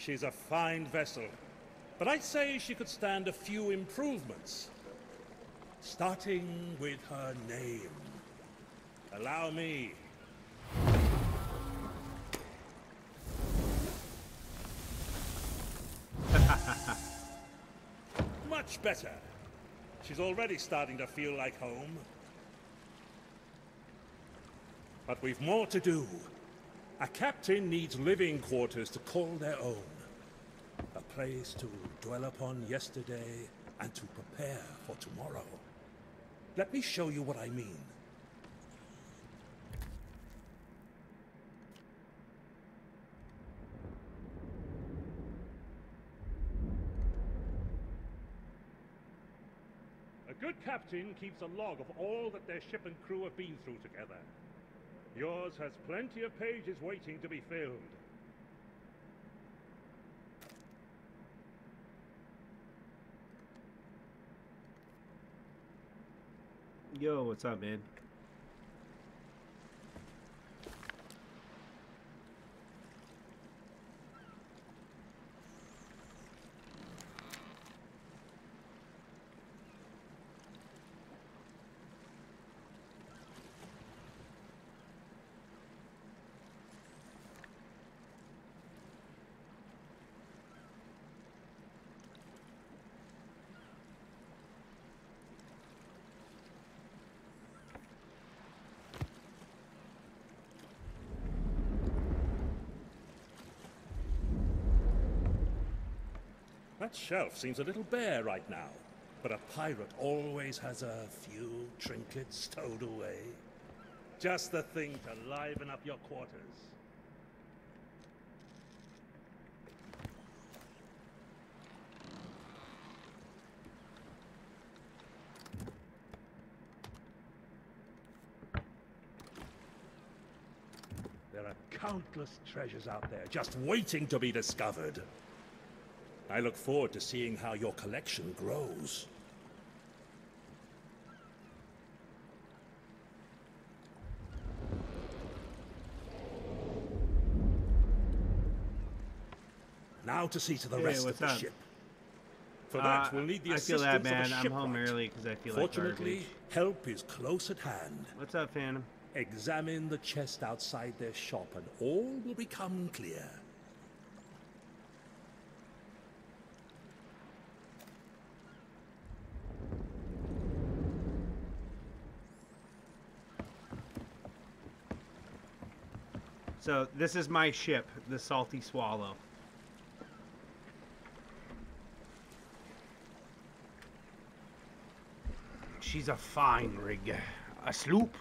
She's a fine vessel, but I'd say she could stand a few improvements. Starting with her name. Allow me. Much better. She's already starting to feel like home. But we've more to do. A captain needs living quarters to call their own. A place to dwell upon yesterday and to prepare for tomorrow. Let me show you what I mean. A good captain keeps a log of all that their ship and crew have been through together. Yours has plenty of pages waiting to be filled. Yo, what's up, man? That shelf seems a little bare right now, but a pirate always has a few trinkets stowed away. Just the thing to liven up your quarters. There are countless treasures out there just waiting to be discovered. I look forward to seeing how your collection grows. Now to see to the rest of the ship. For that, we'll need the assistance of a shipwright. I feel that, man. I'm home early because I feel like Fortunately, help is close at hand. What's up, Phantom? Examine the chest outside their shop and all will become clear. So, this is my ship, the Salty Swallow. She's a fine rig. A sloop.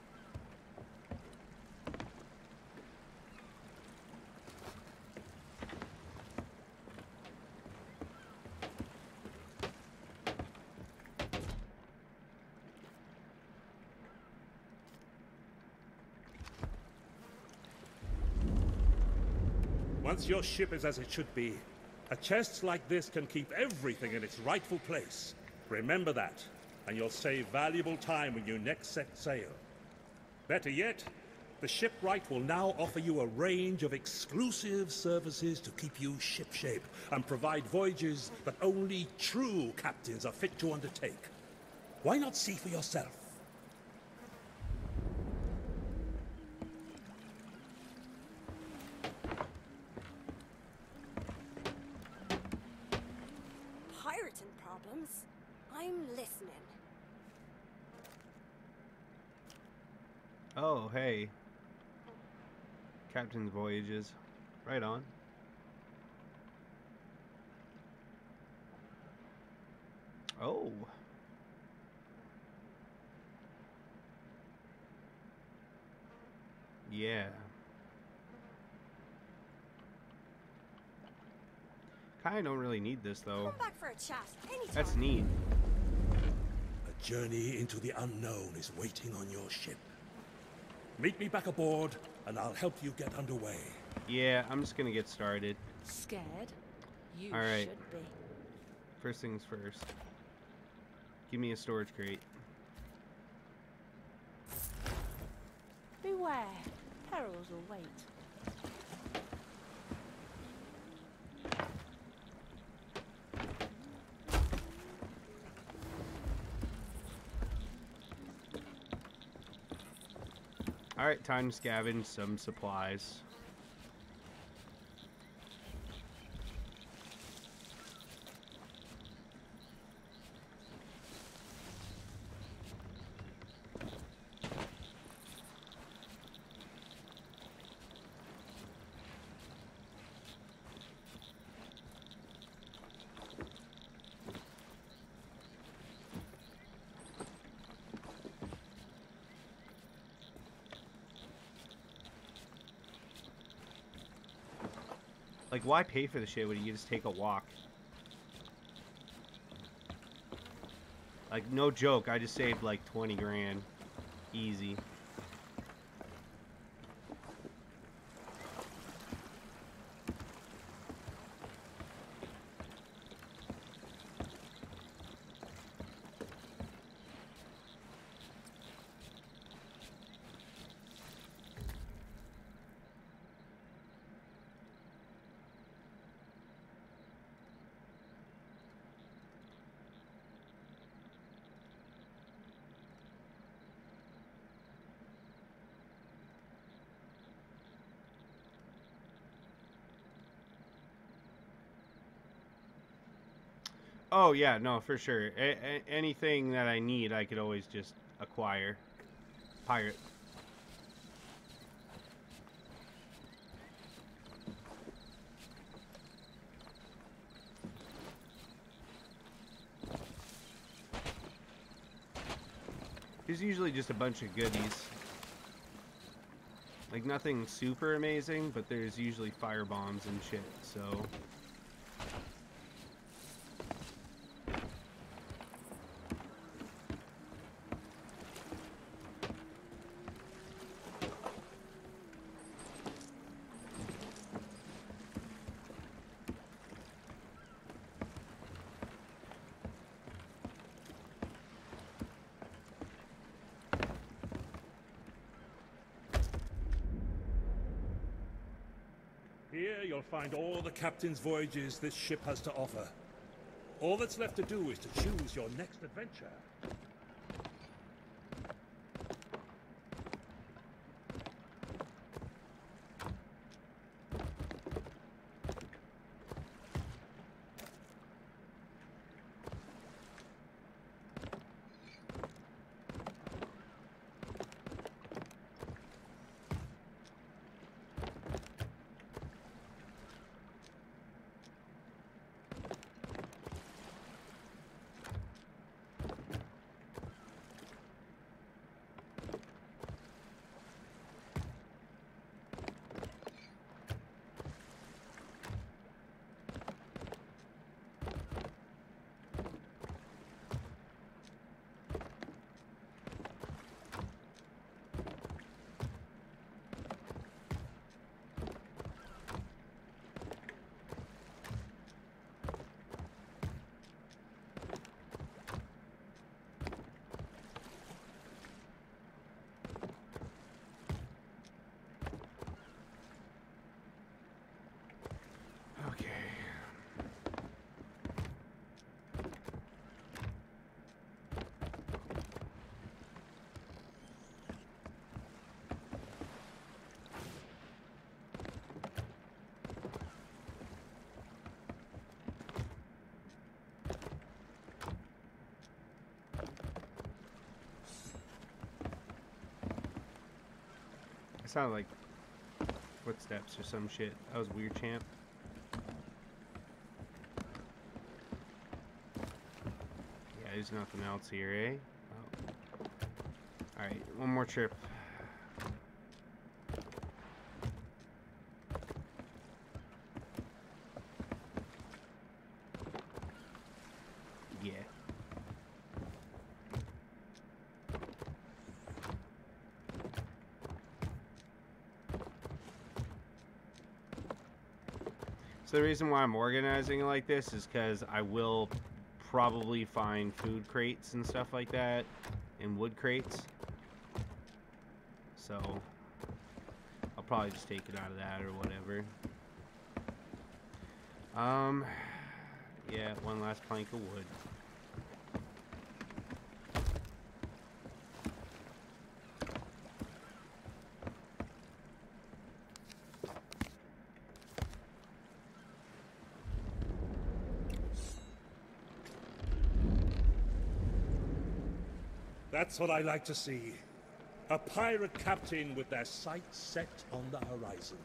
Once your ship is as it should be, a chest like this can keep everything in its rightful place. Remember that, and you'll save valuable time when you next set sail. Better yet, the shipwright will now offer you a range of exclusive services to keep you shipshape and provide voyages that only true captains are fit to undertake. Why not see for yourself? I'm listening. Oh, hey. Captain's Voyages. Right on. Oh. Yeah. Kinda don't really need this, though. Come back for a chat anytime. That's neat. A journey into the unknown is waiting on your ship. Meet me back aboard, and I'll help you get underway. Yeah, I'm just gonna get started. Scared? You Alright. should be. First things first. Give me a storage crate. Beware. Perils will wait. Alright, time to scavenge some supplies. Like, why pay for the shit when you just take a walk? Like, no joke, I just saved like 20 grand. Easy. Oh, yeah, no, for sure. Anything that I need, I could always just acquire. Pirate. There's usually just a bunch of goodies. Like, nothing super amazing, but there's usually fire bombs and shit, so... Here you'll find all the captain's voyages this ship has to offer. All that's left to do is to choose your next adventure. Okay. It sounded like footsteps or some shit. That was weird, champ. Yeah, there's nothing else here, eh? Oh. Alright, one more trip. Yeah. So the reason why I'm organizing it like this is because I will probably find food crates and stuff like that, and wood crates. So I'll probably just take it out of that or whatever. Yeah, one last plank of wood. That's what I like to see. A pirate captain with their sights set on the horizon.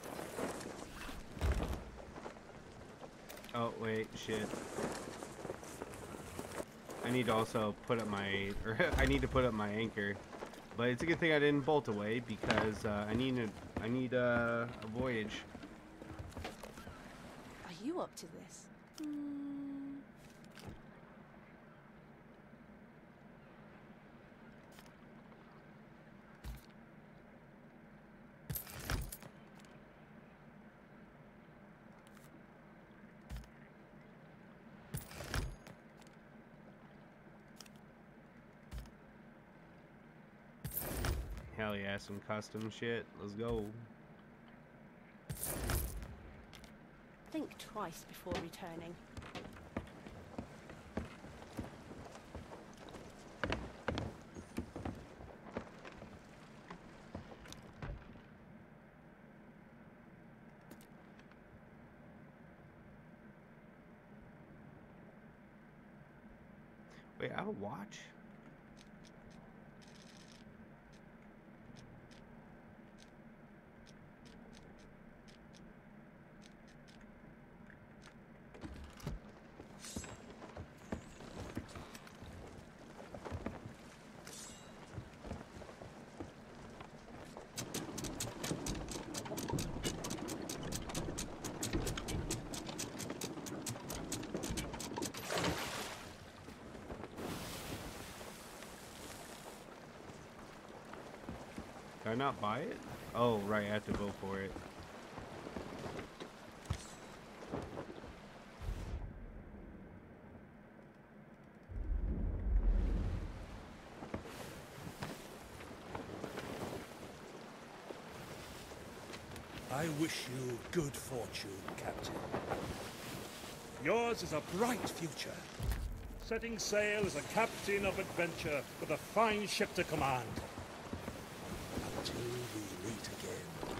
Oh, wait, shit. I need to also put up my, or I need to put up my anchor. But it's a good thing I didn't bolt away because I need a voyage. Are you up to this? Hell yeah, some custom shit. Let's go. Think twice before returning. Wait, I have a watch? Did I not buy it? Oh, right, I have to go for it. I wish you good fortune, Captain. Yours is a bright future. Setting sail as a captain of adventure with a fine ship to command. Until we meet again.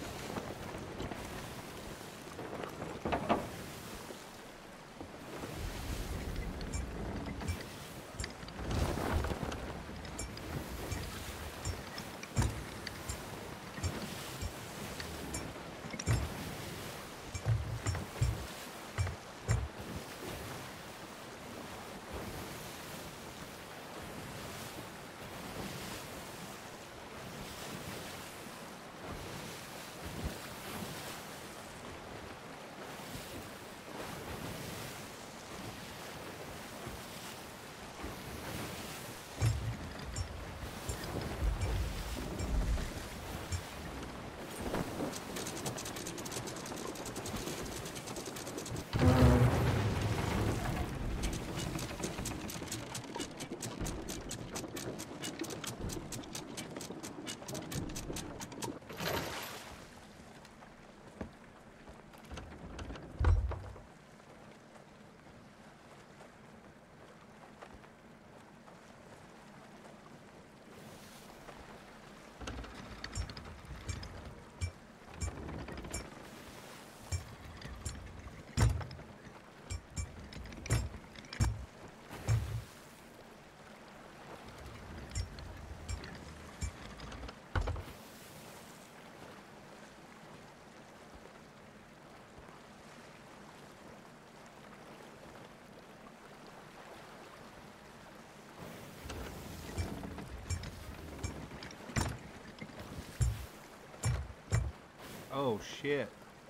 Oh, shit.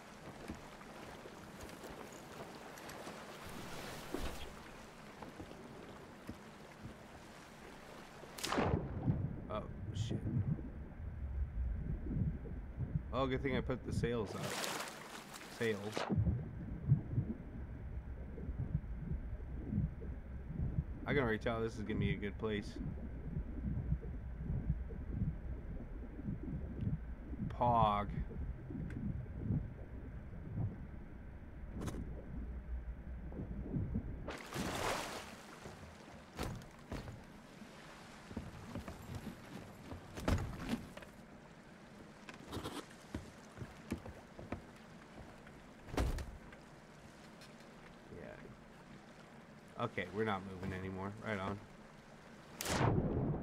Oh, shit. Oh, good thing I put the sails up. Sails. I can already tell this is gonna be a good place. Pog. Okay, we're not moving anymore. Right on.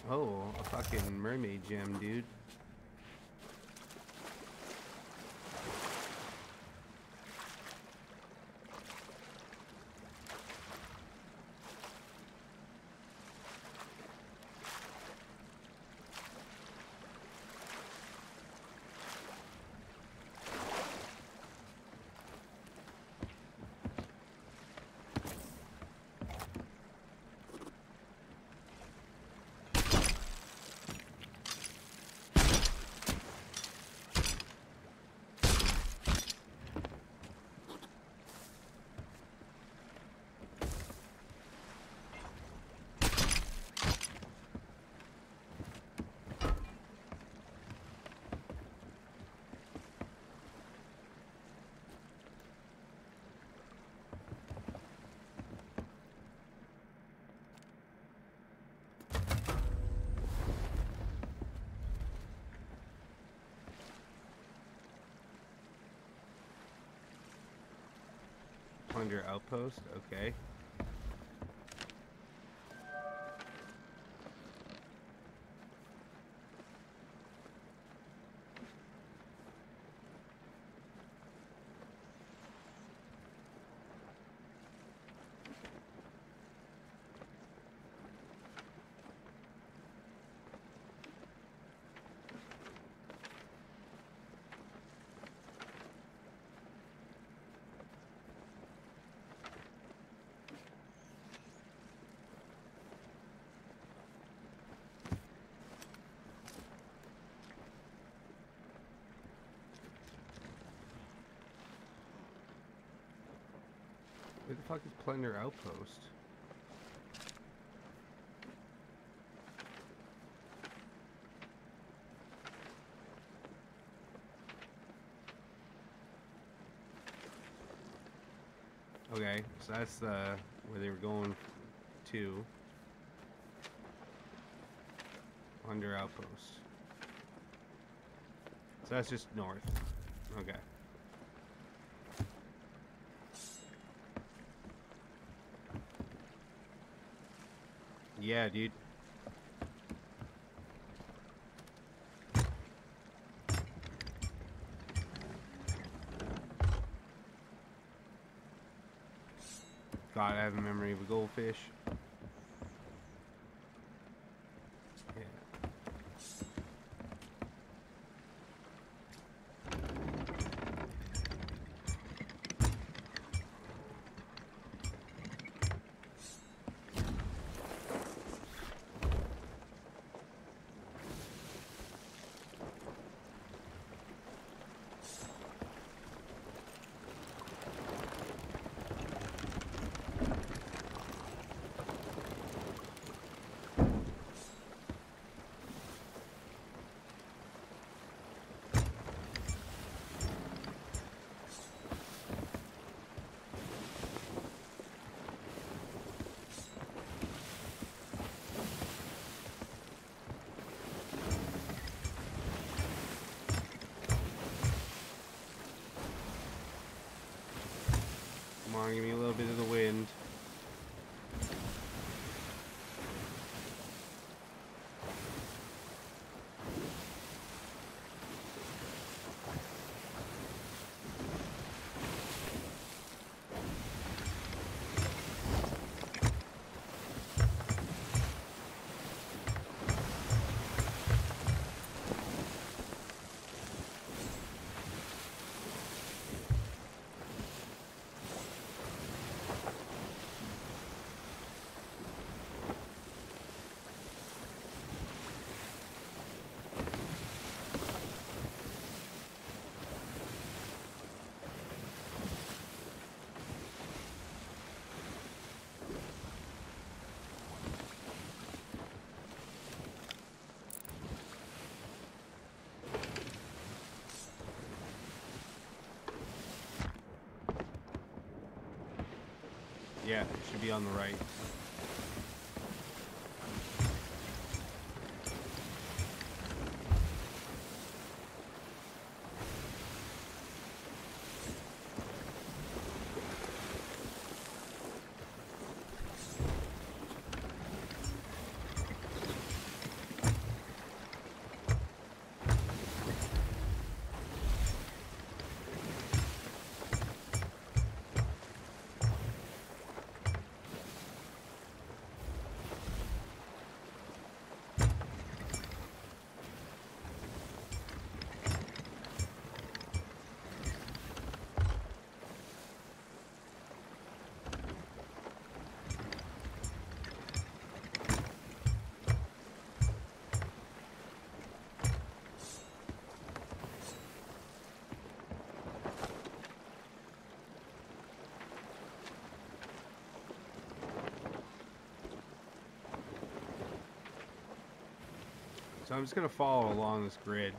Oh, a fucking mermaid gem, dude. Plunder outpost, okay. Where the fuck is Plunder Outpost? Okay, so that's the where they were going to. Plunder Outpost. So that's just north. Okay. Yeah, dude. God, I have a memory of a goldfish. Yeah. Come on, give me a little bit of the wind. Yeah, it should be on the right. So I'm just gonna follow along this grid.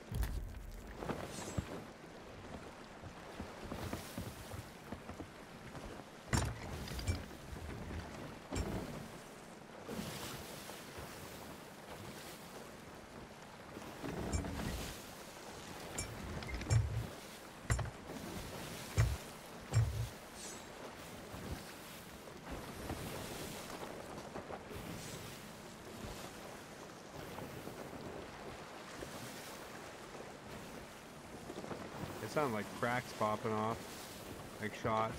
It sounded like cracks popping off, like shots.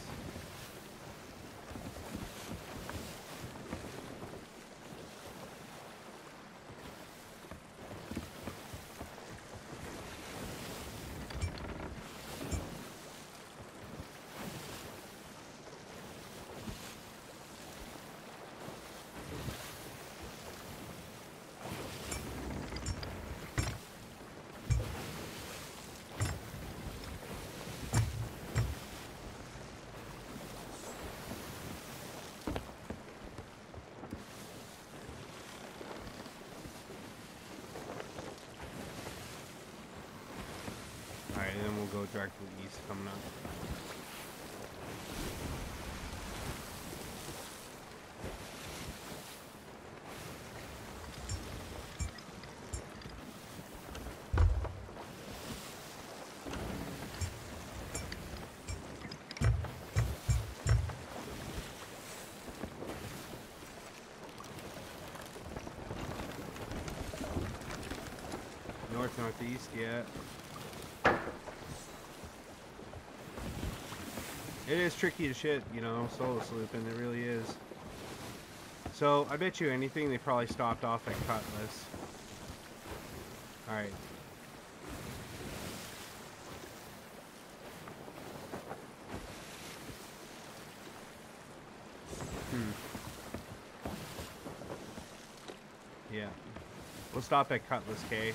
Alright, and then we'll go directly east coming up. Northeast, yeah. It is tricky as shit, you know, solo slooping, it really is. So, I bet you anything they probably stopped off at Cutlass. Alright. Yeah. We'll stop at Cutlass K.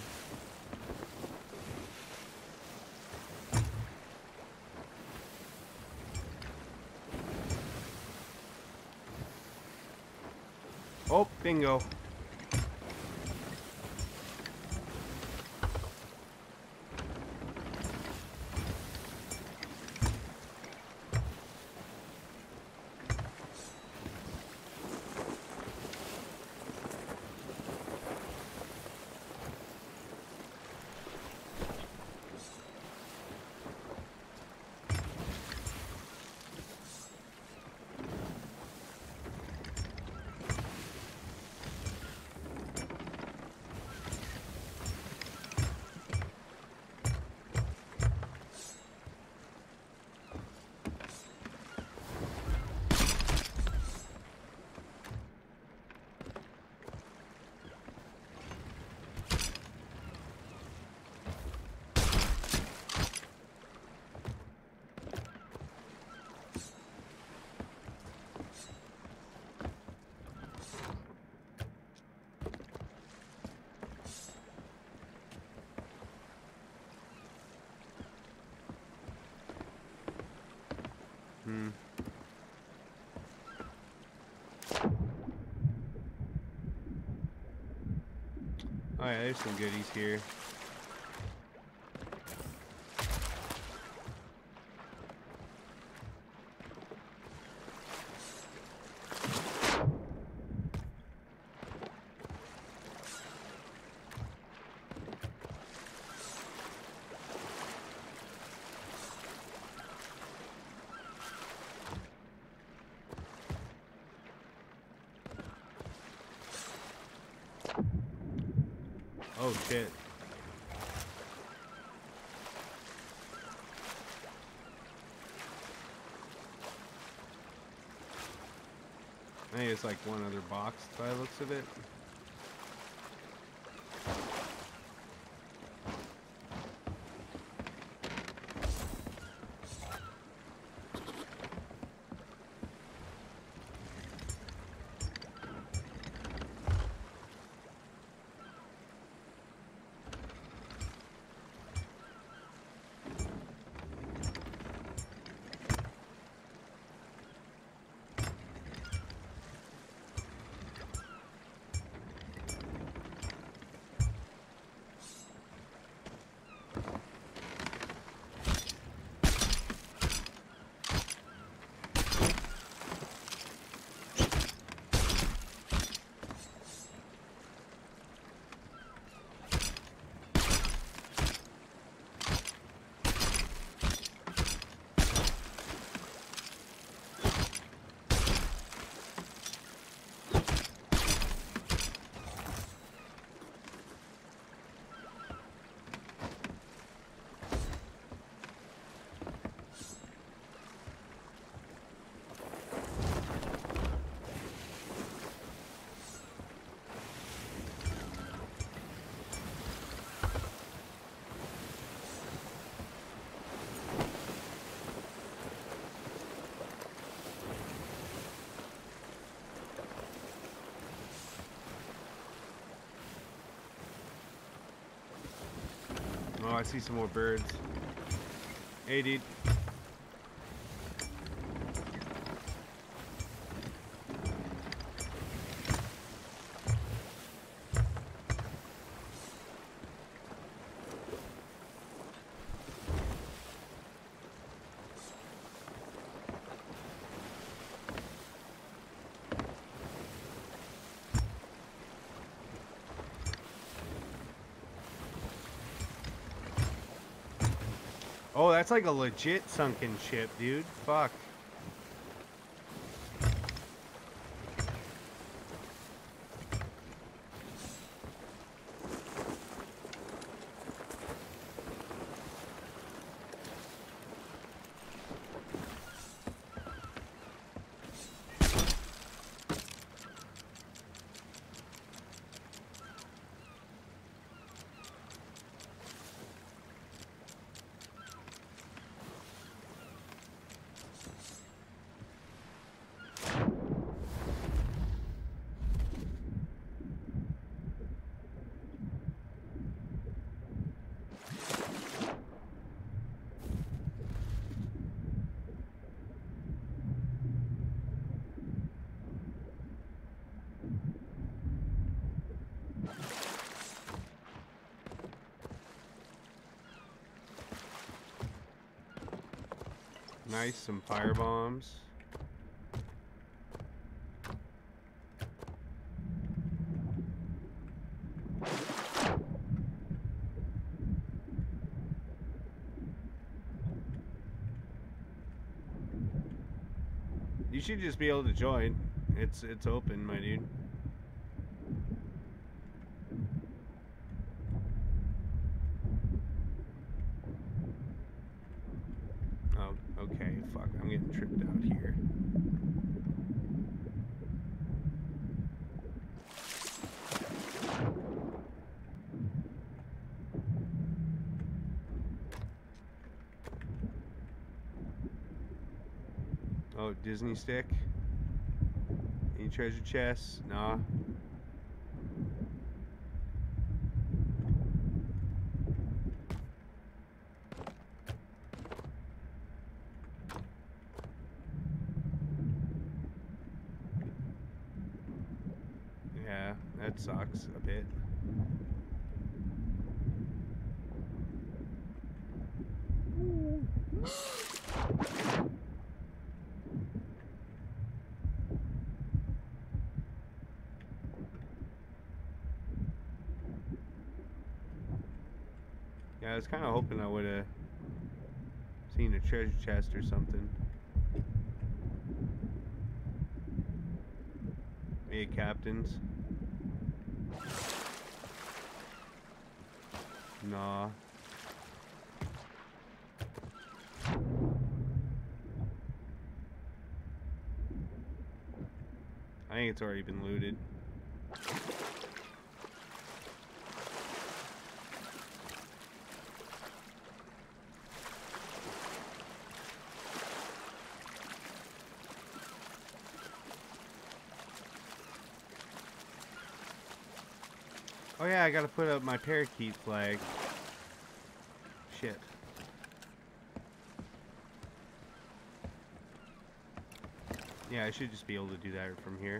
Oh, bingo. Oh yeah, there's some goodies here. Oh shit. I think it's like one other box by the looks of it. Oh, I see some more birds. Hey, dude. Oh, that's like a legit sunken ship, dude. Fuck. Nice, some fire bombs. You should just be able to join. It's open, my dude. Oh, okay, fuck. I'm getting tripped out here. Oh, Disney stick. Any treasure chests? Nah. Yeah, that sucks a bit. Yeah, I was kind of hoping I would have seen a treasure chest or something. Hey, captains. Nah. I think it's already been looted. Oh yeah, I gotta put up my parakeet flag. Shit. Yeah, I should just be able to do that from here.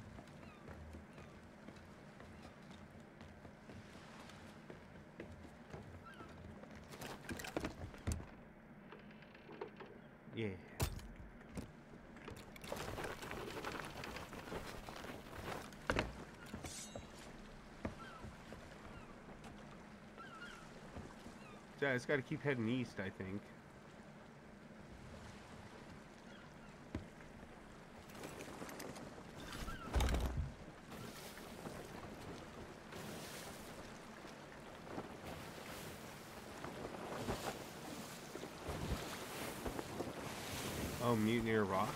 Yeah. Yeah, it's got to keep heading east, I think. Oh, Mutineer Rock.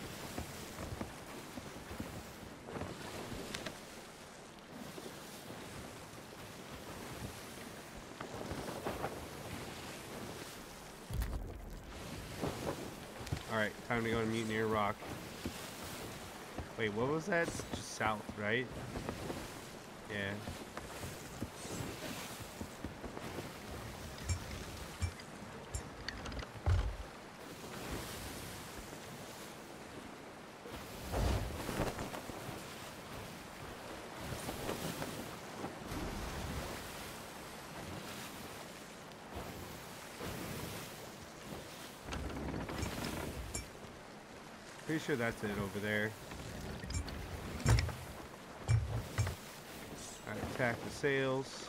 Alright, time to go to Mutineer Rock. Wait, what was that? It's just south, right? Yeah. Pretty sure that's it over there. Alright, attack the sails.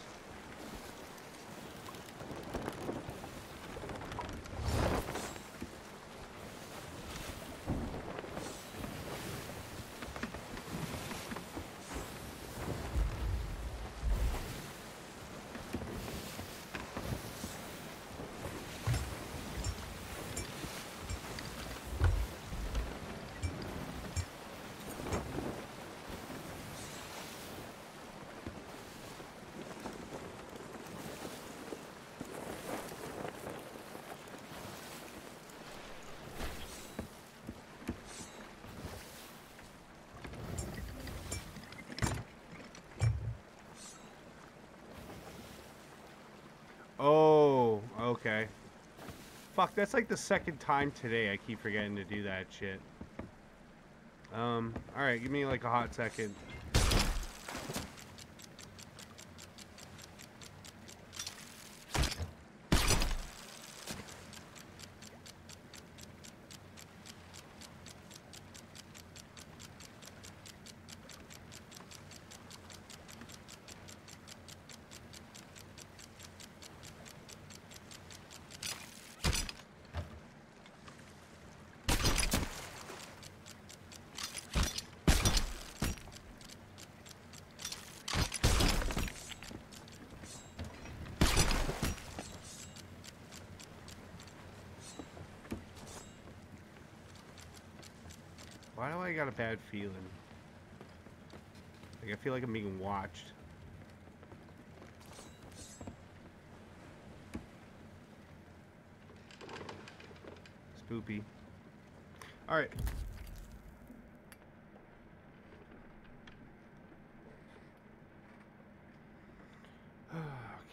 Oh, okay. Fuck, that's like the second time today I keep forgetting to do that shit. Alright, give me like a hot second. Why do I got a bad feeling? Like, I feel like I'm being watched. Spoopy. Alright. Okay.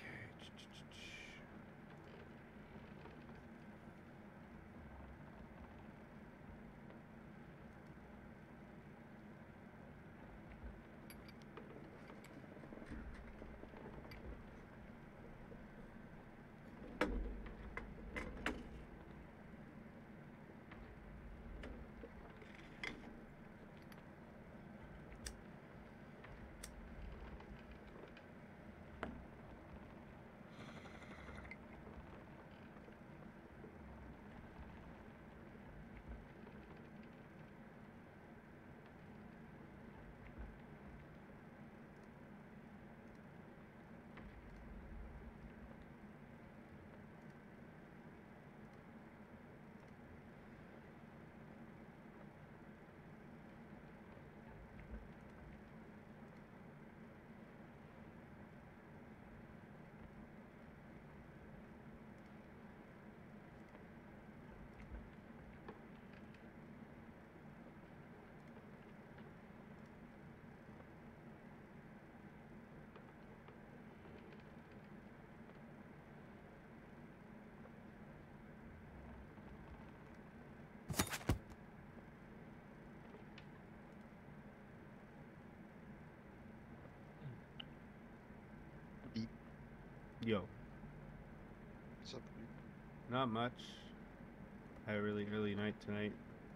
Yo. What's up, dude? Not much. Had a really early night tonight.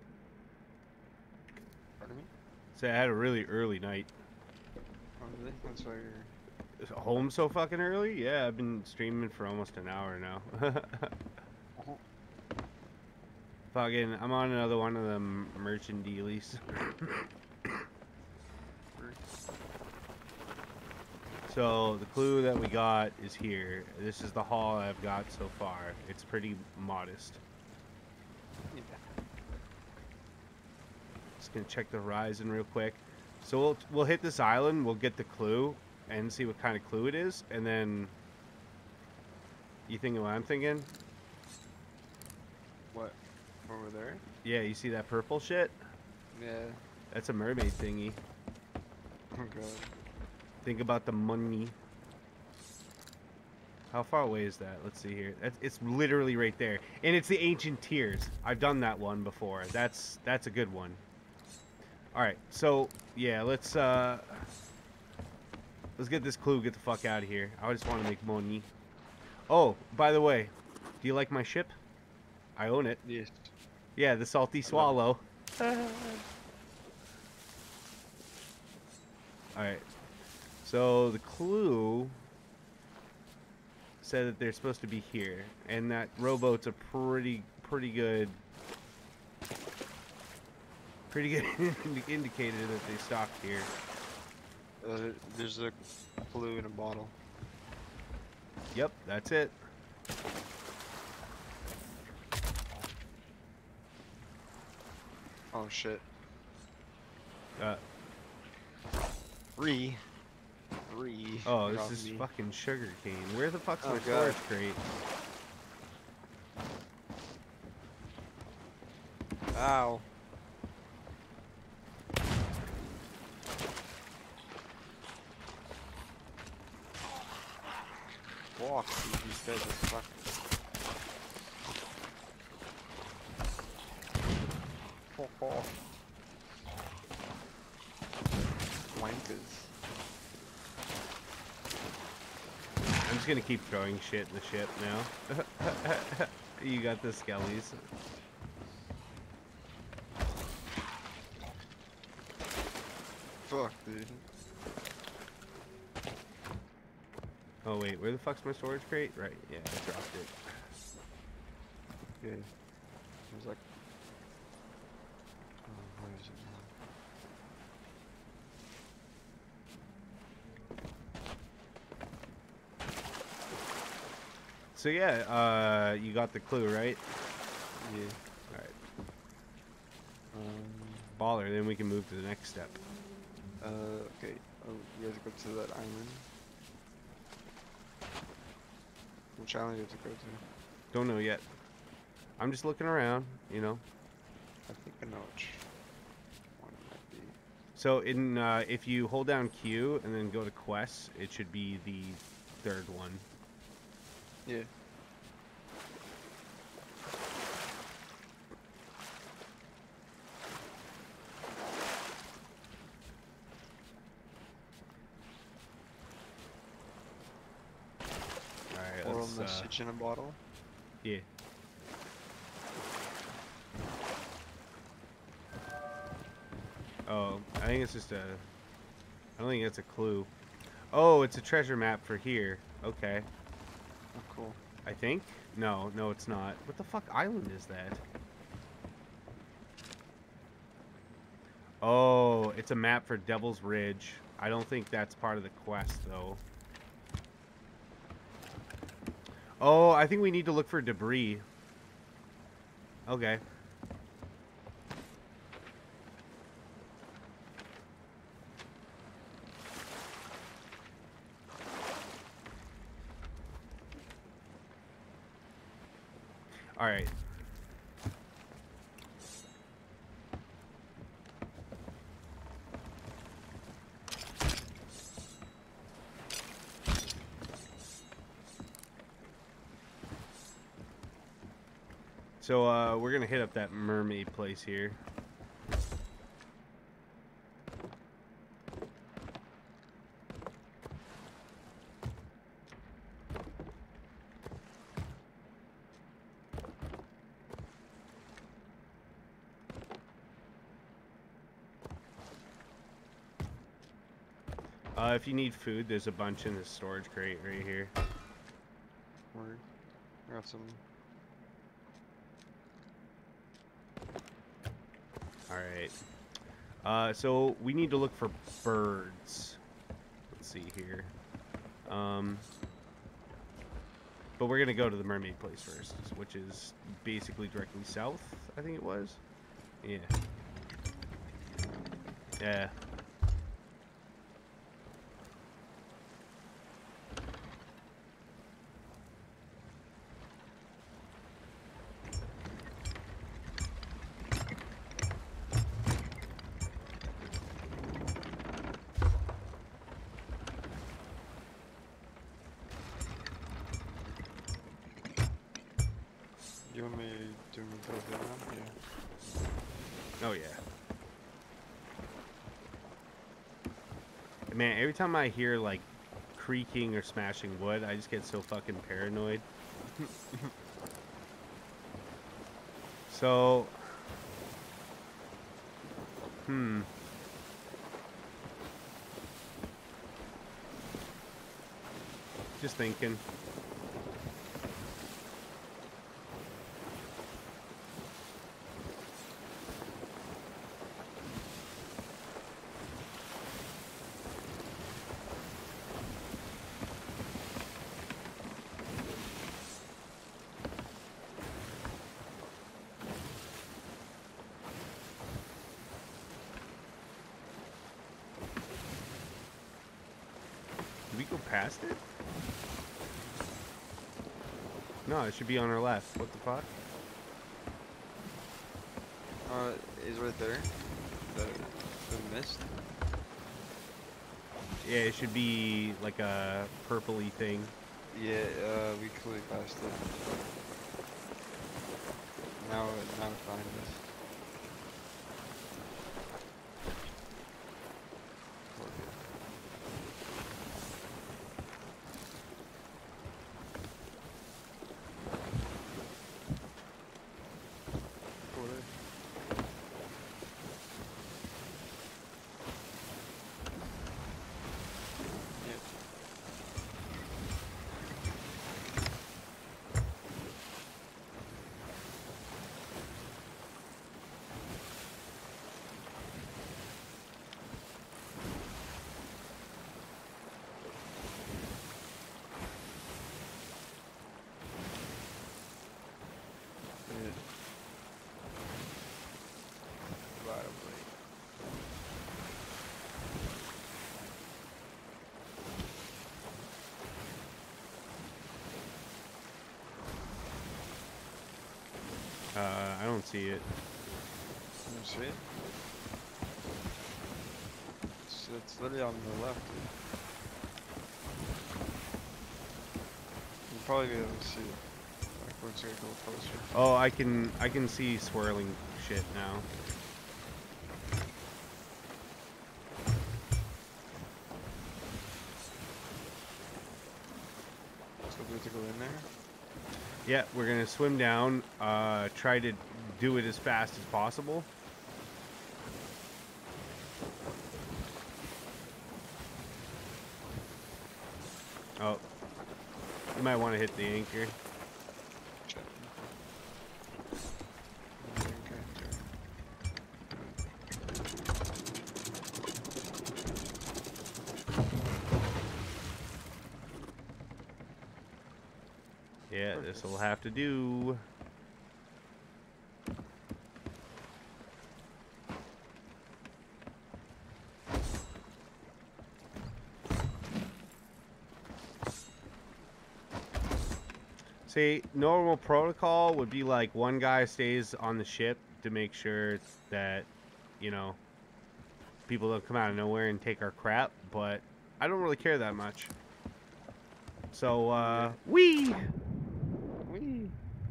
Pardon me? So I had a really early night. Oh, really? That's why you're... Home so fucking early? Yeah, I've been streaming for almost an hour now. Uh-huh. Fucking, I'm on another one of them merchant dealies. So the clue that we got is here. This is the haul I've got so far. It's pretty modest. Yeah. Just gonna check the horizon real quick. So we'll hit this island. We'll get the clue and see what kind of clue it is, and then you thinking what I'm thinking? What? Over there? Yeah, you see that purple shit? Yeah. That's a mermaid thingy. Oh god. Think about the money. How far away is that? Let's see here. It's literally right there, and it's the ancient tears. I've done that one before. That's a good one. All right, so yeah, let's get this clue. Get the fuck out of here. I just want to make money. Oh, by the way, do you like my ship? I own it. Yes. Yeah, the Salty Swallow. Alright. So the clue said that they're supposed to be here, and that rowboat's a pretty good indicator that they stopped here. There's a clue in a bottle. Yep, that's it. Oh shit. Uh, Three. oh, Get this off is me. fucking sugar cane. Where the fuck's Oh, my God. storage crate? Ow. Walk, dude, these guys are fucking. Oh. Wankers. I'm just gonna keep throwing shit in the ship now. You got the skellies. Fuck, dude. Oh wait, where the fuck's my storage crate? Right, yeah, I dropped it. Okay. There's like. Oh, where is it now? So yeah, you got the clue, right? Yeah. Alright. Um. Baller, then we can move to the next step. Okay. Oh, you have to go to that island. Which island do you have to go to? Don't know yet. I'm just looking around, you know. I think I know which one it might be. So in if you hold down Q and then go to quests, it should be the third one. Yeah. Alright, Oral let's message in a bottle. yeah. Oh, I think it's just a I don't think it's a clue. Oh, it's a treasure map for here. Okay. Oh, cool. I think? No, it's not. What the fuck island is that? Oh, it's a map for Devil's Ridge. I don't think that's part of the quest, though. Oh, I think we need to look for debris. Okay. All right. So we're gonna hit up that mermaid place here. If you need food, there's a bunch in the storage crate right here. Word. I got some. Alright. So we need to look for birds. Let's see here. But we're gonna go to the mermaid place first, which is basically directly south, I think it was. Yeah. Yeah. You want me to go down? Yeah. Oh yeah. Man, every time I hear like creaking or smashing wood, I just get so fucking paranoid. So Just thinking. Did we go past it? No, it should be on our left. What the fuck? Is right there. The mist. Yeah, it should be like a purpley thing. Yeah, we clearly passed it. Now it's behind us. I don't see it. You don't see it? It's literally on the left. You'll probably be able to see it. Like once you get a little closer. Oh, I can see swirling shit now. So do we have to go in there? Yeah, we're gonna swim down, try to do it as fast as possible. Oh, you might want to hit the anchor. Check. Yeah, this will have to do. See, normal protocol would be like one guy stays on the ship to make sure that, you know, people don't come out of nowhere and take our crap, but I don't really care that much. So, wee! Whee!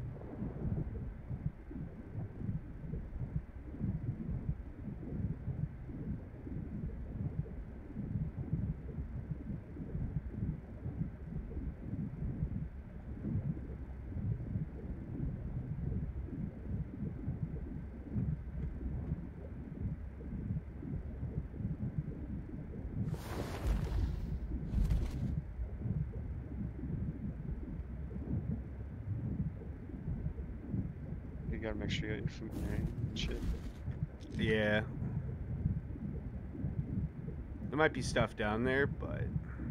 You gotta make sure you got your food in your hand and shit. Yeah. There might be stuff down there, but...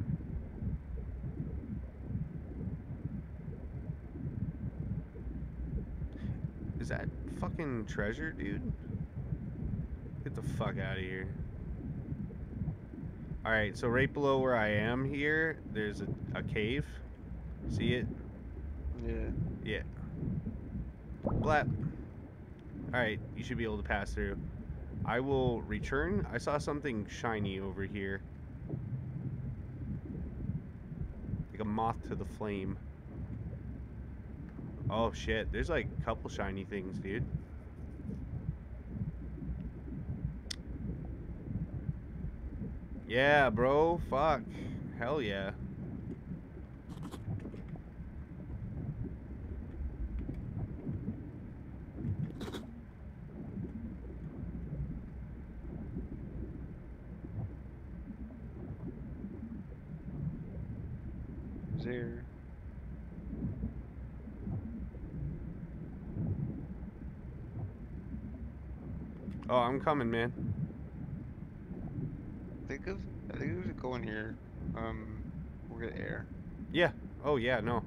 Is that fucking treasure, dude? Get the fuck out of here. Alright, so right below where I am here, there's a cave. See it? Yeah. Yeah. Blap. Alright, you should be able to pass through. I will return. I saw something shiny over here. Like a moth to the flame. Oh shit, there's like a couple shiny things, dude. Yeah, bro. Fuck. Hell yeah. Who's there? Oh, I'm coming, man. I think we should go in here. We'll get air. Yeah. Oh, yeah, no.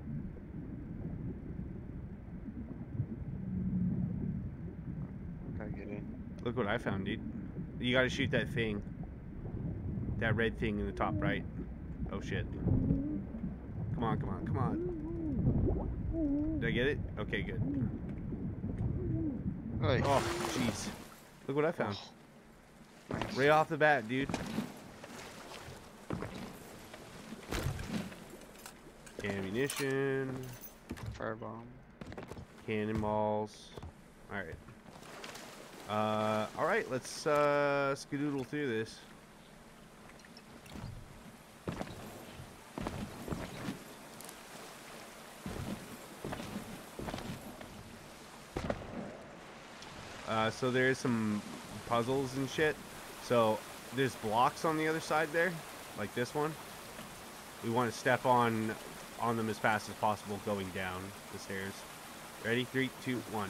Gotta get in. Look what I found, dude. You gotta shoot that thing. That red thing in the top right. Oh, shit. Come on, come on, come on. Did I get it? Okay, good. Oi. Oh, jeez. Look what I found. Oh, nice. Right off the bat, dude. Ammunition. Firebomb. Cannonballs. Alright. Alright, let's skedoodle through this. So there's some puzzles and shit. So there's blocks on the other side there, like this one. We want to step on them as fast as possible going down the stairs. Ready? 3, 2, 1.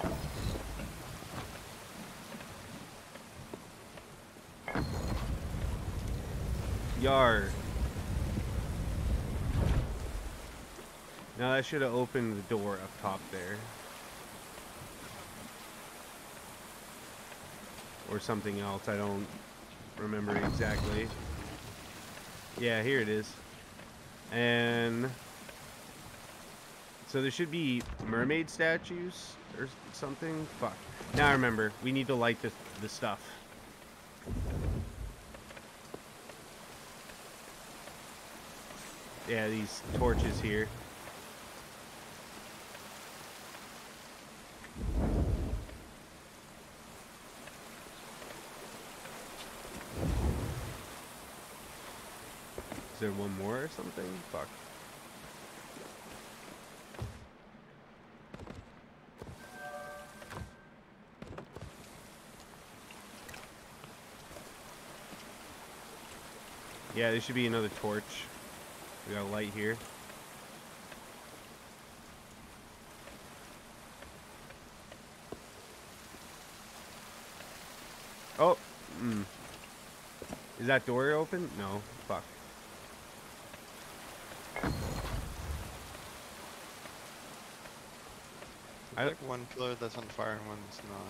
Yar. Now that should have opened the door up top there. Or something else, I don't remember exactly. Yeah, here it is. And so there should be mermaid statues or something. Fuck. Now I remember. We need to light the stuff. Yeah, these torches here. Is there one more or something? Fuck. Yeah, there should be another torch. We got a light here. Oh! Is that door open? No. Fuck. There's like one pillar that's on fire and one that's not.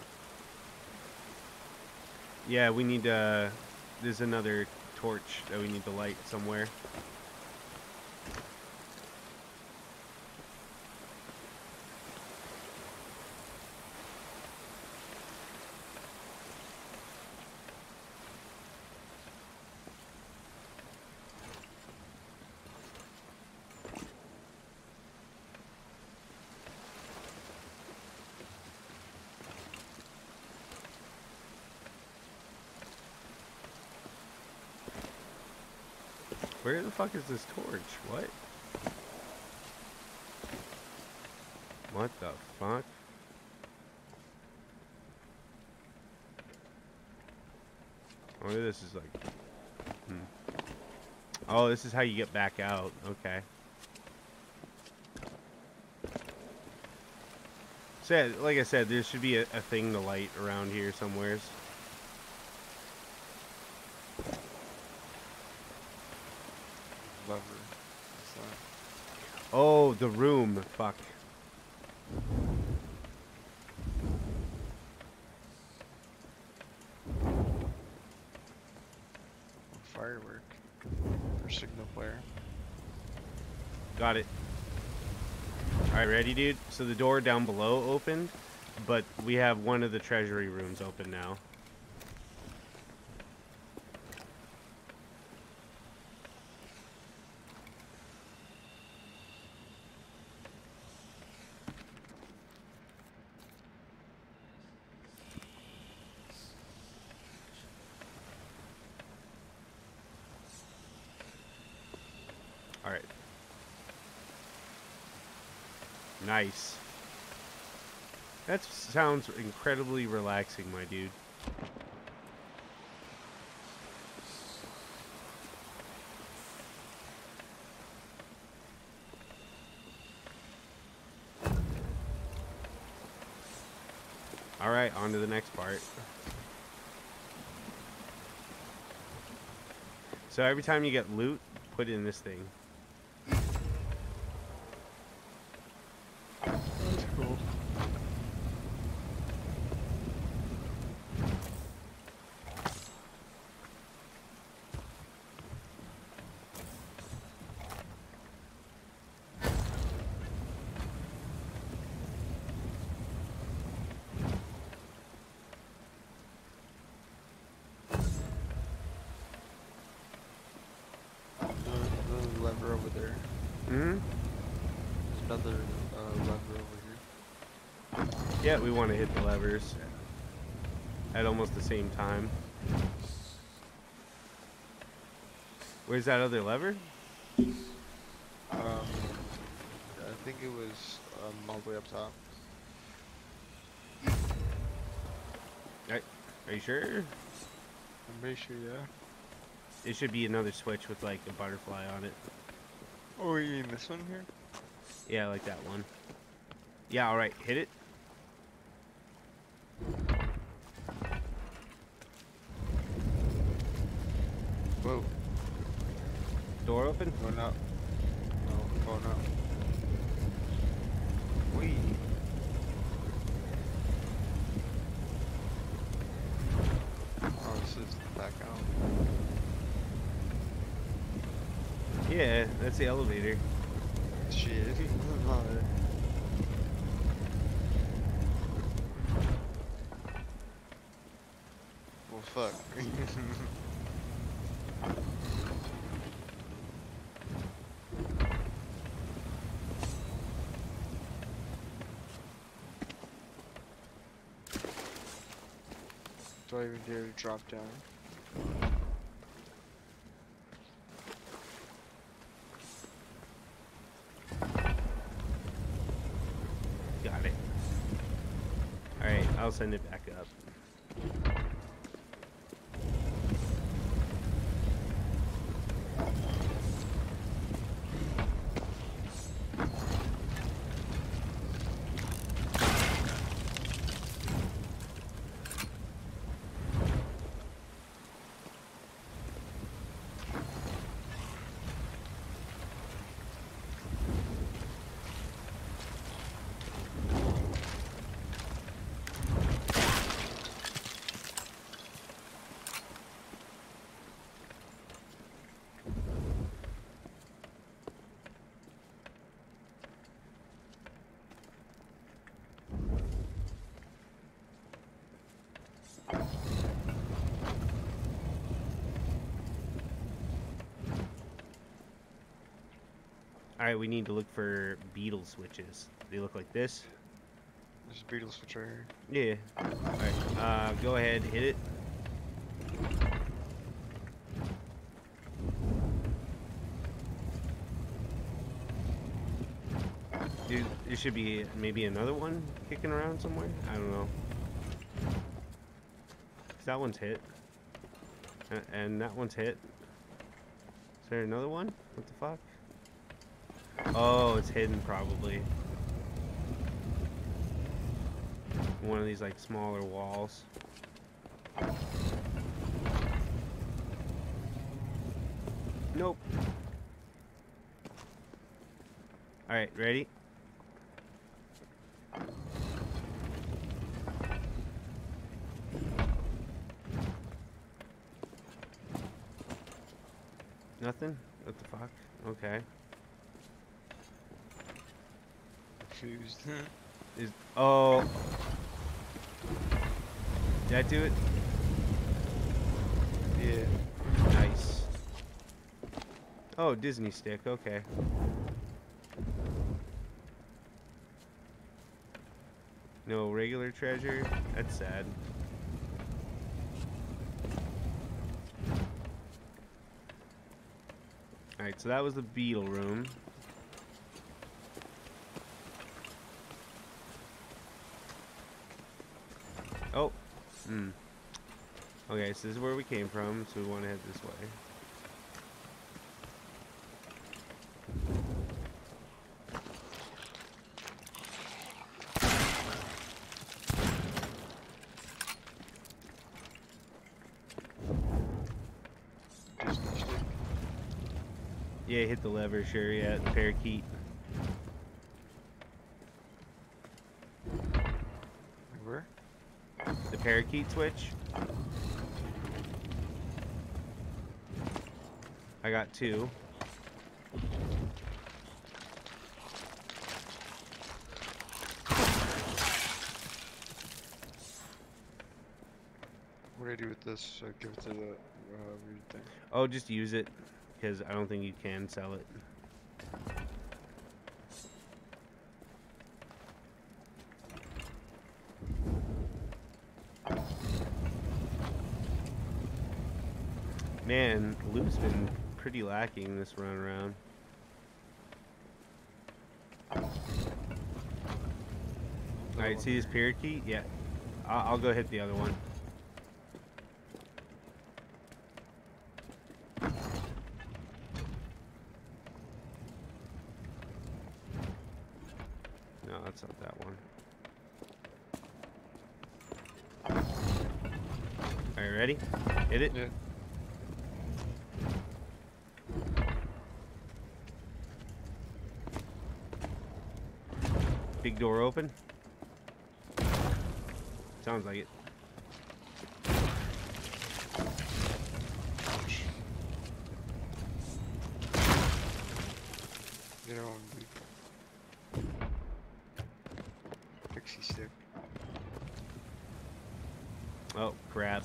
Yeah, we need there's another torch that we need to light somewhere. Where the fuck is this torch? What? What the fuck? Oh, this is like... Oh, this is how you get back out. Okay. So, like I said, there should be a thing to light around here somewheres. Lever. What's that? Oh, the room. Fuck. Firework. Or signal flare. Got it. Alright, ready, dude? So the door down below opened, but we have one of the treasury rooms open now. Alright. Nice. That sounds incredibly relaxing, my dude. All right, on to the next part. So every time you get loot, put it in this thing. That's cool. There's a lever over there. Mm-hmm. There's another lever over here. Yeah, we want to hit the levers at almost the same time. Where's that other lever? I think it was all the way up top. Are you sure? I'm pretty sure, yeah. It should be another switch with like a butterfly on it. Oh, you mean this one here? Yeah, like that one. Yeah, alright, hit it. Whoa. Door open? Going up. No, going up. Wee. Oh, this is back out. Yeah, that's the elevator. Shit. Well, fuck. Do I even dare to drop down? Got it. Alright, I'll send it back up. Alright, we need to look for beetle switches. They look like this? There's a beetle switch right here. Yeah. Alright, go ahead, hit it. Dude, there should be maybe another one kicking around somewhere? I don't know. 'Cause that one's hit. And that one's hit. Is there another one? What the fuck? Oh, it's hidden probably. One of these like smaller walls. Nope. Alright, ready? Nothing? What the fuck? Okay. Confused. Oh. Did that do it? Yeah. Nice. Oh, Disney stick, okay. No regular treasure? That's sad. Alright, so that was the beetle room. Oh. Okay, so this is where we came from, so we want to head this way. Yeah, hit the lever, sure, yeah, the parakeet. Where? The parakeet switch. I got 2. What do I do with this? Give it to the weird thing. Oh, just use it, because I don't think you can sell it. Man, loot's been pretty lacking this run around. Alright, see this parakeet? Yeah. I'll go hit the other one. No, that's not that one. Alright, ready? Hit it? Yeah. Big door open? Sounds like it. Ouch. You know, pixie stick. Oh, crap.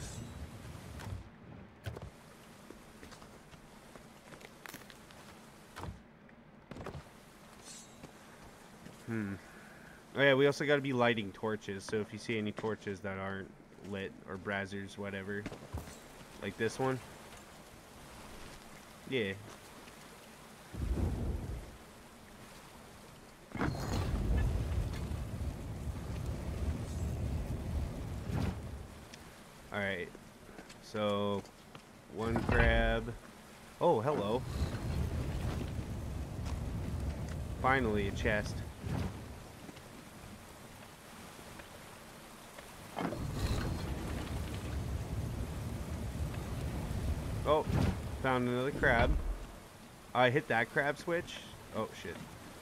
Oh yeah, we also got to be lighting torches, so if you see any torches that aren't lit, or brazzers, whatever, like this one. Yeah. Alright, so 1 crab. Oh, hello. Finally, a chest. Oh, found another crab. I hit that crab switch. Oh, shit.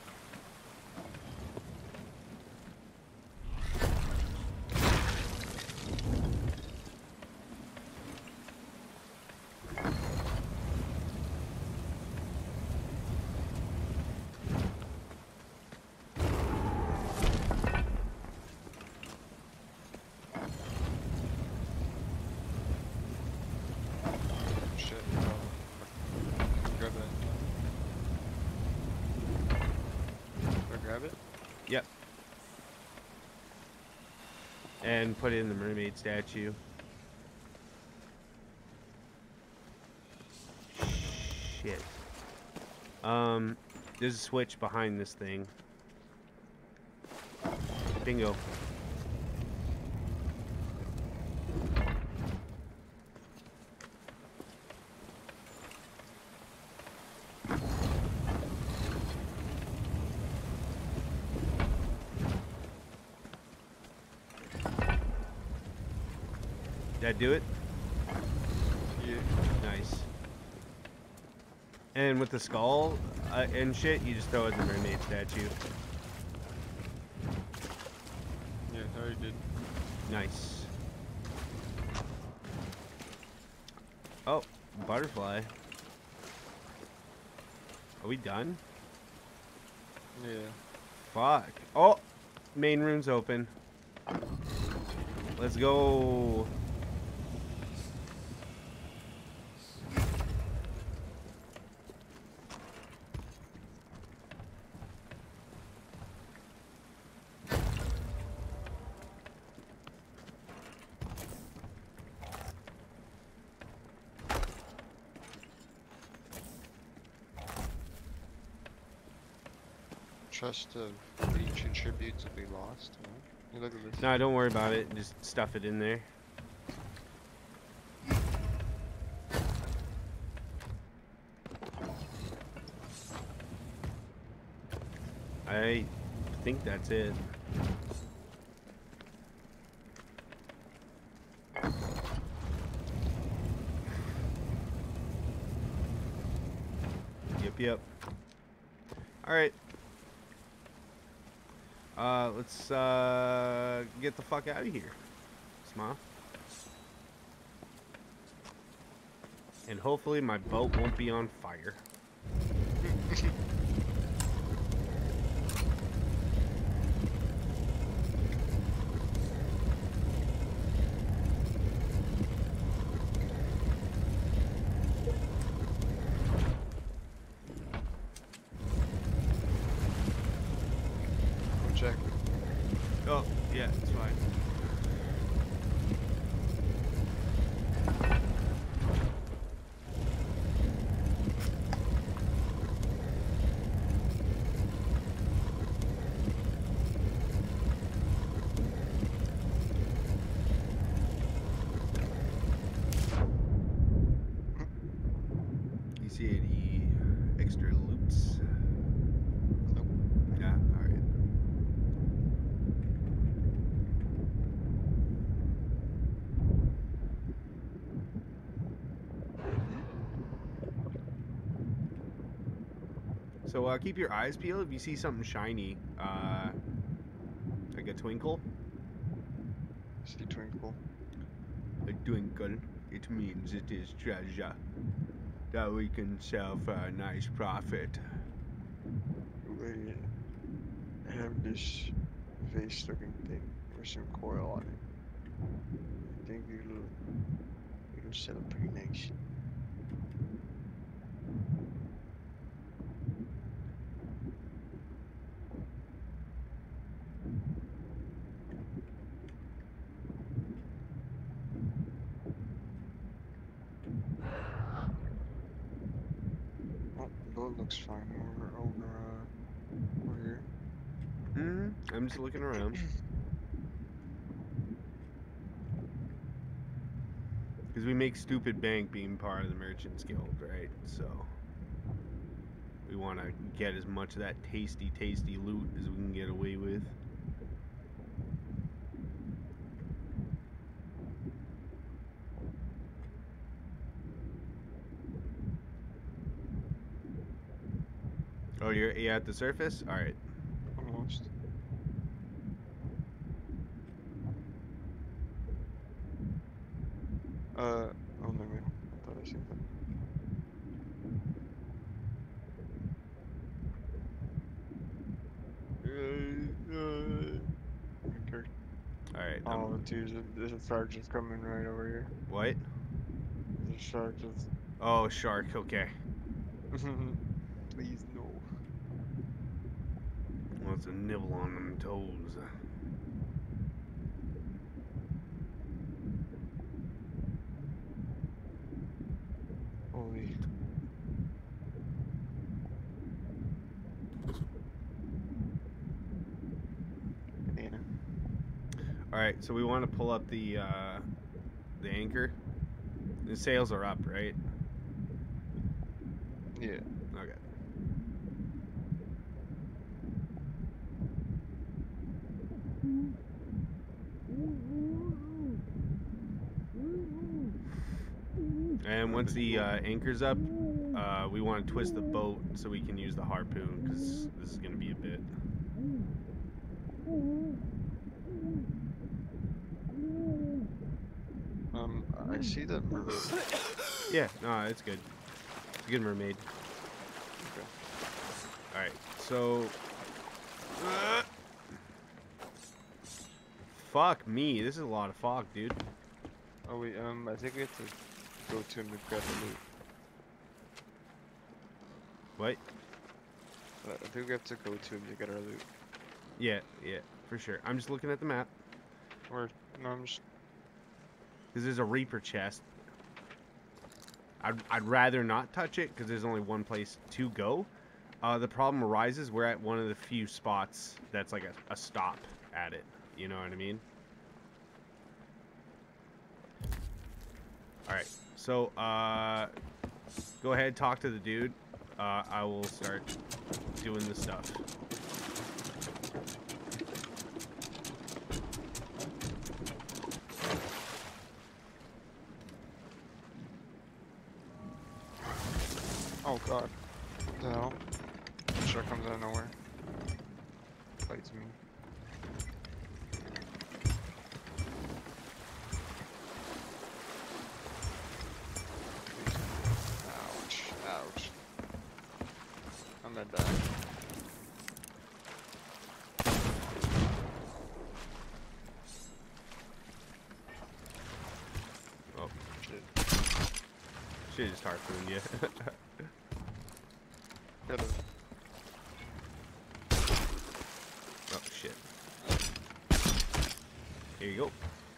Shit. Grab that. Can I grab it? Yep. And put it in the mermaid statue. Shit. There's a switch behind this thing. Bingo. Did I do it? Yeah. Nice. And with the skull and shit, you just throw it in the mermaid statue. Yeah, I already did. Nice. Oh, butterfly. Are we done? Yeah. Fuck. Oh, main room's open. Let's go. Chest of ancient tributes will be lost. Huh? Hey, look at this. No, don't worry about it. Just stuff it in there. I think that's it. Yep. Yep. All right. Let's get the fuck out of here. Smile. And hopefully my boat won't be on fire. Check. Oh, yeah, it's fine. You see any extra loops? Nope. Yeah, alright. So keep your eyes peeled if you see something shiny, like a twinkle. See twinkle. A twinkle, it means it is treasure that we can sell for a nice profit. We have this vase-looking thing with some coil on it. I think it'll sell pretty nice. Oh, boat looks fine over here. I'm just looking around. Because we make stupid bank being part of the Merchants Guild, right? So we want to get as much of that tasty, tasty loot as we can get away with. Oh, you're at the surface? All right. Almost. Oh no, man. I thought I seen that. Okay. All right. Oh, dude, there's a sergeant coming right over here. What? There's a sergeant. Oh, shark. Okay. Please no. Wants a nibble on them toes. Holy. Banana. All right. So we want to pull up the anchor. The sails are up, right? Yeah. Okay. And once the anchor's up, we want to twist the boat so we can use the harpoon, because this is going to be a bit. I see that mermaid. Yeah, no, it's good. It's a good mermaid. Okay. Alright, so... fuck me, this is a lot of fog, dude. Oh wait, I think we have to go to him to grab the loot. What? I think we have to go to him to get our loot. Yeah, for sure. I'm just looking at the map. Or, no, I'm just... Because there's a Reaper chest. I'd rather not touch it, because there's only one place to go. The problem arises, we're at one of the few spots that's like a stop at it. You know what I mean? Alright, so, go ahead, talk to the dude. I will start doing the stuff. Oh god. What the comes out of nowhere. Fights me. Ouch. Ouch. I'm gonna die. Oh, Shit. should've just harpooned you. Could've. Oh, shit. Here you go.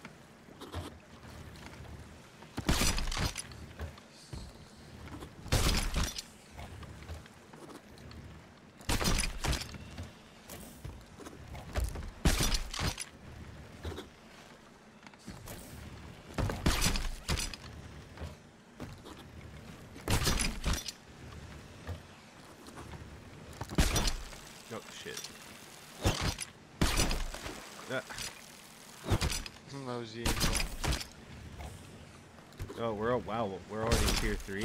Oh, shit. Mosey. Oh, wow, we're already tier 3.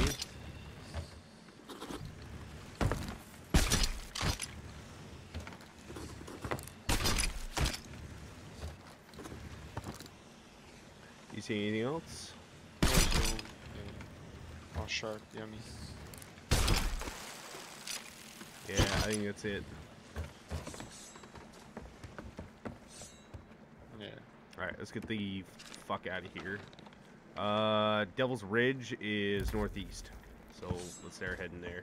You see anything else? Oh, shark, yummy. Yeah, I think that's it. Yeah. Alright, let's get the fuck out of here. Devil's Ridge is northeast. So let's start heading there.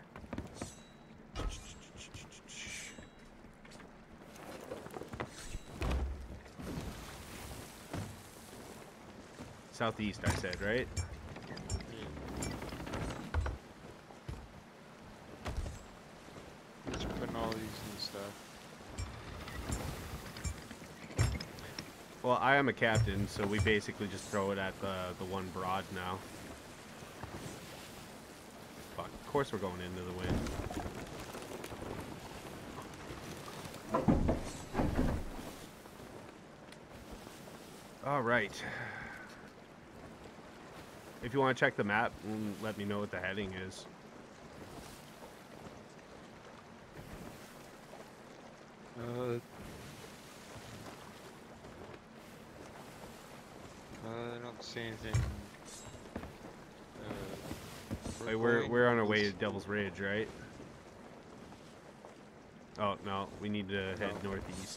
Southeast, I said, right? Just putting all these and stuff. Well, I am a captain, so we basically just throw it at the one broad now. Fuck, of course we're going into the wind. Alright. If you want to check the map, let me know what the heading is. I don't see anything. Wait, we're on our way to Devil's Ridge, right? Oh, no, we need to head northeast.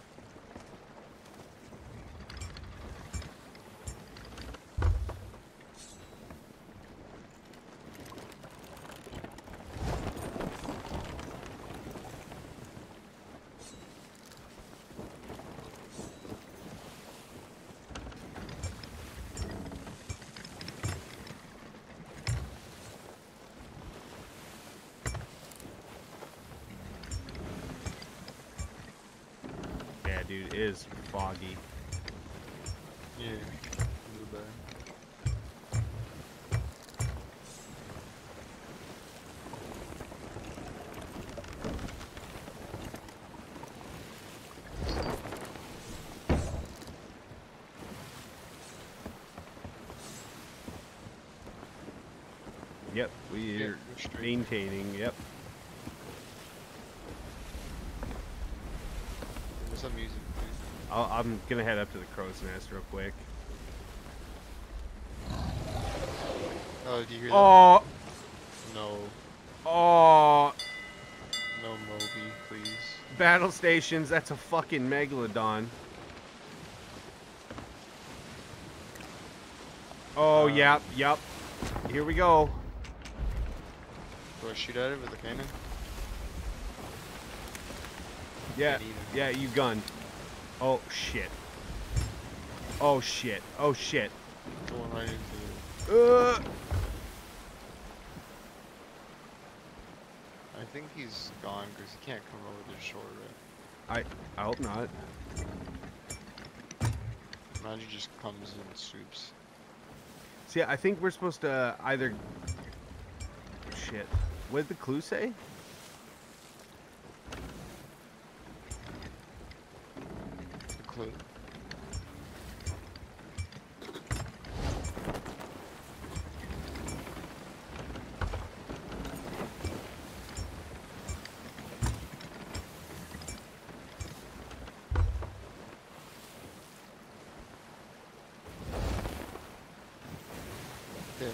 Yeah, dude, it is foggy. Yeah, a little bit. Yep, we're Go straight. maintaining, yep. What's up, music? I'm gonna head up to the crow's nest real quick. Oh, do you hear Oh, that? No. oh, No Moby, please. battle stations, that's a fucking megalodon. Oh, yep, yep. Here we go. Do I shoot at it with a cannon? Yeah, Can't even. yeah, you gunned. Oh, shit. Oh, shit. Oh, shit. Going right into it. I think he's gone because he can't come over this shore, right? I hope not. Imagine he just comes and swoops. See, I think we're supposed to either... Shit. What did the clue say? The clue.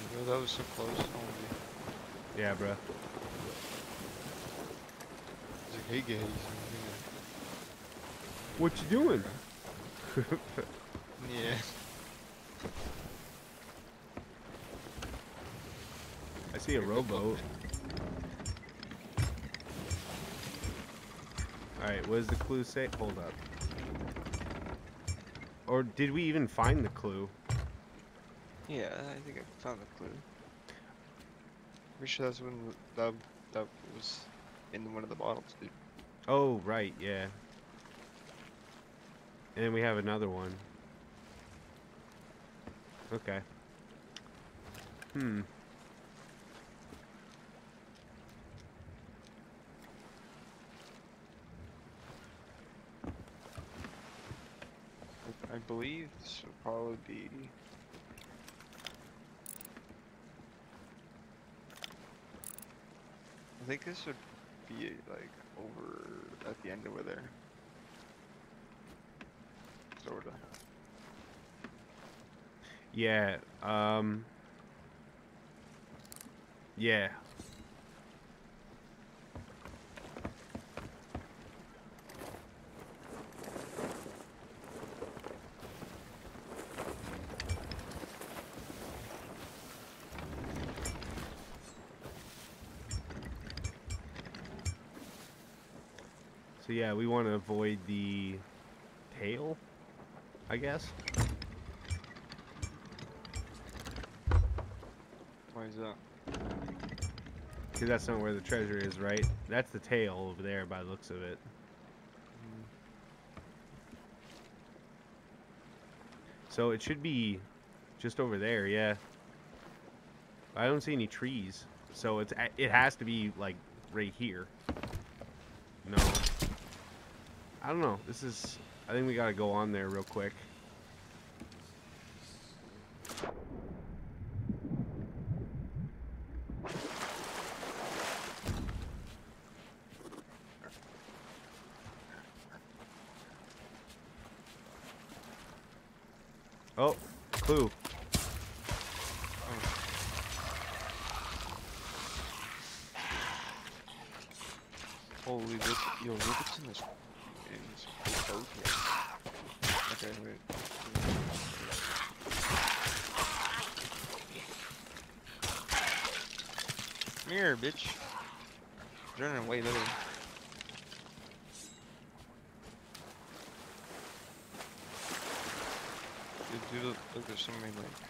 Bro, that was so close. Oh, Yeah, bro. he's like, hey guys. What you doing? Yeah. I see a rowboat. Alright, what does the clue say? Hold up. Or did we even find the clue? Yeah, I think I found the clue. Pretty sure that's when that was in one of the bottles, dude. Oh, right, yeah. And then we have another one. Okay. Hmm. I believe this would probably be. I think this would be like over at the end over there. Sorta. Yeah, yeah. So yeah, we want to avoid the tail, I guess. Why is that? Because that's not where the treasure is, right? That's the tail over there by the looks of it. So it should be just over there, yeah. I don't see any trees, so it has to be like right here. No, I don't know. I think we gotta go on there real quick. Oh, clue. Holy, look what's in this boat here. Okay, wait. Come here, bitch. Running away, literally. Dude, look, there's so many, like,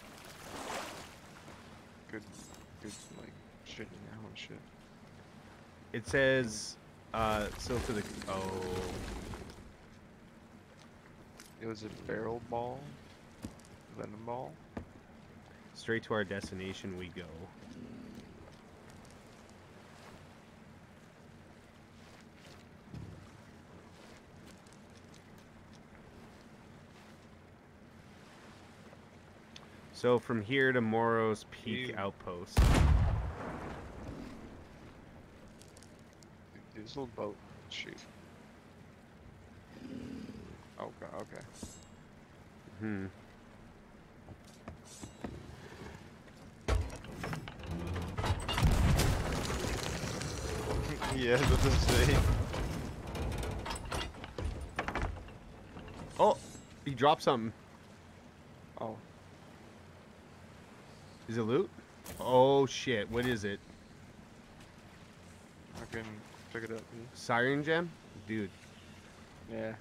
good, like, shit in there, holy shit. It says, so for the, oh. It was a barrel ball, venom ball. Straight to our destination we go. So from here to Morrow's Peak Ew. Outpost. Dude, this little boat, shoot. Oh god, okay. Hmm. Yeah, that's what I'm saying. Oh, he dropped something. Oh, Is it loot? Oh shit, what is it? I can pick it up, dude. Siren gem? Dude. Yeah.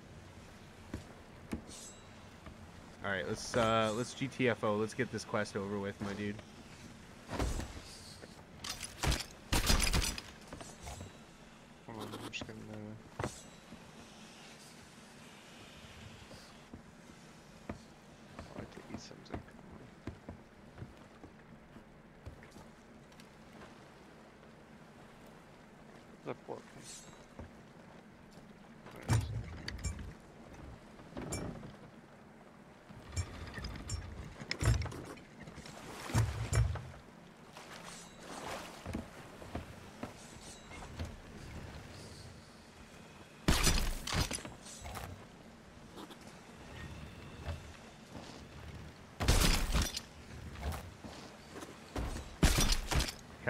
Alright, let's GTFO. Let's get this quest over with, my dude. Hold on, I'm just gonna... I like to eat something. The pork. Where is it?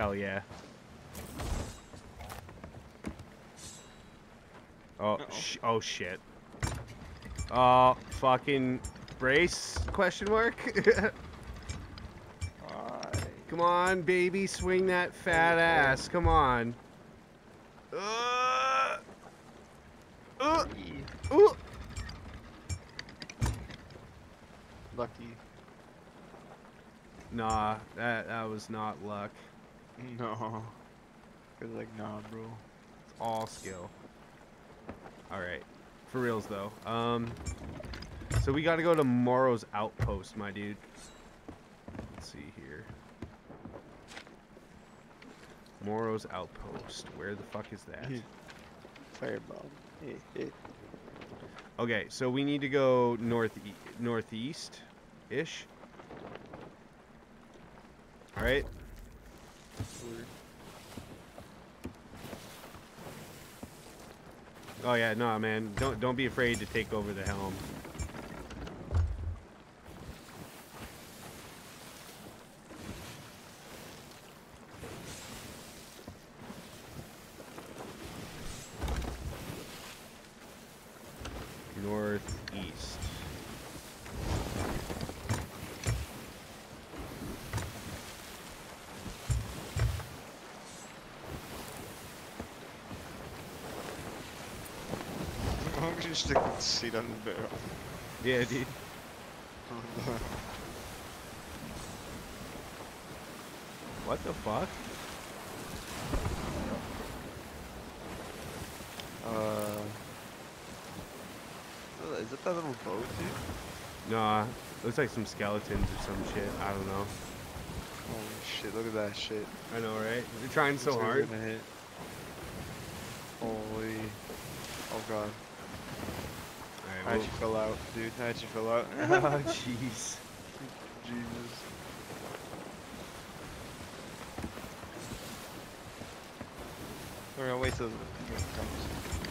Hell yeah. Oh, oh shit. Oh, fucking brace? Question mark? Come on, baby, swing that fat ass. Come on. Lucky. Nah, that was not luck. No. Good like, nah, bro. It's all skill. Alright. For reals, though. So we gotta go to Morrow's Outpost, my dude. Let's see here. Morrow's Outpost. Where the fuck is that? Fireball. Okay, so we need to go northeast-ish. Alright. Oh yeah, no man. Don't be afraid to take over the helm. Northeast. Why don't you just stick the seat on the barrel? Yeah, dude. What the fuck? Is it that little boat, dude? Nah, looks like some skeletons or some shit. I don't know. Holy shit, look at that shit. I know, right? They're trying so What's hard. gonna hit? Holy. Oh god. Alright, How'd you fill out, dude? How'd you fill out? Oh, jeez. Jesus. We're gonna wait till it comes.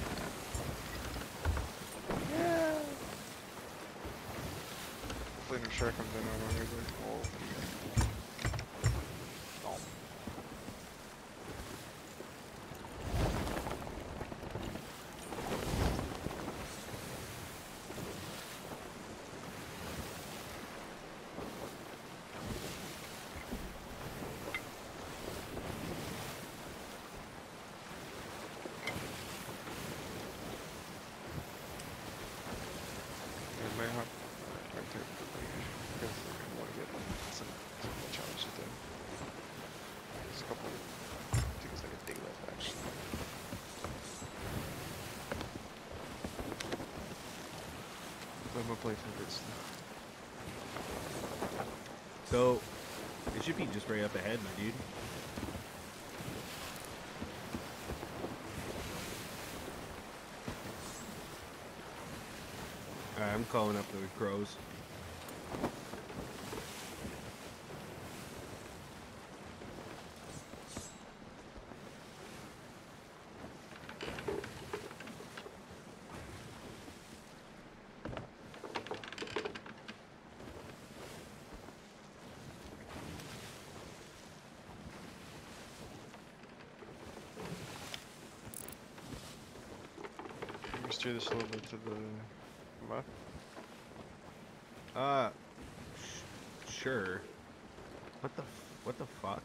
Yeah. Hopefully no shark comes in on our regular. Oh. So, it should be just right up ahead, my dude. Alright, I'm calling up the crows. Steer this a little bit to the left. Sure. What the fuck?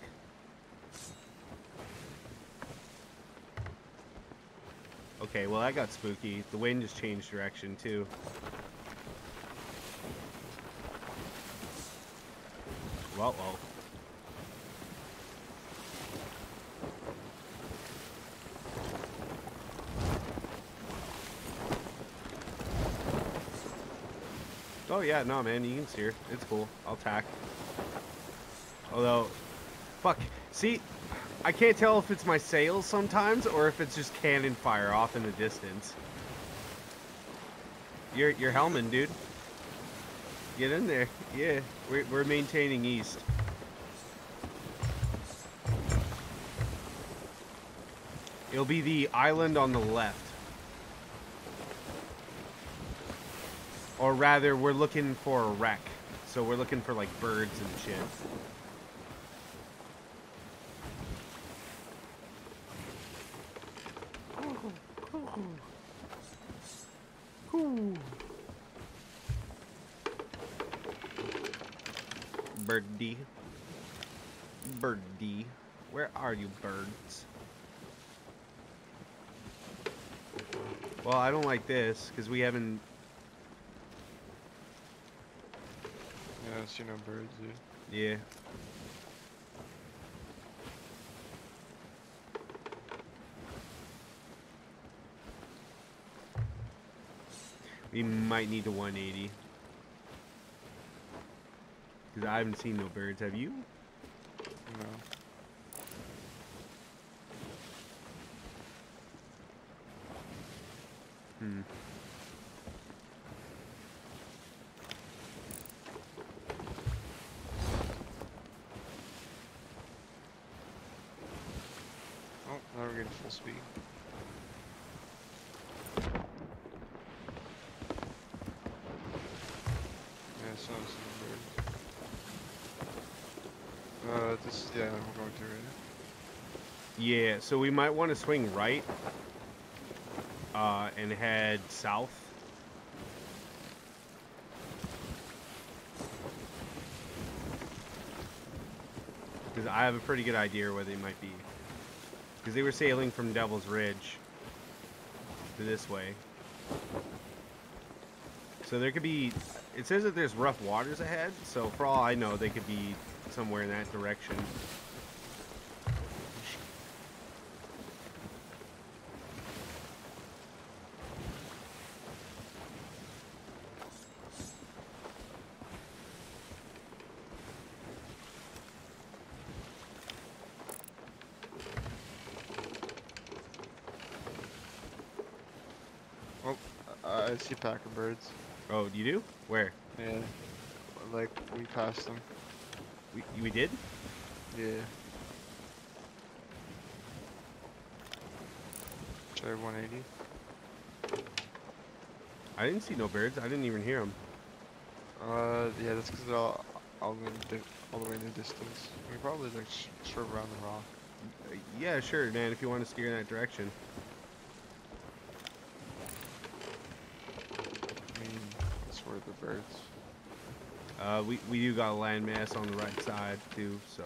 Okay, well that got spooky. The wind just changed direction too. Well. Oh yeah, no man, you can steer. It's cool. I'll tack. Although, fuck. See, I can't tell if it's my sails sometimes or if it's just cannon fire off in the distance. You're helming, dude. Get in there. Yeah, we're maintaining east. It'll be the island on the left. Or rather, we're looking for a wreck. So we're looking for, like, birds and shit. Whew. Birdie. Birdie. Where are you, birds? Well, I don't like this, because we haven't... Yeah, I see no birds, dude. Yeah. We might need a 180. Because I haven't seen no birds. Have you? No. Hmm. Oh, now we're getting full speed. Yeah, so some birds. This is the island we're going to right now. Yeah, so we might want to swing right. And head south. Because I have a pretty good idea where they might be. Because they were sailing from Devil's Ridge to this way. So there could be... It says that there's rough waters ahead, so for all I know, they could be somewhere in that direction. Oh, I see a pack of birds. Oh, you do? Where? Yeah. Like, we passed them. We did? Yeah. Try 180. I didn't see no birds. I didn't even hear them. Yeah, that's because they're all the way in the distance. We probably like swerve around the rock. Yeah, sure, man, if you want to steer in that direction. I mean, that's where the birds. We do got a landmass on the right side, too, so...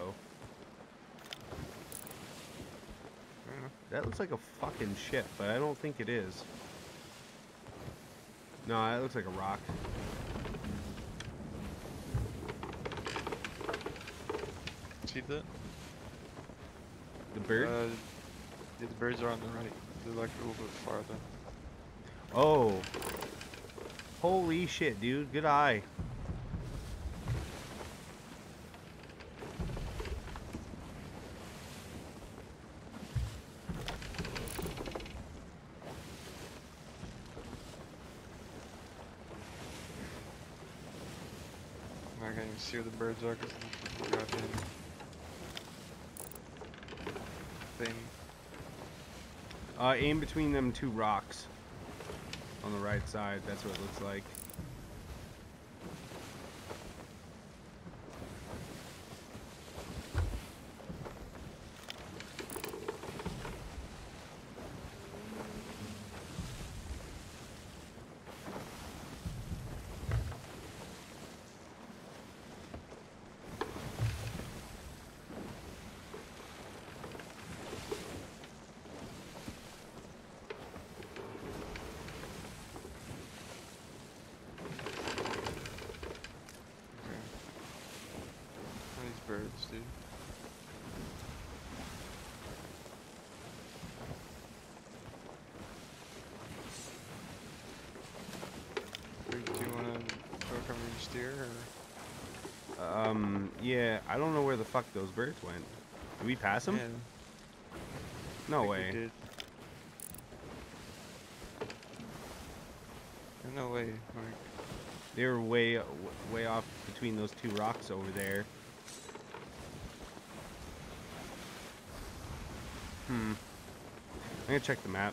Yeah. That looks like a fucking ship, but I don't think it is. No, that looks like a rock. See that? The bird? Yeah, the birds are on the right. They're like a little bit farther. Oh. Holy shit, dude. Good eye. I can't even see where the birds are because the goddamn thing. Aim between them two rocks. On the right side, that's what it looks like. Birds, dude. Do you want to go cover your steer, or? Yeah, I don't know where the fuck those birds went. Did we pass them? Yeah, No I think we way. did. No way. Like, They were way off between those two rocks over there. I'm gonna check the map.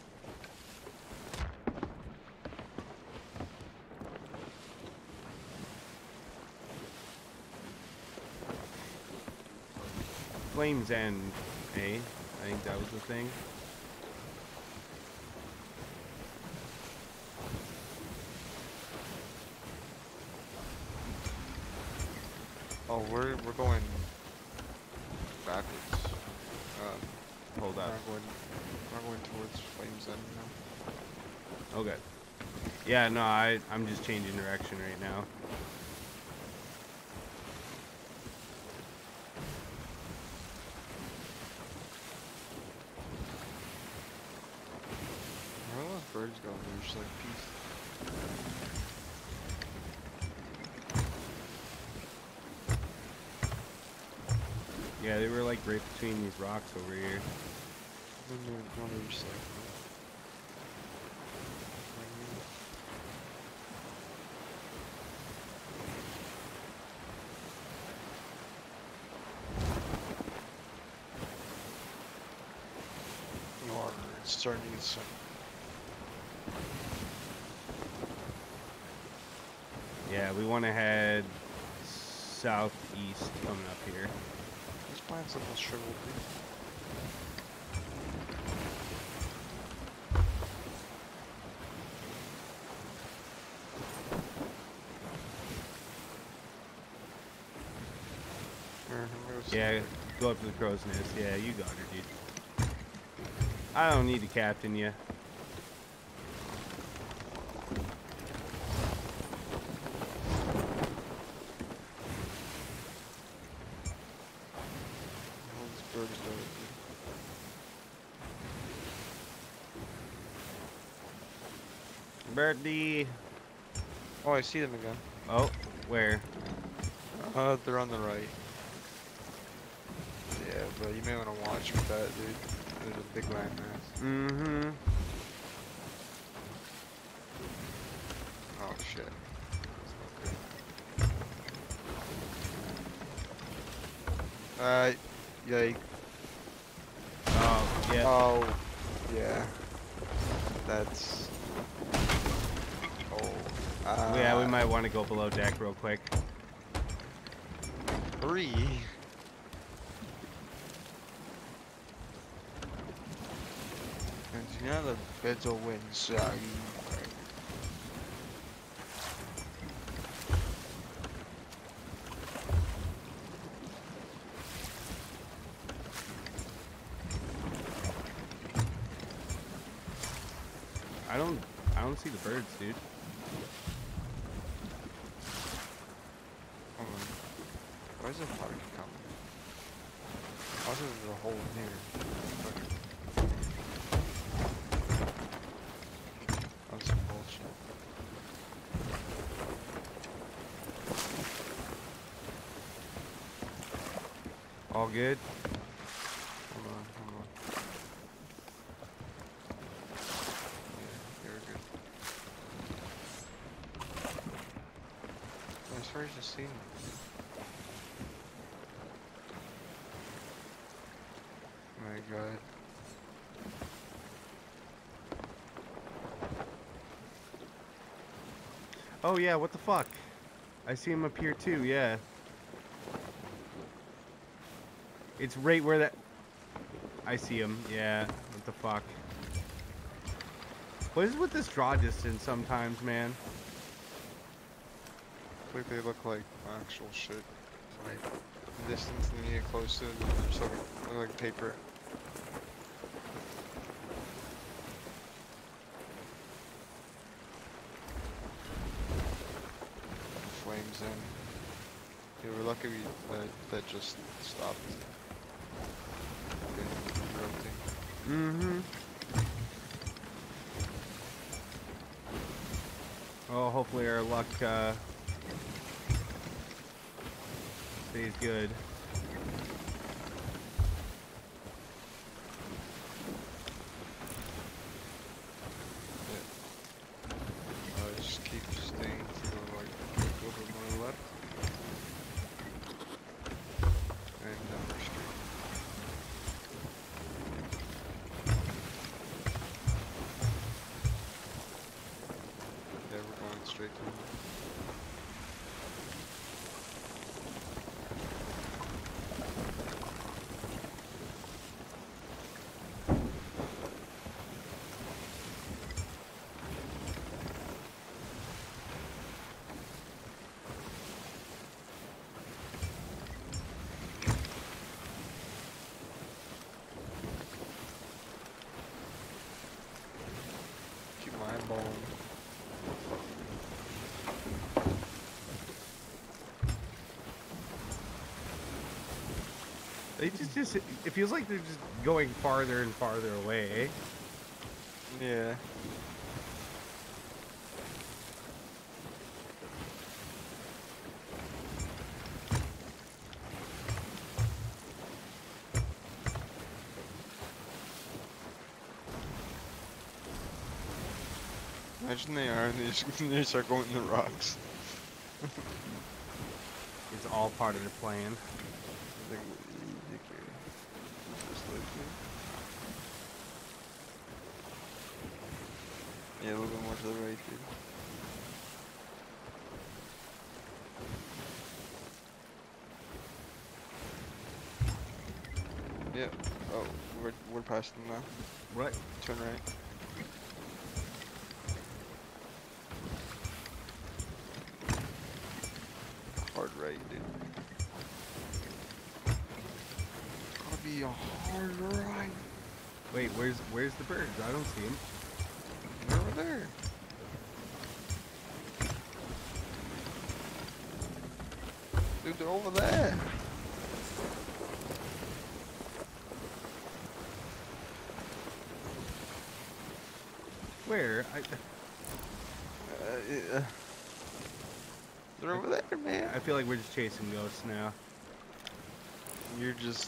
Flames End, eh? I think that was the thing. Oh, we're going backwards. Hold up. We're going towards Flames End now. Okay. Yeah, no, I'm just changing direction right now. Where are those birds going? They're just like peace. Yeah, they were like right between these rocks over here. Then they're just like. No, it's starting to get some. Yeah, we want to head southeast coming up here. These plants almost shriveled. Yeah, go up to the crow's nest. Yeah, you got her, dude. I don't need to captain you. Birdie. Oh, I see them again. Oh, where? They're on the right. Yeah, but you may want to watch with that, dude. There's a big landmass. Mm-hmm. Oh shit. Yike. Oh, yeah. Oh, yeah. That's. Oh. Yeah, we might want to go below deck real quick. 3. And you know the better win, so. I don't see the birds, dude. Hold on. Why is the party coming? Also, there's a hole in here. That's some bullshit. All good? Hold on. Yeah, you're good. As far as the scene. My god. Oh yeah, what the fuck? I see him up here too, yeah. It's right where that... I see him, yeah. What the fuck? What is with this draw distance sometimes, man? Like they look like actual shit. Like distance and you get close to it, they're just look like paper. Flames in. Yeah, we're lucky that just stopped. Interrupting. Mm-hmm. Oh, hopefully our luck, stays good. Just keep staying to the like a little bit more left. And we're straight. Yeah, we're going straight to him. my bone. They just it feels like they're just going farther and farther away. Yeah. Imagine they are and they start going in the rocks. It's all part of the plan. Like, just like yeah, a little bit more to the right, dude. Yeah. Oh, we're past them now. Right. Turn right. Hard right, dude. Gotta be a hard right. Wait, where's the birds? I don't see them. They're over there. Dude, they're over there. Where? They're over there, man. I feel like we're just chasing ghosts now. You're just...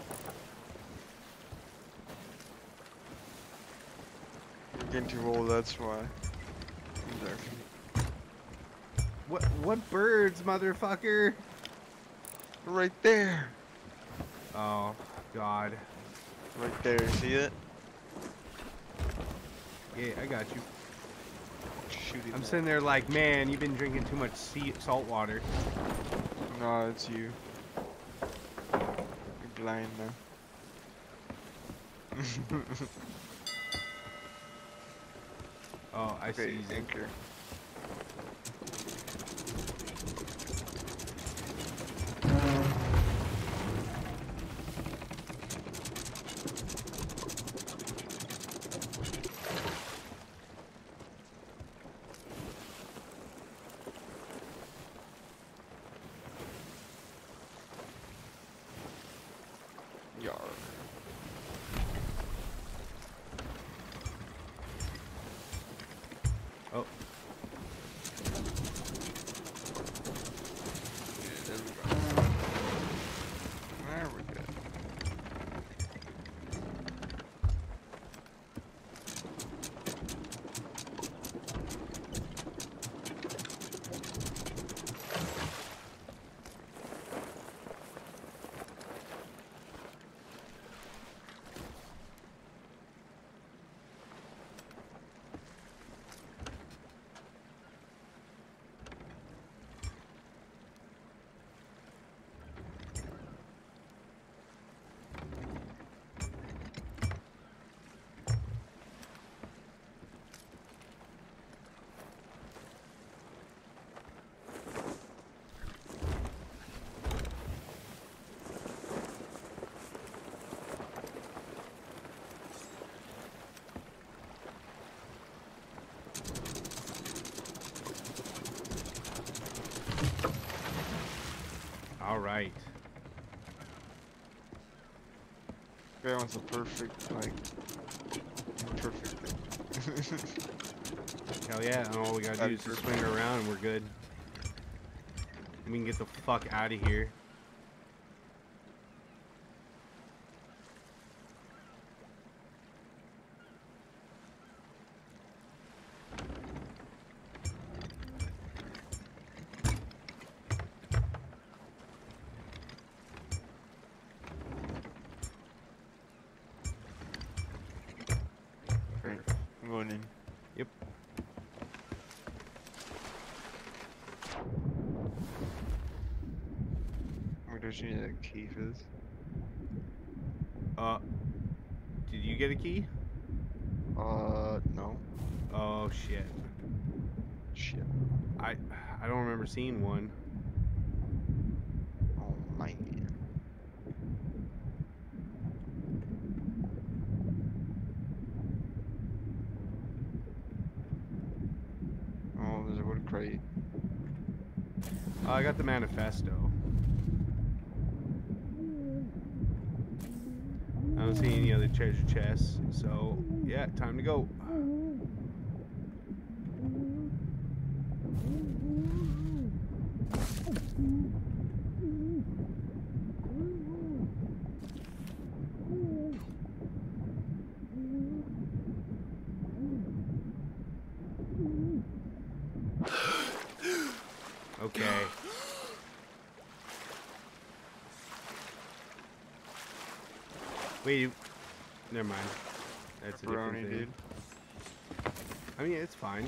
You're getting too old, that's why. Exactly. What birds, motherfucker? Right there. Oh, God. Right there, see it? Yeah, I got you. Shoot it. I'm sitting there like, man, you've been drinking too much salt water. No, it's you. You're blind now. Oh, I Okay, see. anchor. Yar. Oh, Yeah, there we go. There we go. all right. Guy wants a perfect, like, perfect thing. Hell yeah, and all we gotta do is just swing her around and we're good. We can get the fuck out of here. Right, I'm going in. Yep. Where does you need a key for this? Did you get a key? No. Oh shit. Shit. I don't remember seeing one. Oh, man. Oh, there's a wood crate. I got the manifesto. I don't see any other treasure chests, so yeah, time to go. Okay. Wait, never mind. That's a different Pepperoni, thing. dude. I mean, it's fine.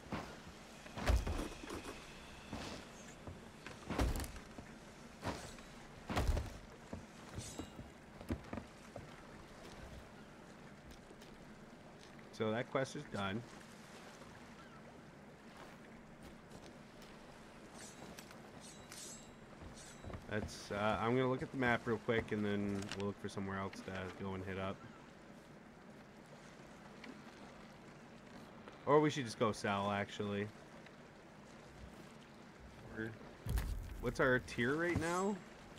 So that quest is done. That's, I'm gonna look at the map real quick and then we'll look for somewhere else to go and hit up. Or we should just go sell, actually. Word. What's our tier right now?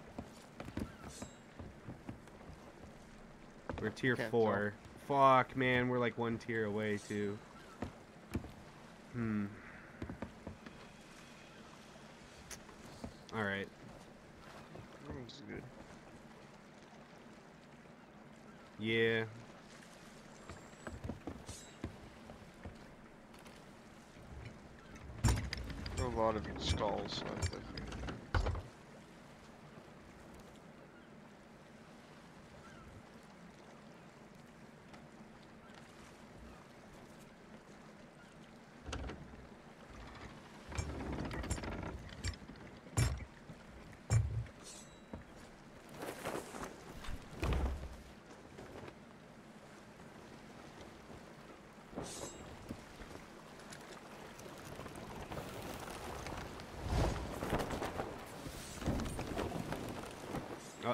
We're tier Can't 4. Fuck, man, we're like 1 tier away, too. Alright. This is good. Yeah. There are a lot of stalls, so I think. Oh.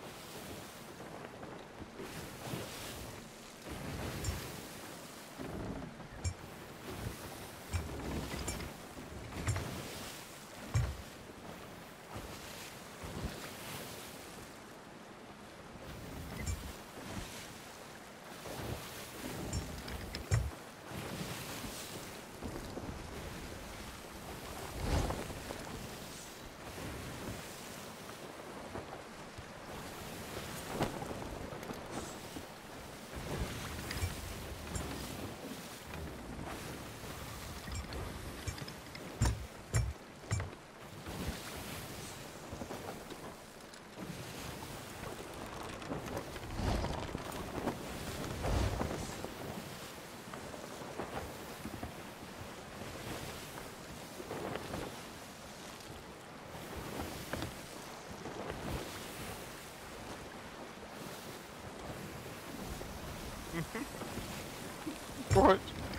What?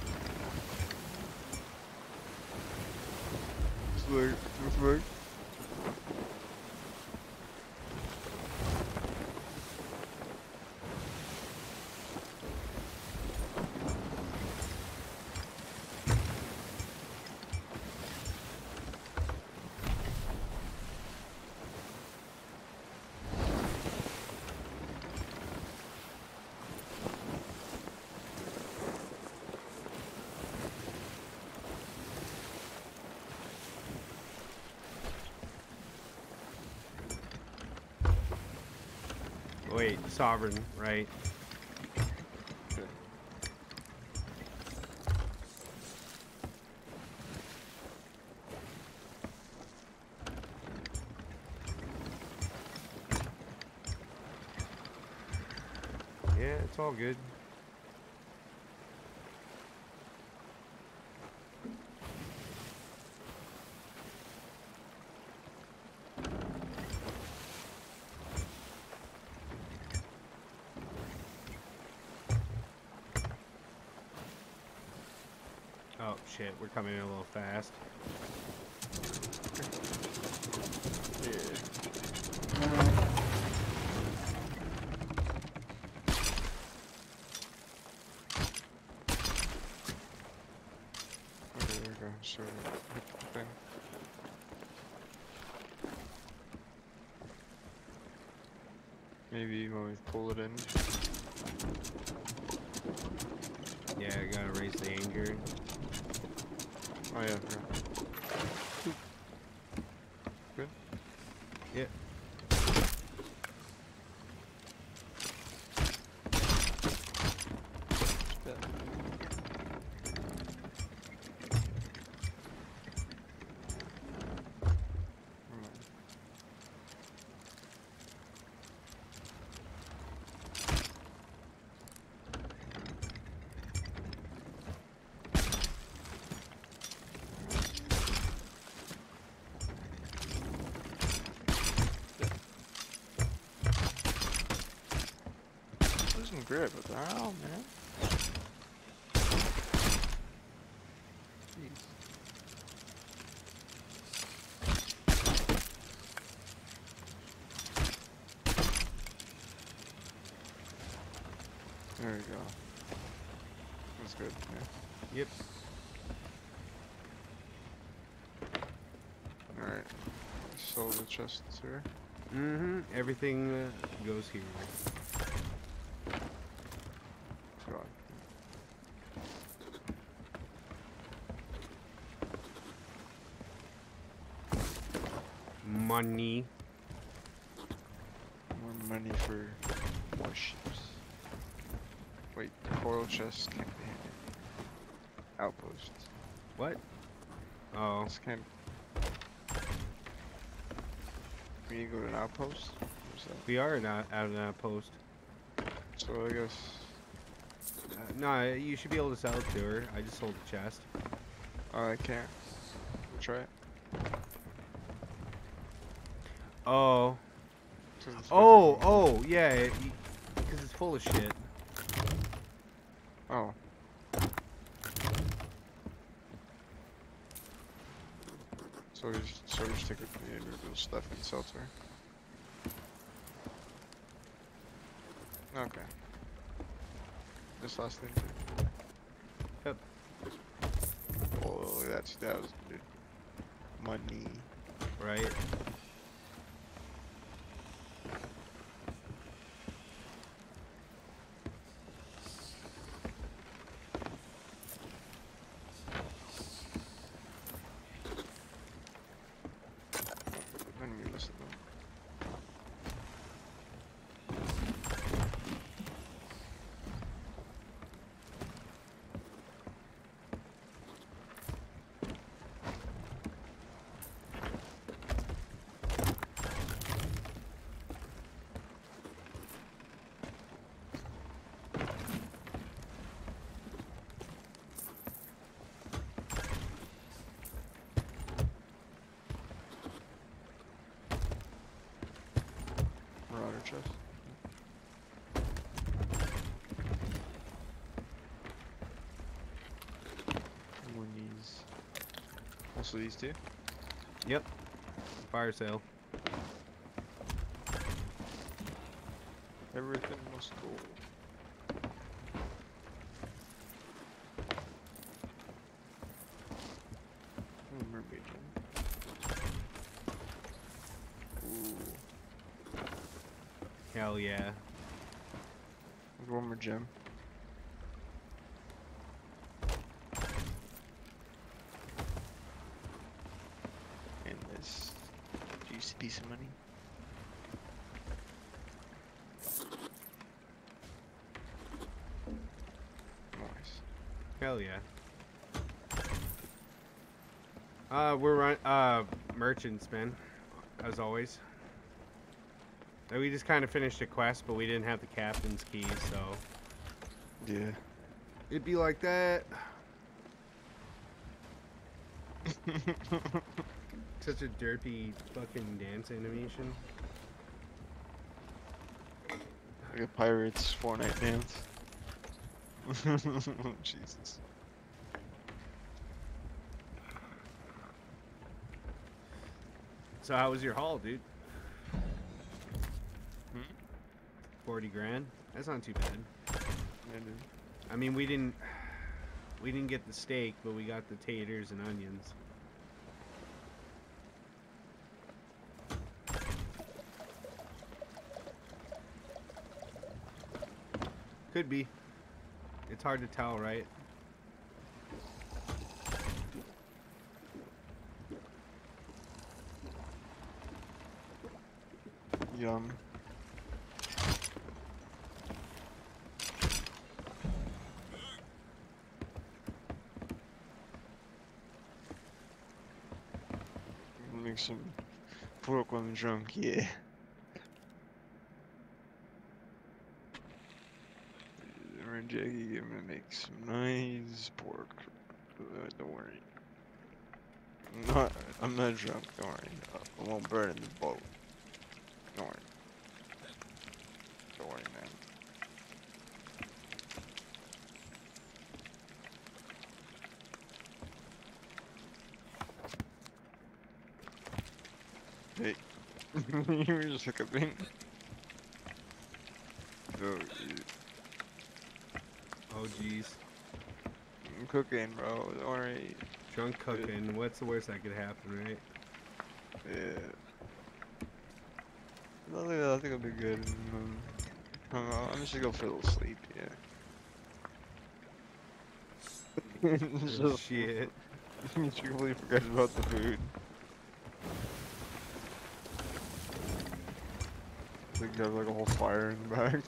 It's like, Wait, sovereign, right? okay. Yeah, it's all good. Oh shit, we're coming in a little fast. Yeah. Whatever. Okay, so hit the thing. Maybe when we pull it in. Yeah, I gotta raise the anchor. Oh yeah, yeah. Good. Yeah. Yeah. Never mind. Losing grip, what the hell, man? Jeez. There we go. That's good. Yeah. Yep. Alright. So the chests here. Mm-hmm. Everything goes here. God. Money. More money for more ships. Wait, coral chests can't be handed. Outposts. What? Oh. This can't. We need to go to an outpost? What's that? We are not out of that post. So I guess. No, you should be able to sell it to her. I just sold the chest. Oh, I can't. We'll try it. Oh. 'Cause it's Oh, fucking- oh, yeah. Because it's full of shit. Oh. So we just take the individual stuff and sell to her. Okay. This last thing too. Yep. Oh, that was good. Money. Right? Enemy listed though. Marauder chest. Monies. Also these two. Yep. Fire sale. Everything must go. Oh, mermaid gem. Ooh. Hell yeah. One more gem. And this juicy piece of money. Nice. Hell yeah. We're merchants, man. As always. We just kind of finished a quest, but we didn't have the captain's key, so Yeah. it'd be like that. Such a derpy fucking dance animation. Like a pirate's Fortnite dance. Jesus. So how was your haul, dude? Hmm? 40 grand? That's not too bad. Yeah, dude. I mean, we didn't We didn't get the steak, but we got the taters and onions. Could be. It's hard to tell, right? Yum. Make some pork when I'm drunk, yeah. Alright, Jackie, I'm gonna make some nice pork. Don't worry. I'm not drunk, don't worry. I won't burn in the boat. Don't worry. Don't worry, man. Hey. You were just hiccuping. So, Oh, jeez. I'm cooking, bro. Don't worry. Drunk cooking. What's the worst that could happen, right? Yeah. I think I'll be good. I'm just gonna go for a little sleep, yeah. Oh, shit. You completely forgot about the food. I think you have like a whole fire in the back.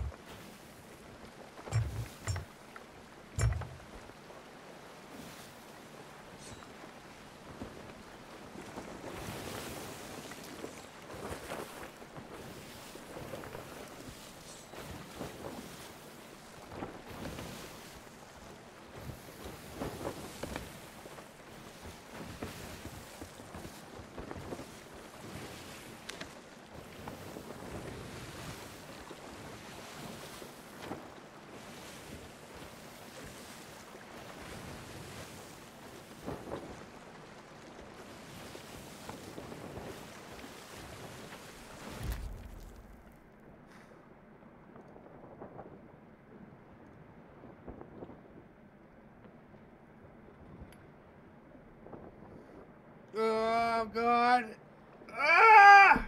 Oh, God. Ah!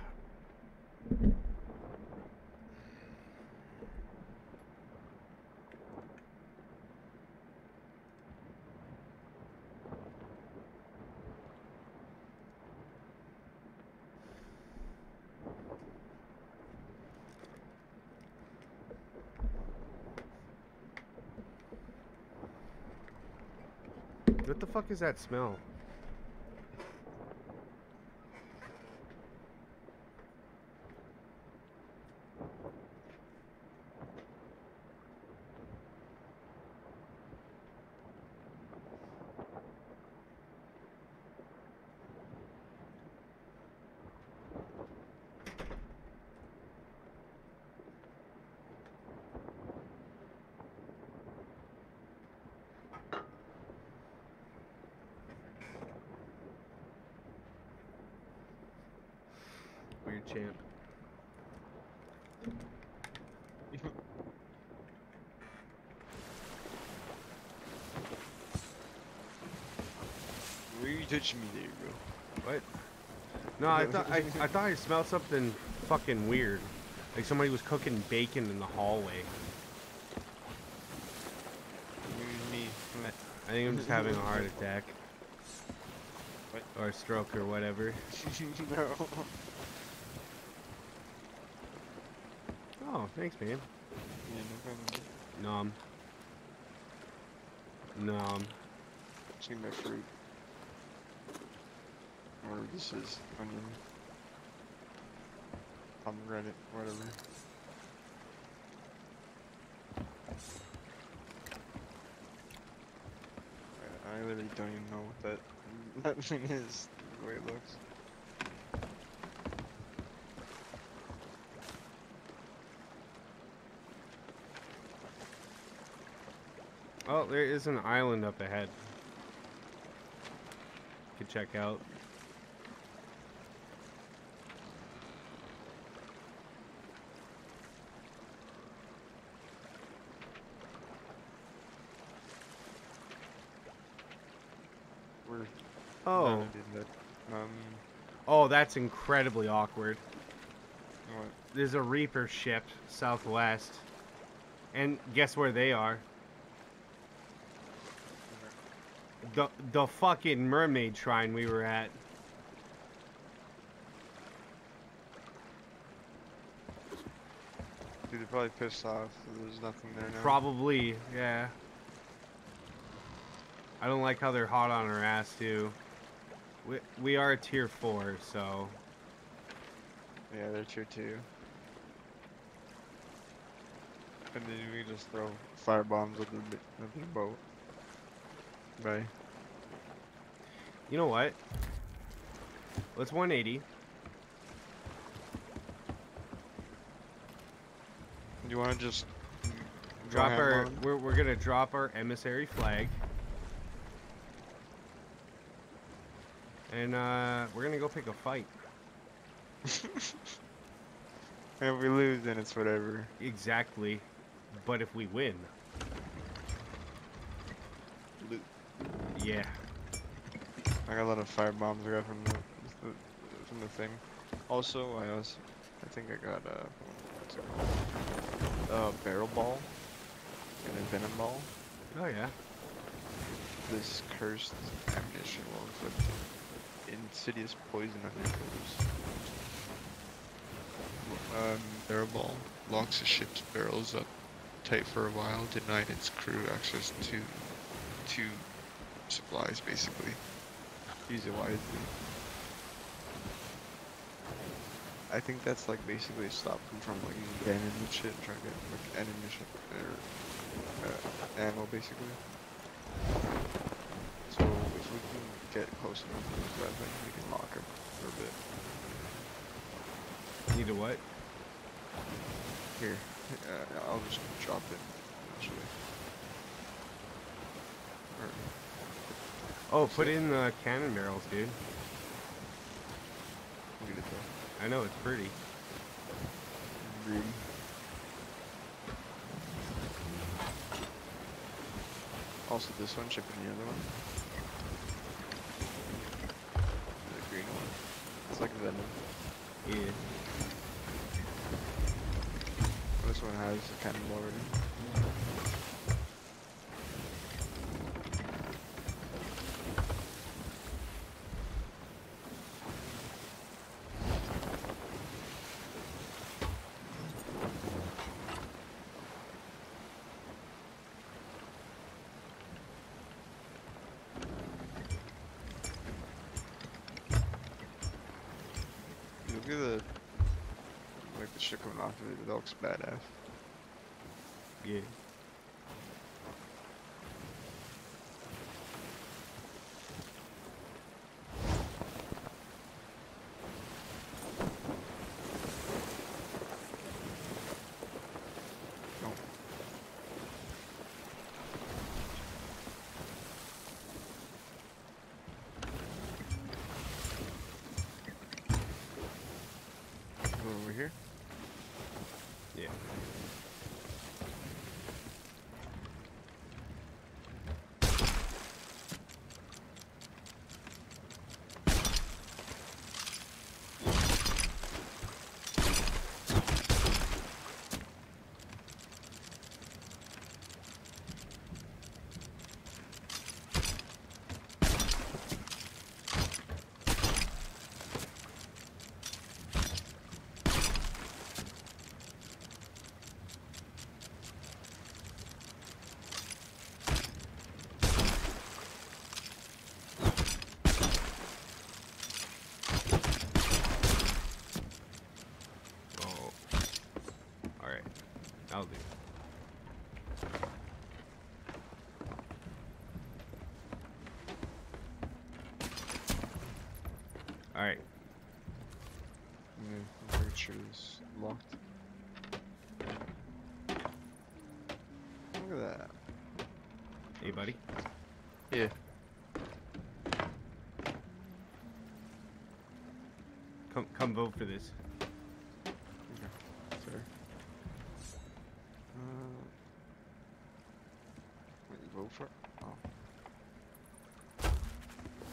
What the fuck is that smell? Weird champ. Where are you touching me there, bro? What? No, I thought I smelled something fucking weird. Like somebody was cooking bacon in the hallway. Me. I think I'm just having a heart attack. What? Or a stroke or whatever. No. Oh, thanks, man. Yeah, no problem. Nom. Just give me my fruit. Whatever this is. Onion. Pomegranate. Whatever. I literally don't even know what that thing is. The way it looks. Oh, there is an island up ahead. You can check out. We're Oh. none of that. Oh, that's incredibly awkward. What? There's a Reaper ship southwest. And guess where they are? The fucking mermaid shrine we were at. Dude, they're probably pissed off. There's nothing there now. Probably, yeah. I don't like how they're hot on our ass too. We are a tier 4, so Yeah, they're tier 2. And then we just throw fire bombs at the boat. Bye. you know what? Let's 180. You want to just Drop ham our. on 'em? We're gonna drop our emissary flag. And we're gonna go pick a fight. And if we lose, then it's whatever. Exactly. But if we win, Loot. yeah. I got a lot of fire bombs I got from the thing. Also, I think I got what's it called? A barrel ball and a venom ball. Oh yeah. This cursed ammunition will inflict insidious poison on your foes. Barrel ball locks the ship's barrels up tight for a while, denying its crew access to supplies, basically. Use it wisely. I think that's like basically stop them from like using cannon and shit, trying to get like ammunition or ammo, basically. So if we can get close enough to this bad thing, we can lock him for a bit. Need a what? Here, I'll just drop it, actually. Oh, put in the cannon barrels, dude. Look at it though. I know it's pretty. Green. Also this one, chip in the other one. The green one. It's like venom. Yeah. This one has a cannon already. Look at the shit coming off of it. It looks badass. Yeah. No. Over here? Yeah. I'll do. Alright. Yeah, I'm pretty sure it's locked. Look at that. Hey, buddy. Yeah. Come vote for this. Sorry. Wait, vote for it? Oh.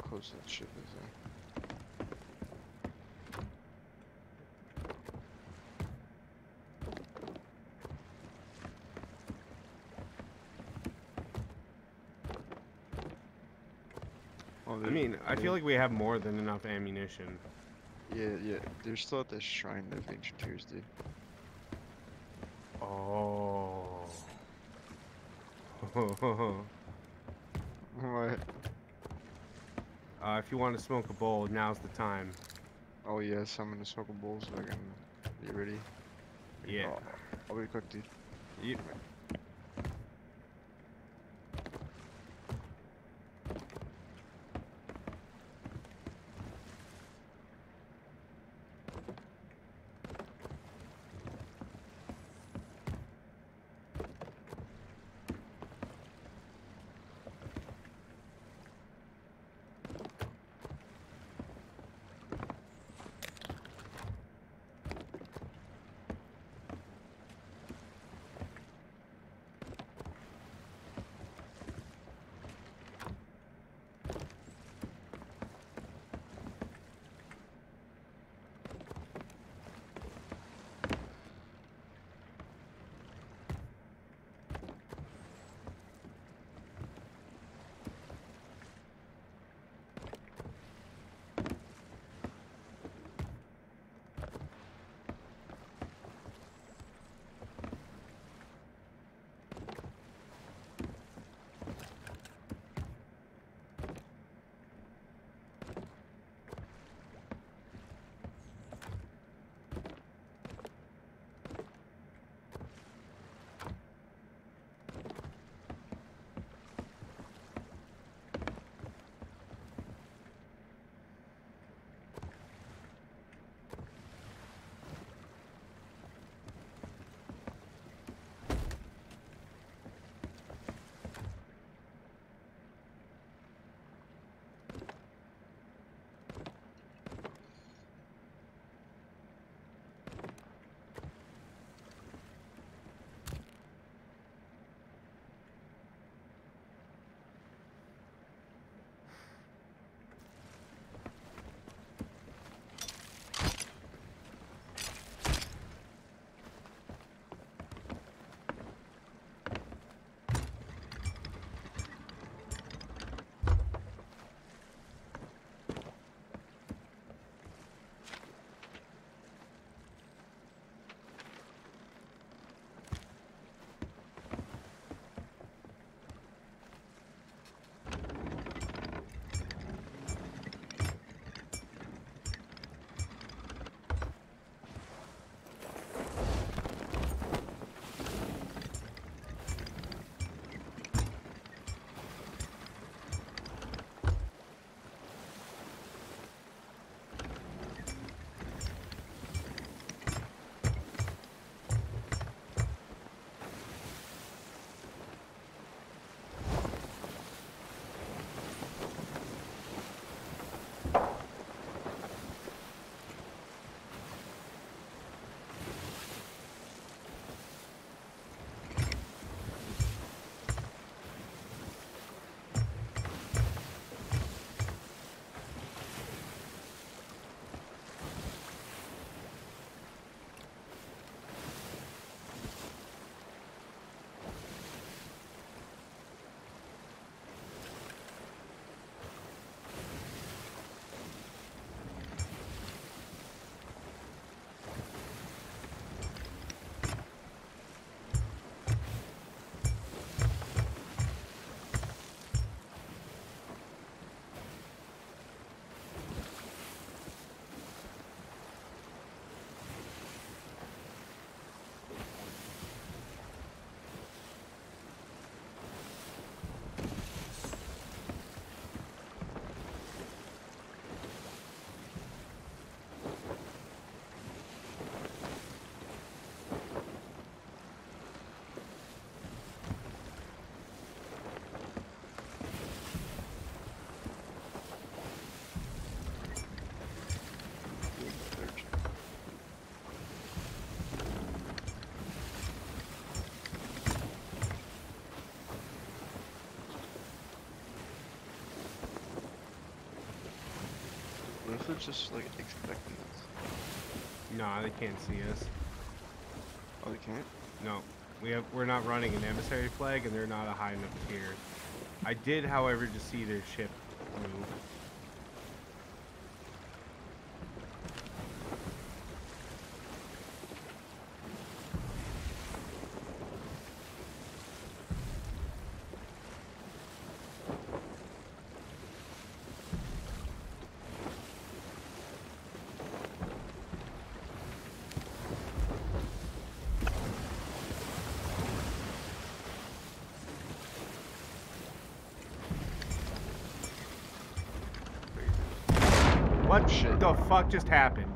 close that ship is. Oh, I mean, I feel like we have more than enough ammunition. yeah, they're still at the Shrine of Ancient Tears, dude. Oh. What? If you want to smoke a bowl, now's the time. Oh yes, I'm gonna smoke a bowl so I can get ready. Yeah. I'll be quick, dude. You, was just like expecting us. Nah, they can't see us. Oh, they can't? No, we're not running an emissary flag, and they're not a high enough tier. I did, however, just see their ship move. What Shit. the fuck just happened?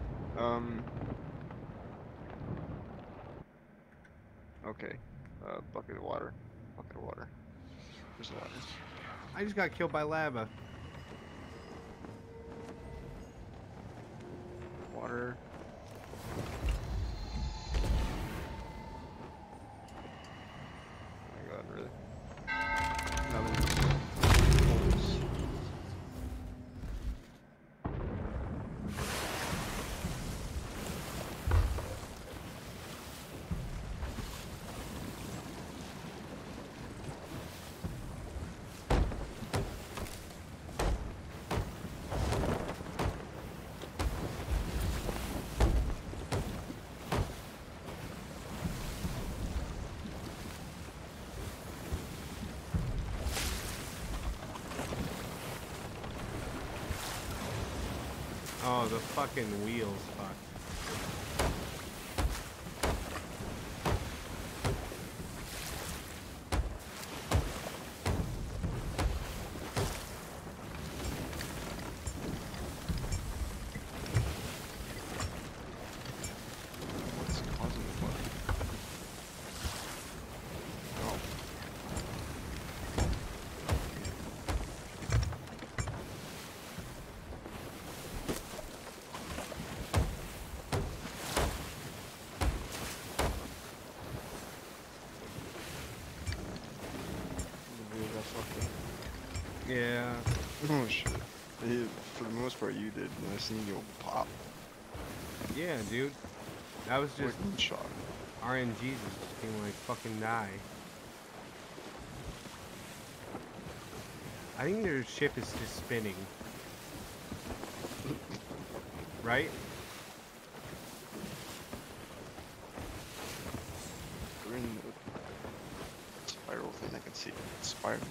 Okay. Bucket of water. Bucket of water. Where's the water? I just got killed by lava. Water. Oh my god, really? Holes. Oh, the fucking wheels, fuck. What's causing the water? Oh. The wheel got fucked up. Yeah. Oh shit. Yeah, for the most part you did, and I seen you pop. Yeah, dude. That was just Like one shot. RNGs just being like fucking die. I think their ship is just spinning. Right? We're in the spiral thing, I can see it spiraling.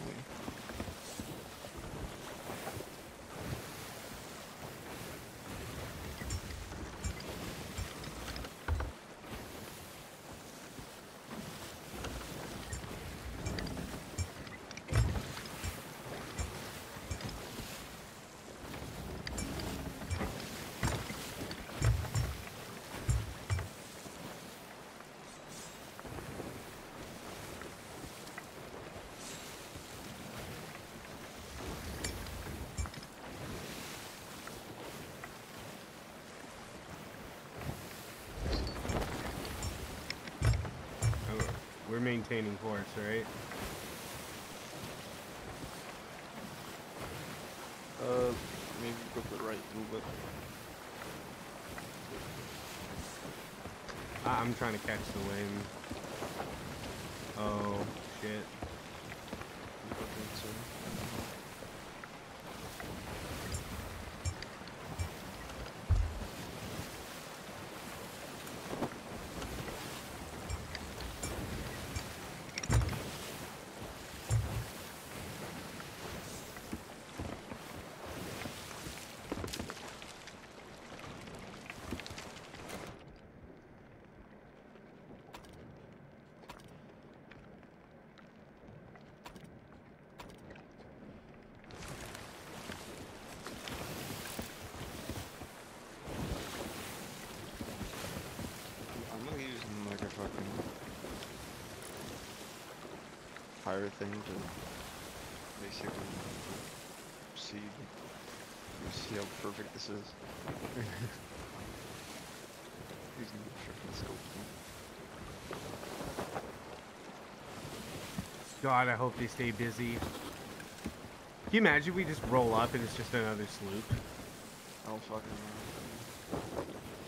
Oh, we're maintaining course, right? Maybe go to the right a little bit. I'm trying to catch the wind. Oh, shit. I'm gonna use like a fucking fire thing to basically see how perfect this is. Using the freaking scope thing. God, I hope they stay busy. Can you imagine we just roll up and it's just another sloop? I Oh fucking.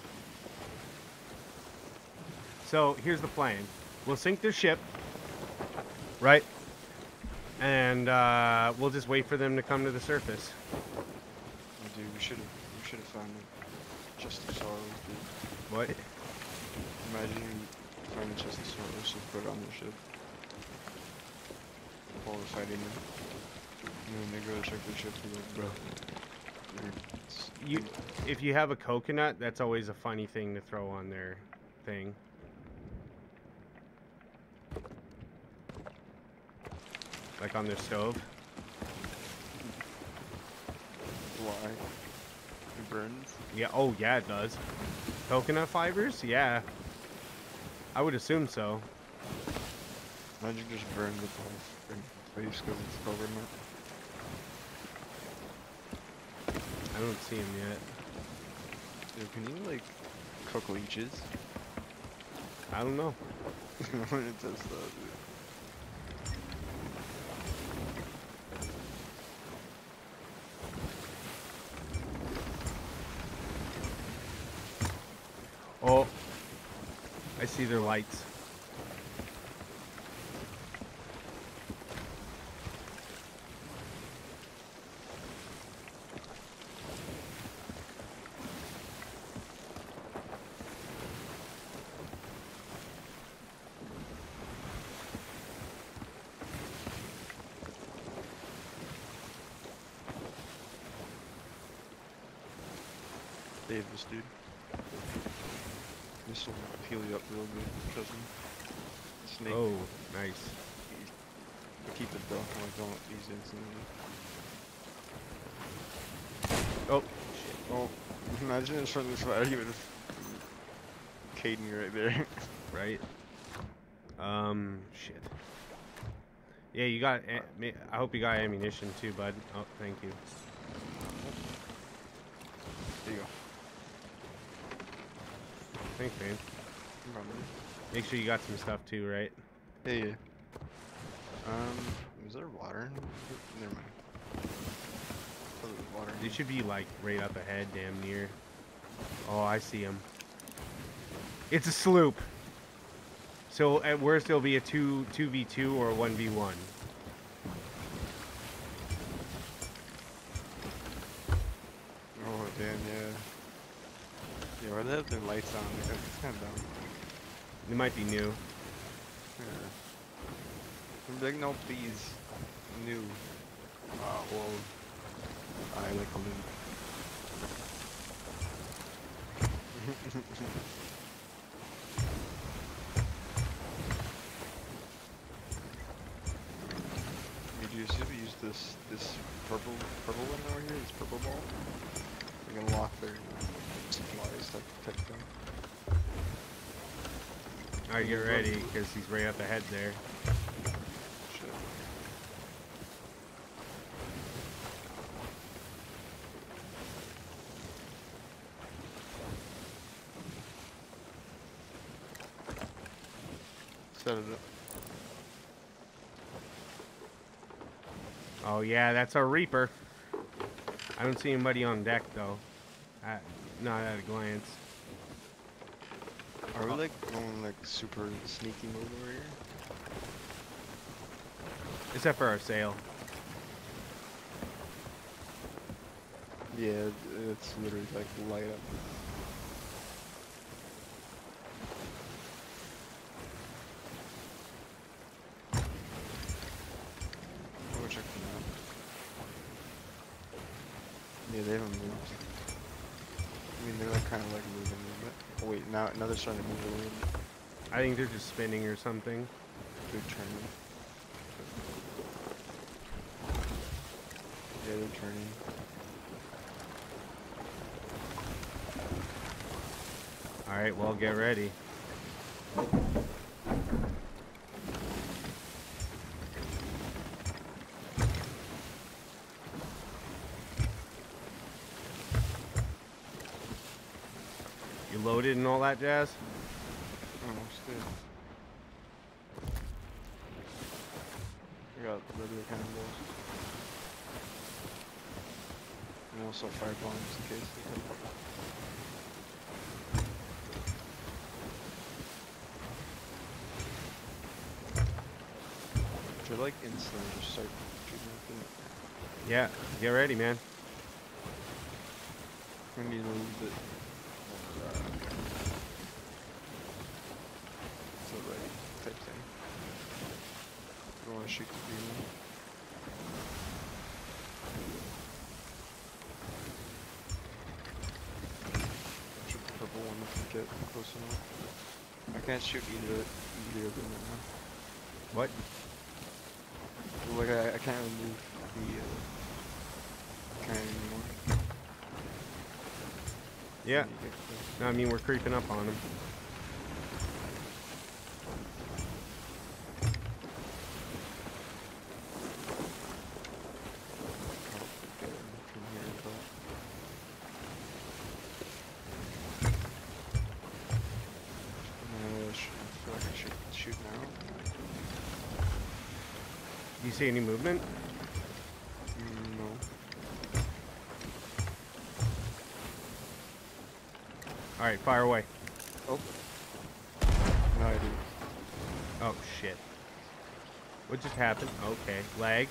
So here's the plan. We'll sink their ship, right? And we'll just wait for them to come to the surface. Oh, dude, we should have found a chest of sorrows, dude. What? Imagine you find a chest of sorrows, just put it on the ship. While we're fighting them. And then they go to check their ship and like, bro. If you have a coconut, that's always a funny thing to throw on their thing. Like on their stove. Why? It burns? Yeah, oh yeah, it does. Coconut fibers? Yeah. I would assume so. Imagine just burn the whole place because it's coconut. I don't see him yet. Dude, can you like cook leeches? I don't know. I want to test that, dude. Oh, I see their lights. Save this dude. This will heal you up real good, trust me. Snake. Oh, nice. Keep it though, I don't use it instantly. Oh, shit. Oh, imagine it's from this fire, you would have Caden right there. Right? Shit. Yeah, you got. I hope you got ammunition too, bud. Oh, thank you. There you go. Thanks, man. No problem. Make sure you got some stuff too, right? Yeah, yeah. Is there water? Never mind. Oh, there's water. They should be like right up ahead, damn near. Oh, I see him. It's a sloop. So at worst, it'll be a 2v2 or a 1v1. Oh, damn, yeah. Yeah, why they have their lights on? Like, it's kind of dumb. It might be new. Yeah. I'm like, no, please. New. Well, I like a new. You should use this purple one over here, this purple ball. You can lock their supplies type thing. Alright, get ready, because he's right up ahead there. Shit. Set it up. Oh yeah, that's our Reaper. I don't see anybody on deck though. Not at a glance. Are we like going like super sneaky mode over here? Except for our sail. Yeah, it's literally like light up. Go check them out. Yeah, they haven't moved. I mean, they're like kind of like moving a little bit. Oh wait, now they're starting to move a little bit. I think they're just spinning or something. They're turning. Yeah, they're turning. Alright, well, get ready. You loaded and all that jazz? Almost did. I got regular cannonballs. And also fire bombs in case they come. Should I like instantly just start shooting at it? Yeah, get ready, man. I need a little bit. So ready type thing. I don't want to shoot the demon. Shoot the purple one if we get close enough. I can't shoot either of them right now. What? Like I can't remove the cannon anymore. Yeah. When you get close. No, I mean, we're creeping up on him. I'll get him from here, but I feel like I should shoot now. Do you see any movement? No. All right, fire away. Oh. No, I do. Oh, shit. What just happened? Okay, lag.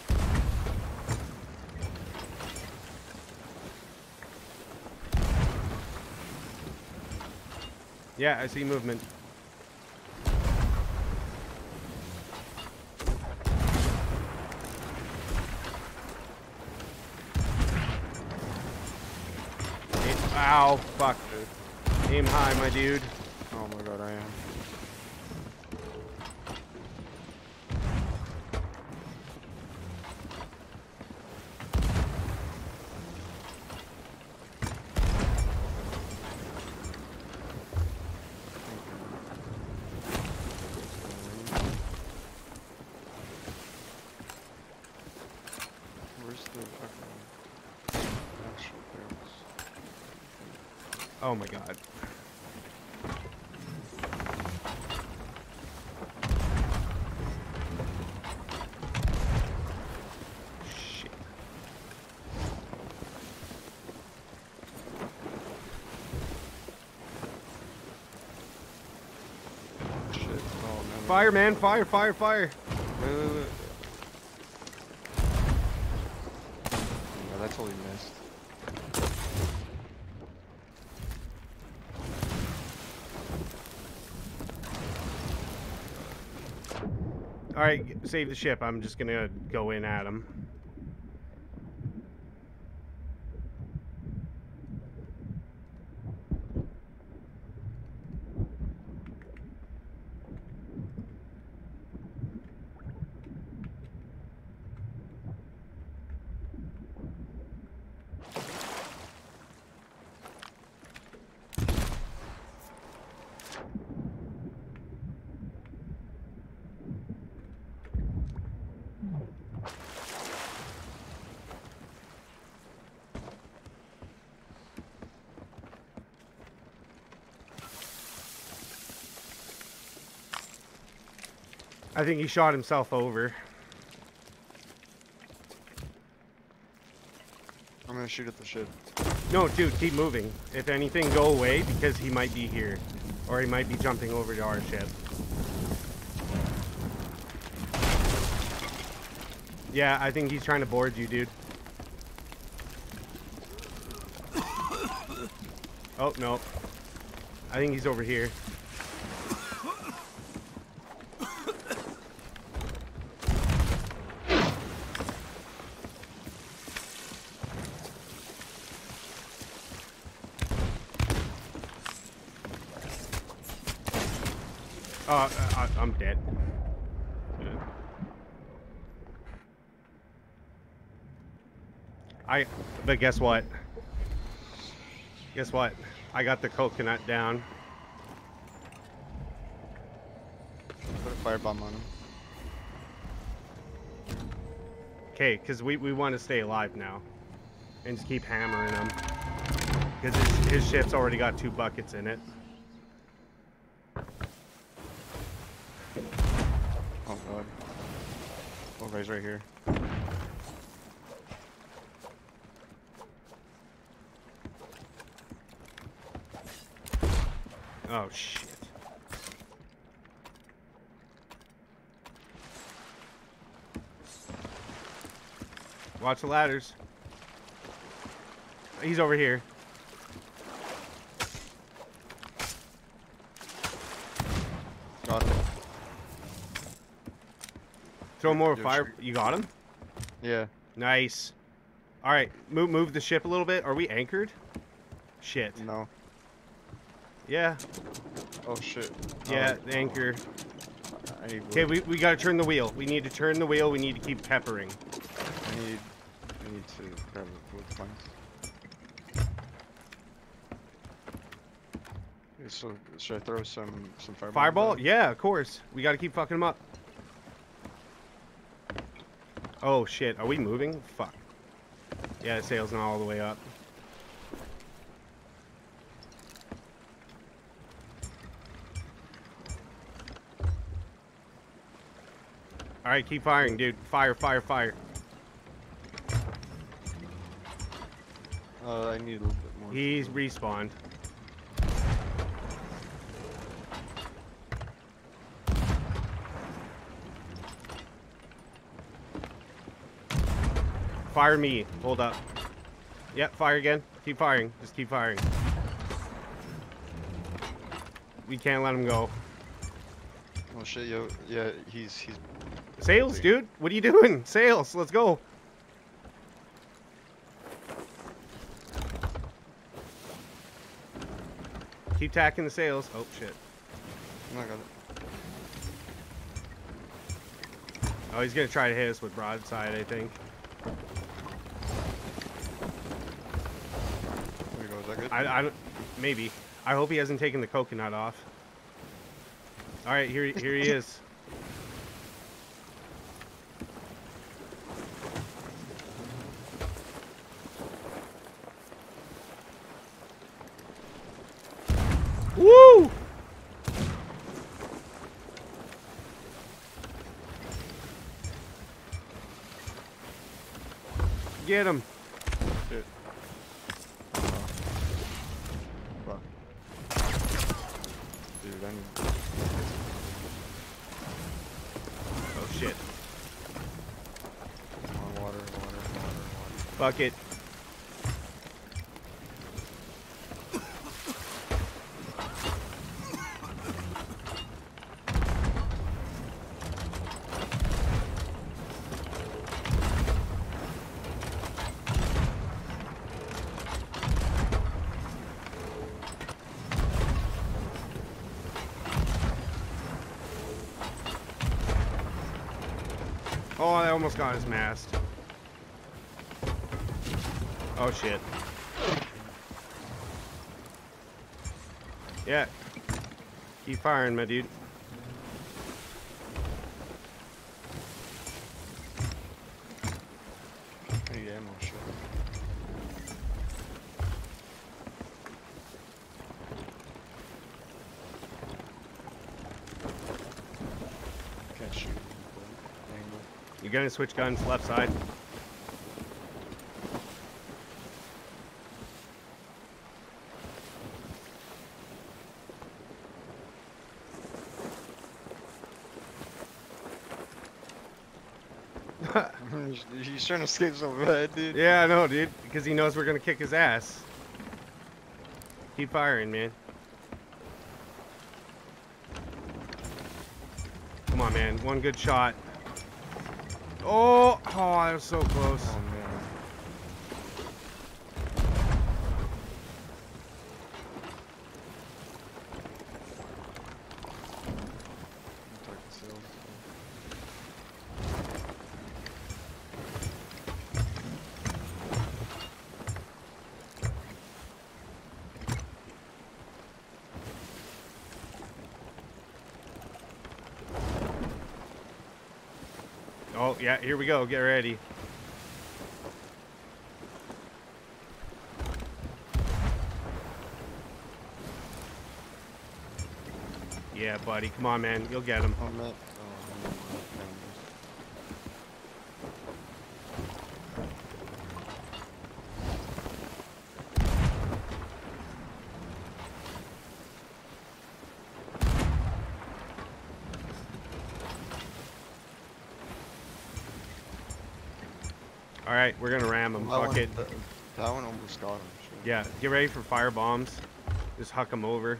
Yeah, I see movement. Ow, fuck. Aim high, my dude. Oh my god, I am. Where's the actual barrels? Oh my god. Shit. Shit. Oh man. Fire, man. Fire, fire, fire. Wait. Yeah, that's totally missed. All right, save the ship. I'm just gonna go in at him. I think he shot himself over. I'm gonna shoot at the ship. No, dude, keep moving. If anything, go away because he might be here. Or he might be jumping over to our ship. Yeah, I think he's trying to board you, dude. Oh, no. I think he's over here. I'm dead. But guess what? Guess what? I got the coconut down. Put a firebomb on him. Okay, because we want to stay alive now. And just keep hammering him. Because his ship's already got 2 buckets in it. Oh god. Oh, guy's right here. Oh, shit. Watch the ladders. He's over here. Got him. Throw more Yo, fire. shoot. You got him? Yeah. Nice. All right, move the ship a little bit. Are we anchored? Shit. No. Yeah. Oh shit. Yeah, the anchor. I need Okay, wood. we gotta turn the wheel. We need to turn the wheel. We need to keep peppering. I need to grab wood planks. Okay, so should I throw some fireballs Fireball? down? Yeah, of course. We gotta keep fucking them up. Oh shit, are we moving? Fuck. Yeah, the sail's not all the way up. Alright, keep firing, dude. Fire, fire, fire. I need a little bit more. He's respawned. Fire me. Hold up. Yep, fire again. Keep firing. Just keep firing. We can't let him go. Oh shit, yo, yeah, he's. Sails, dude. What are you doing? Sails. Let's go. Keep tacking the sails. Oh shit. Oh, I got it. Oh, he's gonna try to hit us with broadside, I think. There we go. Is that good? I don't. Maybe. I hope he hasn't taken the coconut off. All right, here he is. Woo! Get him. Shit. Fuck. Dude, I need. Oh shit. Come on, water. Bucket. Oh, I almost got his mast. Oh shit. Yeah. Keep firing, my dude. I need ammo, shit. Can't shoot. Angle. You gonna switch guns left side? He's trying to escape so bad, dude. Yeah, I know, dude. Because he knows we're gonna kick his ass. Keep firing, man. Come on, man. One good shot. Oh, that was so close. Oh man. Attack the sails. Oh, yeah, here we go. Get ready. Yeah, buddy. Come on, man. You'll get him. Oh man. Oh, man. All right, we're gonna ram them. Fuck it. That one almost got him. Shit. Yeah, get ready for fire bombs. Just huck them over.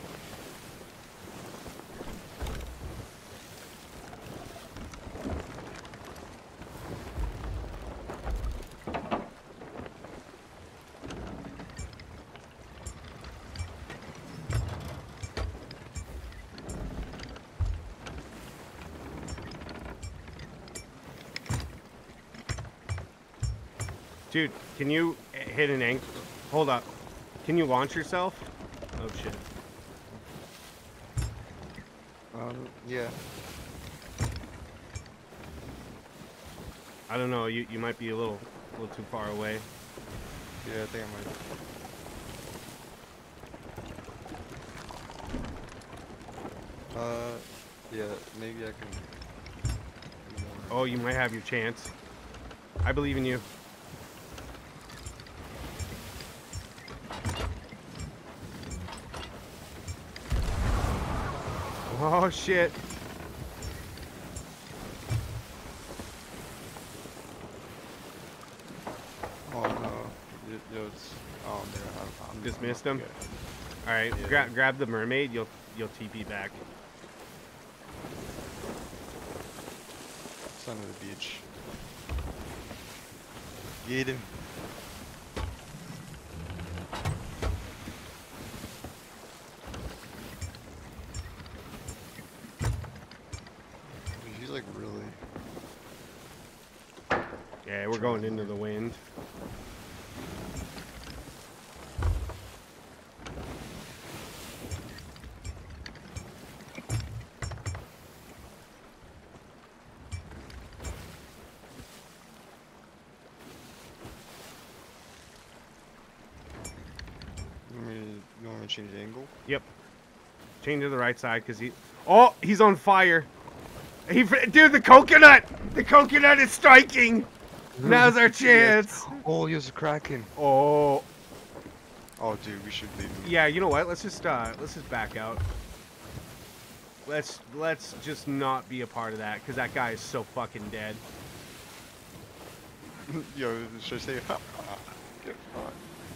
Dude, can you hit an anchor? Hold up. Can you launch yourself? Oh shit. Yeah. I don't know. You might be a little too far away. Yeah, I think I might. Yeah, maybe I can. Oh, you might have your chance. I believe in you. Oh shit. Oh no. It's. Oh man, I'm Just I'm missed not him? good. All right, Yeah. grab the mermaid. You'll TP back. Son of the beach. Get him. He's like really. Yeah, we're going into the wind. You want me to change the angle? Yep. Change to the right side because he. Oh, he's on fire. Dude, the coconut! The coconut is striking. Now's our chance. Oh, he was a kraken. Oh. Oh, dude, we should leave. Yeah, you know what? Let's just back out. Let's just not be a part of that because that guy is so fucking dead. Yo, should I say? Get fucked.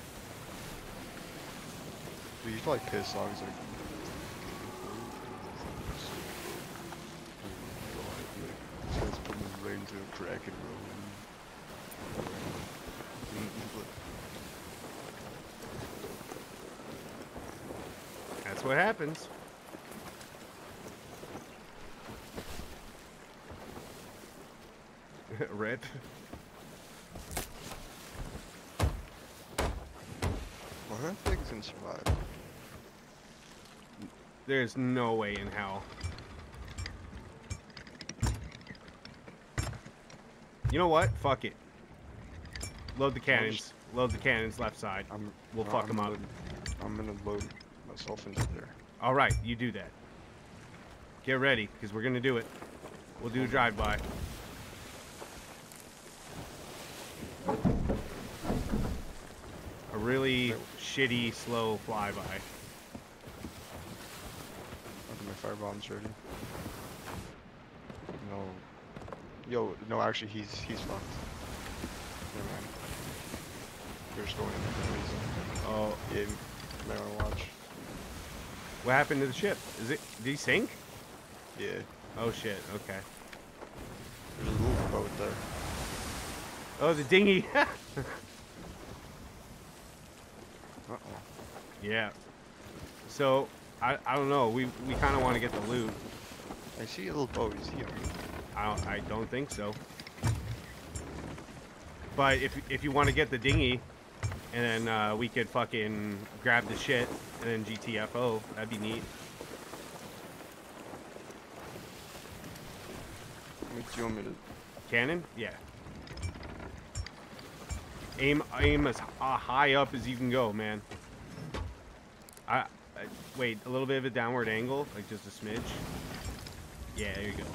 Dude, he's probably pissed off. He's like. Let's put him right into a kraken, bro. That's what happens. Rip. Well, I don't think it's gonna survive. There's no way in hell. You know what? Fuck it. Load the cannons. Load the cannons left side. We'll fuck them up. I'm gonna load myself into there. All right, you do that. Get ready, because we're gonna do it. We'll do a drive-by. A really shitty, slow flyby. Okay, my firebomb's ready. No. Yo, no, actually, he's fucked. Never mind. We're just going in for no reason. Oh, Yeah, you might wanna watch. what happened to the ship? Did he sink? Yeah. Oh shit, okay. There's a little boat there. Oh, the dinghy. Uh-oh. Yeah. So, I don't know. We kind of want to get the loot. I see a little boat. Is he on me? I don't think so. But if you want to get the dinghy, and then we could fucking grab the shit and then GTFO, that'd be neat. What do you want me to... Cannon? Yeah. Aim as high up as you can go, man. Wait, a little bit of a downward angle, like just a smidge. Yeah, there you go.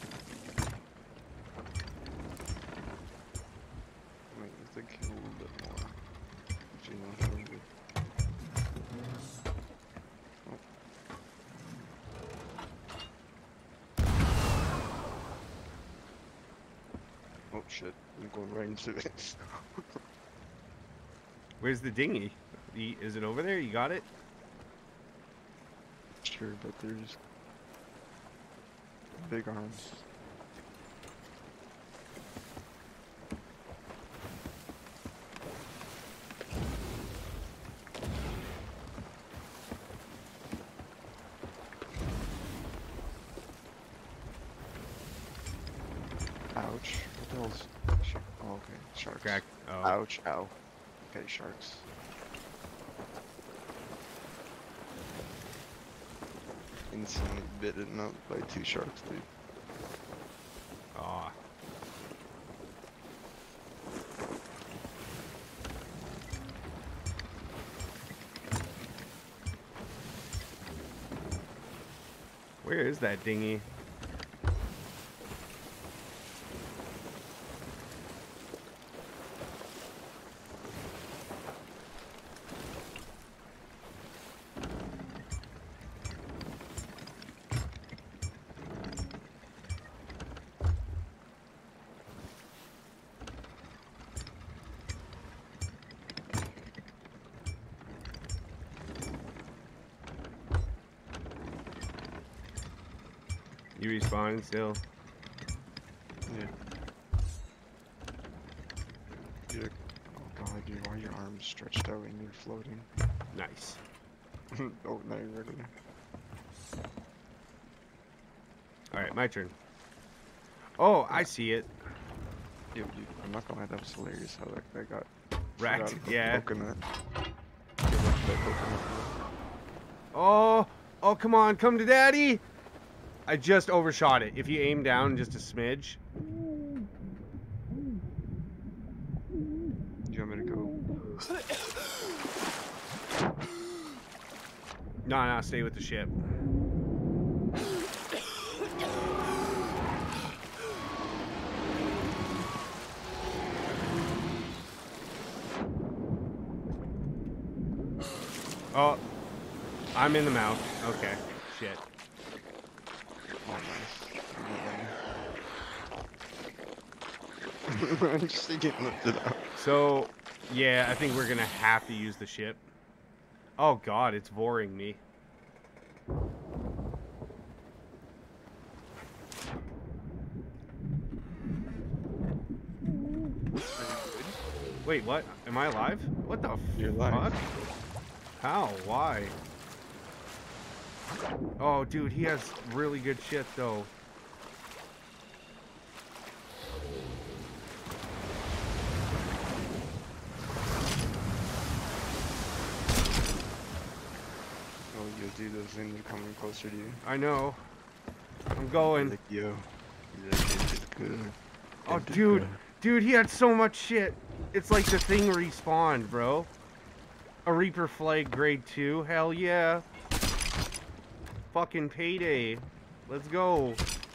Wait, I think a little bit more. Actually, no, a little bit. Oh. shit. I'm going right into this. Where's the dinghy? Is it over there? You got it? Sure, but there's big arms. Ouch. What the hell's... Oh, okay. Sharks. Crack. Oh. Ouch. Ow. Okay, sharks. Instantly bitten up by 2 sharks, dude. Aw. Where is that dinghy? You respawning still? Yeah. Dude, oh god, dude, why are your arms stretched out and you're floating? Nice. Oh, now you're ready. Alright, my turn. Oh, I see it. Yo, dude, I'm not gonna lie, that was hilarious how that got Racked, forgot about yeah. coconut. Give up that coconut. Oh, oh, come on, come to daddy. I just overshot it. If you aim down just a smidge. Do you want me to go? No, stay with the ship. Oh, I'm in the mouth. Okay, shit. Oh, nice. I'm just getting lifted up. So, yeah, I think we're gonna have to use the ship. Oh god, it's voring me. Wait, what? Am I alive? What the You're fuck? alive. How? Why? Oh, dude, he has really good shit, though. Oh, yo, dude, those things are coming closer to you. I know. I'm going. Like, yo. He's like, it's good. Oh, It's dude. good. Dude, he had so much shit. It's like the thing respawned, bro. A Reaper flag grade 2. Hell yeah. Fucking payday. Let's go.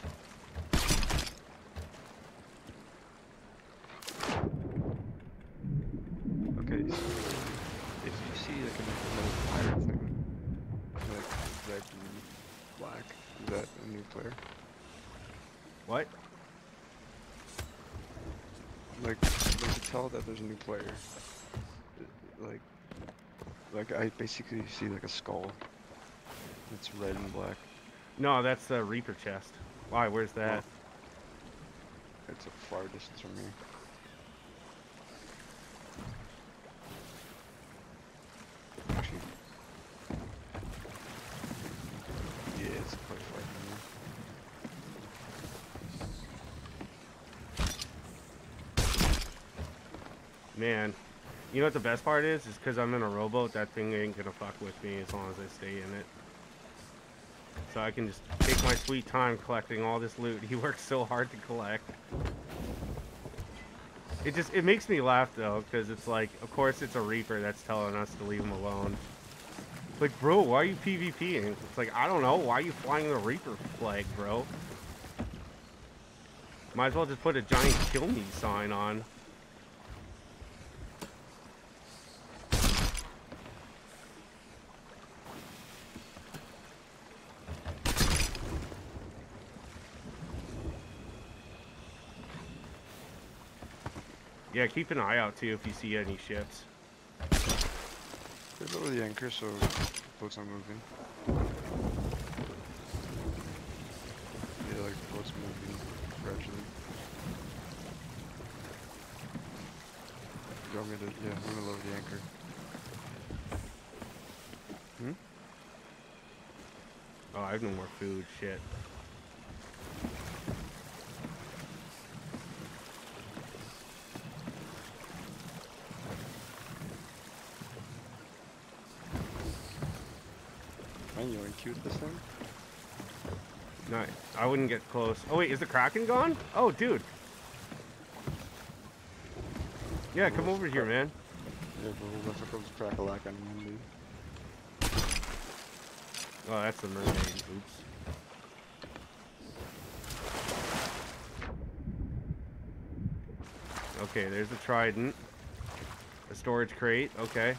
Okay, so if you see like another fire thing, like red and black, is that a new player? What? Like to tell that there's a new player. Like I basically see like a skull. It's red and black. No, that's the Reaper chest. Why? Where's that? It's a far distance from me. Actually, yeah, it's quite far from me. Man. You know what the best part is? Is because I'm in a rowboat, that thing ain't gonna fuck with me as long as I stay in it. So I can just take my sweet time collecting all this loot. He works so hard to collect. It makes me laugh though, because it's like, of course it's a Reaper that's telling us to leave him alone. Like, bro, why are you PvPing? It's like, I don't know, why are you flying the Reaper flag, bro? Might as well just put a giant kill me sign on. Yeah, keep an eye out too if you see any ships. There's over the anchor, so boats aren't moving. Yeah, like boats moving gradually. You want me to? Yeah, I'm gonna lower the anchor. Hmm? Oh, I have no more food. Shit. Man, you ain't cute this thing? No, I wouldn't get close. Oh wait, is the Kraken gone? Oh, dude. Yeah, come over here, man. Yeah, but what if it goes crack-a-lack on one, dude? Oh, that's the mermaid. Oops. Okay, there's the trident. A storage crate. Okay.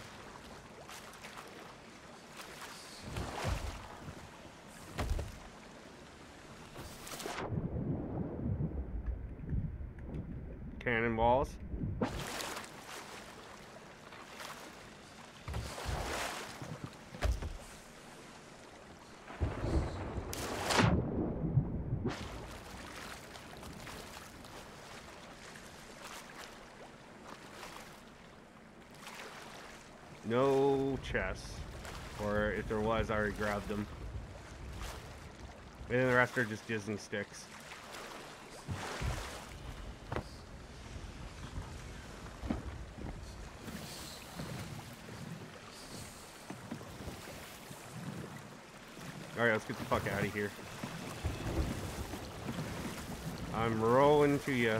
Cannonballs. No chests. Or if there was, I already grabbed them. And then the rest are just Disney sticks. Alright, let's get the fuck out of here. I'm rolling to you.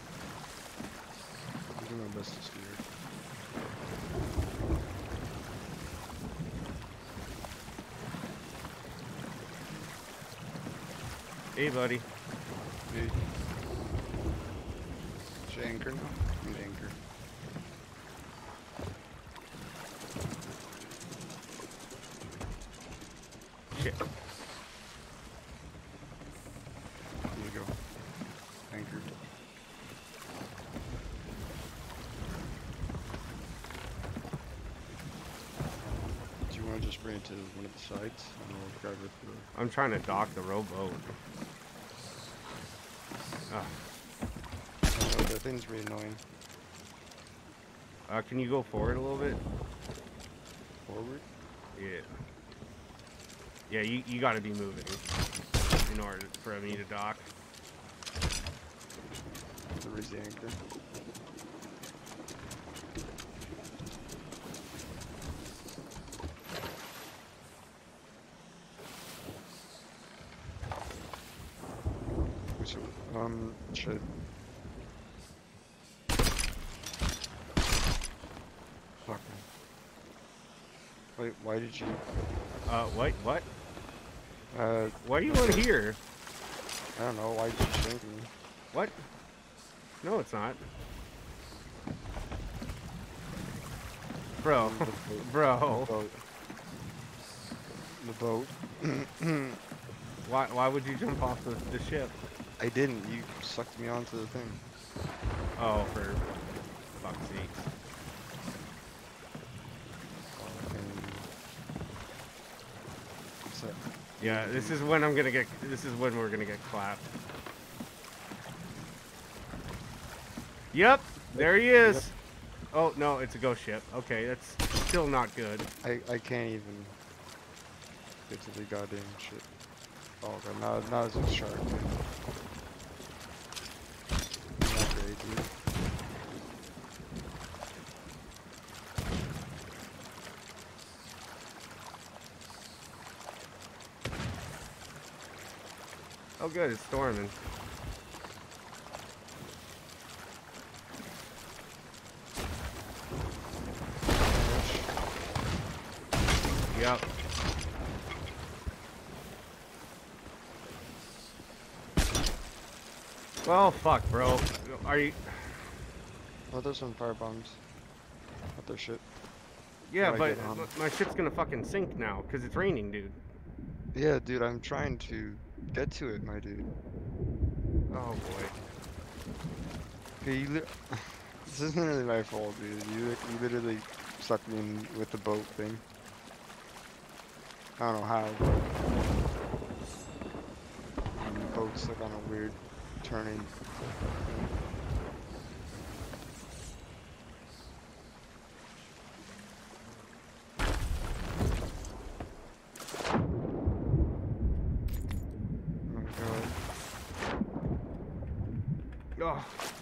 I'm doing my best to steer. Hey, buddy. Hey. Should I anchor now? I'm gonna anchor. Shit. There you go. Anchored. Do you want to just bring it to one of the sides? And we'll drive it through. I'm trying to dock the rowboat. Ah. Oh, that thing's really annoying. Can you go forward a little bit? Forward? Yeah. Yeah, you gotta be moving in order for me to dock. Where's the anchor? So, should... Fuck. Wait, why did you... What? Uh, Why are you on here? I don't know, why did you shrink me? What? No, it's not. Bro. Bro. The boat. Why would you jump off the ship? I didn't, you sucked me onto the thing. Oh, for fuck's sakes. What's that? Yeah, this is when we're gonna get clapped. Yep, there he is. Oh no, it's a ghost ship. Okay, that's still not good. I can't even get to the goddamn shit. Oh god, not as a shark. Not great, dude. Oh good, it's storming. Yep. Well, fuck, bro. Are you... Oh, there's some fire bombs at their ship. Yeah, Gotta but get on. my ship's gonna fucking sink now, because it's raining, dude. Yeah, dude, I'm trying to get to it, my dude. Oh, boy. Okay, This isn't really my fault, dude. You literally stuck me in with the boat thing. I don't know how, but the boat's like on a weird turning. Oh my god. Oh.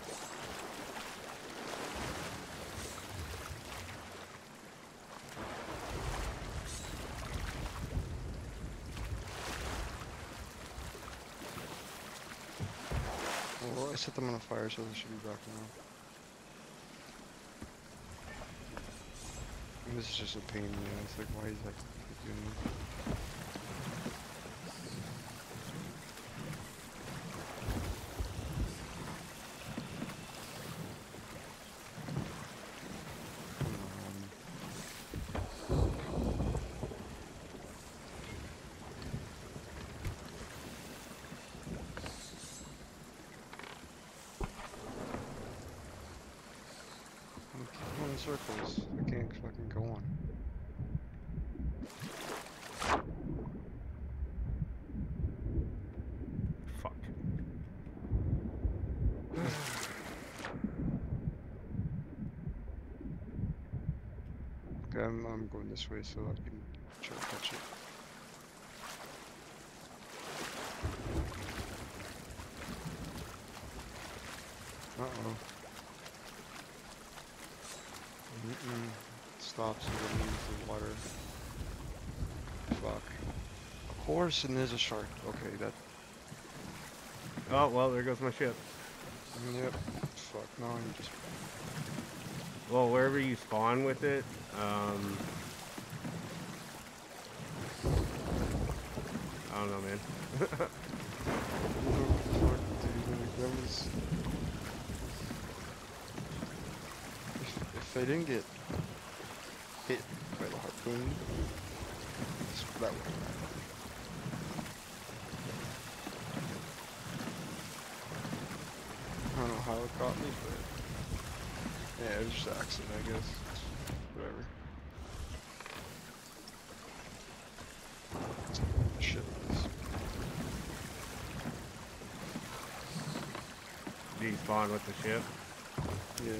Well, I set them on fire, so they should be back now. And this is just a pain in the ass. Like, why is that doing this? I'm going in circles. I can't fucking go on. Fuck. Okay, I'm going this way so I can try to catch it. Uh-oh. Stops underneath the water. Fuck. A horse and there's a shark. Okay, that. Oh, well, there goes my ship. Yep. Fuck, no, you just. Well, wherever you spawn with it, I don't know, man. Fuck, dude, like, that was. If I didn't get hit by the harpoon, that would. I don't know how it caught me, but yeah, it was just an accident, I guess. Whatever. Shit. Do you spawn with the ship? Yeah.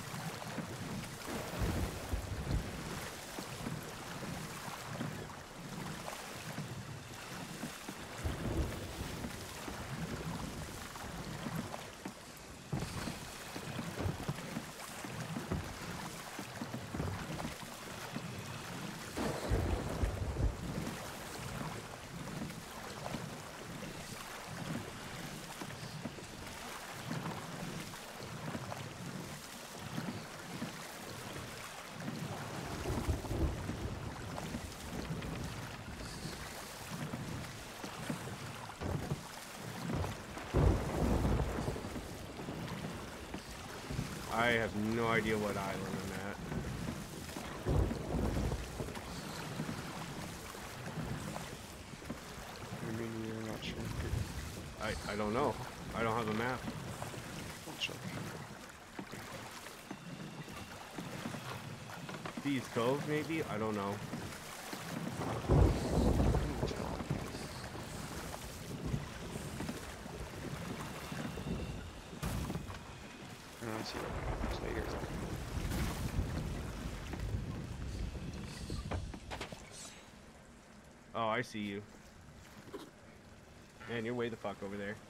I have no idea what island I'm at. I mean, you're not sure. I don't know. I don't have a map. I'll check. These Cove, maybe? I don't know. Couldn't tell. I don't see it. Stay here. Oh, I see you. Man, you're way the fuck over there.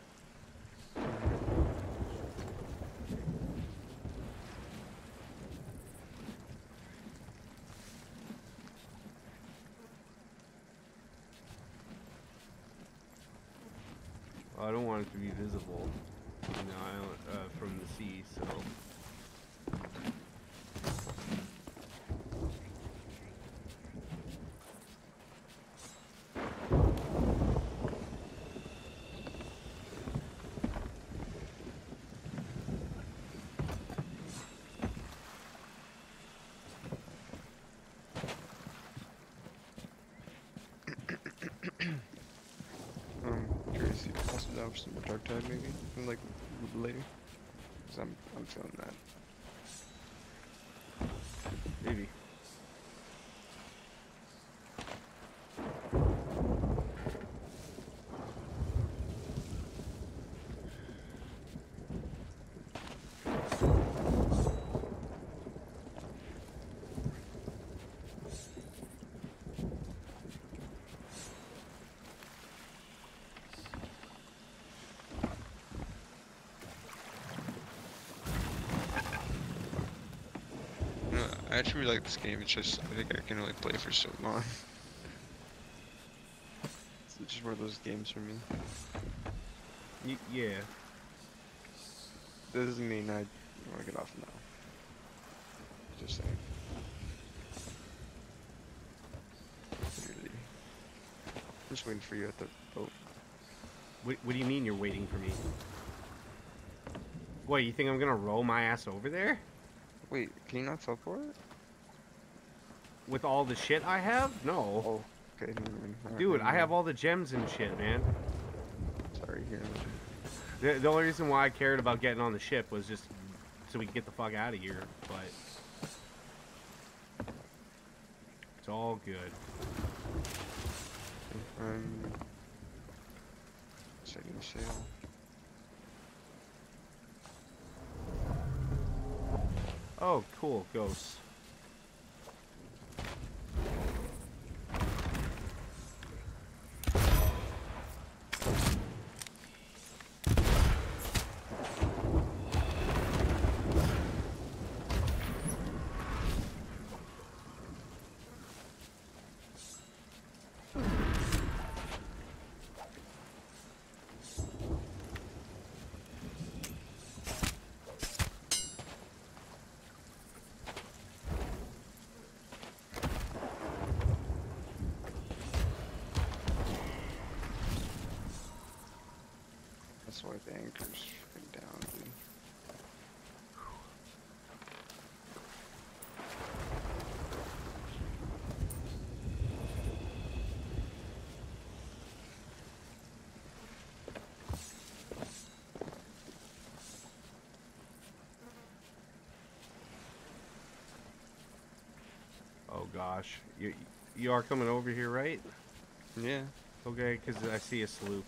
Well, I don't want it to be visible, you know, from the sea, so. Curious if you possibly have some dark tide maybe, and like later, because I'm feeling that. Maybe. You know, I actually really like this game. It's just I think I can only play for so long. It's just one of those games for me. Yeah. That doesn't mean I want to get off now. Just saying. Really. Just waiting for you at the boat. What do you mean you're waiting for me? What, you think I'm gonna roll my ass over there? Wait, can you not teleport? With all the shit I have? No. Oh, okay. Never mind. Alright, Dude, never I have mind. all the gems and shit, man. Sorry, here. The only reason why I cared about getting on the ship was just so we could get the fuck out of here, but it's all good. Setting sail. Oh, cool, ghosts. That's why the anchor's freaking down, dude. Oh gosh, you are coming over here, right? Yeah. Okay, because I see a sloop.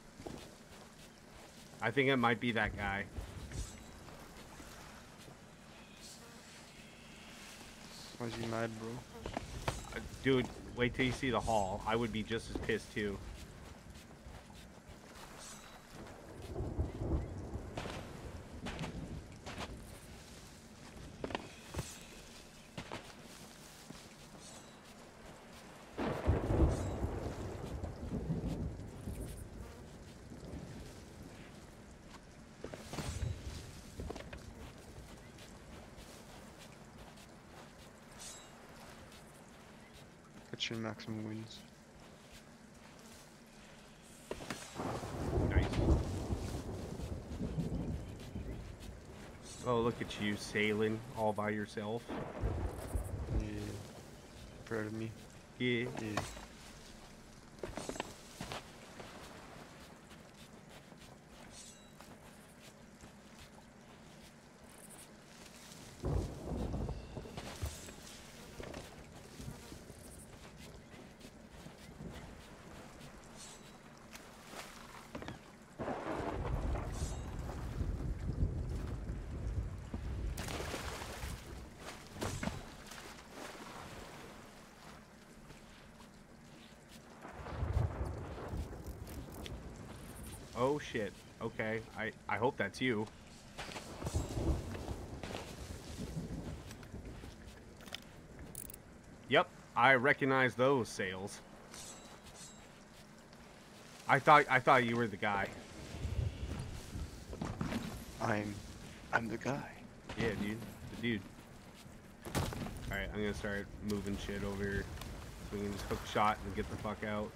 I think it might be that guy. Why's he mad, bro? Dude, wait till you see the haul. I would be just as pissed too. Get your maximum wins. Nice. Oh, look at you sailing all by yourself. Yeah. Proud of me. Yeah. Yeah. Oh shit. Okay. I hope that's you. Yep, I recognize those sails. I thought you were the guy. I'm the guy. Yeah, dude. The dude. Alright, I'm gonna start moving shit over here so we can just hook shot and get the fuck out.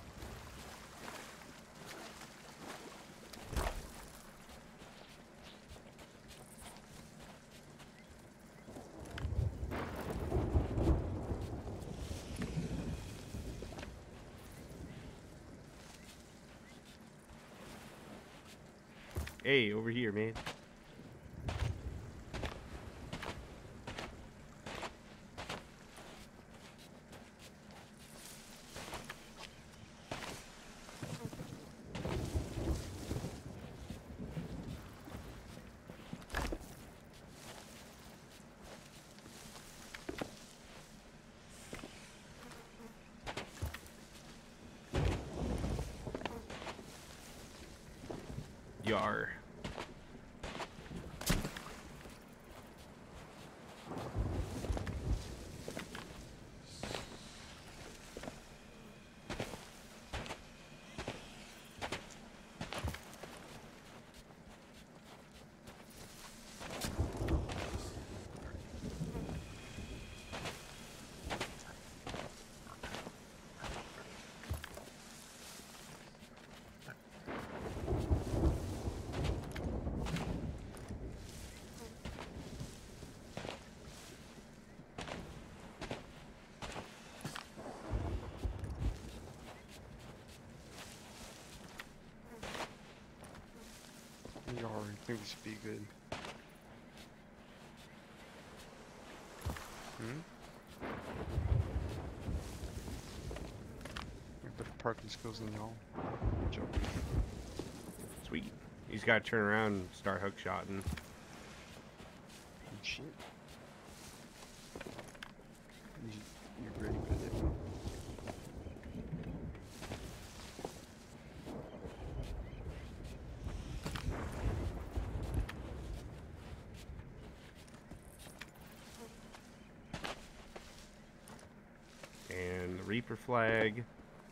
Hey, over here, man. Yar. Yar, I think this would be good. Hmm? I better parking skills than y'all. Joking. Sweet. He's got to turn around and start hook shotting. Shit. You're really good at it. And the Reaper flag.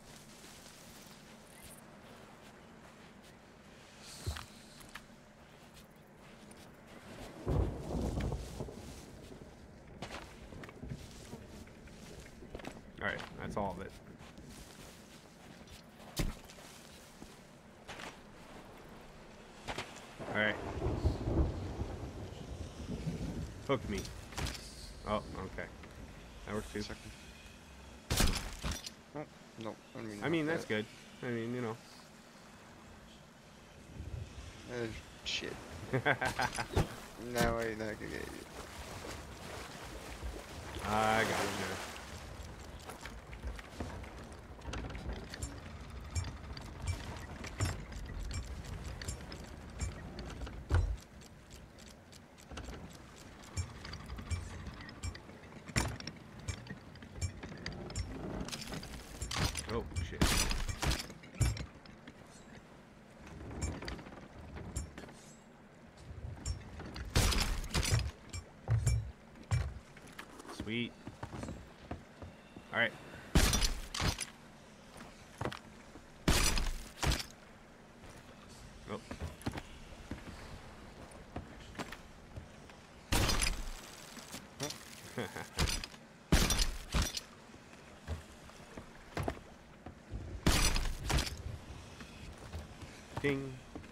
Alright, that's all of it. Alright. Hook me. Oh, okay. That works too. Second. Oh, no. I mean, that's good. I mean, you know. Shit. Now I can get you. I got it now. Oh, shit. Sweet. Alright. Oh. Ding.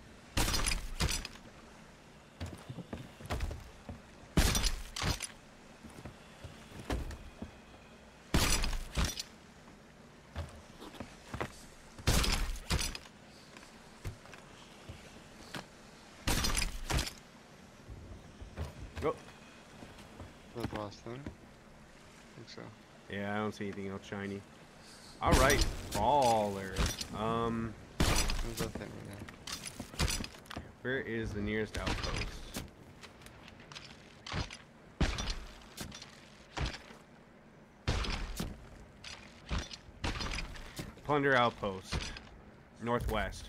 Oh. That the last thing? I think so. Yeah, I don't see anything else shiny. Alright, baller. There's that thing right there. Where is the nearest outpost? Plunder outpost. Northwest.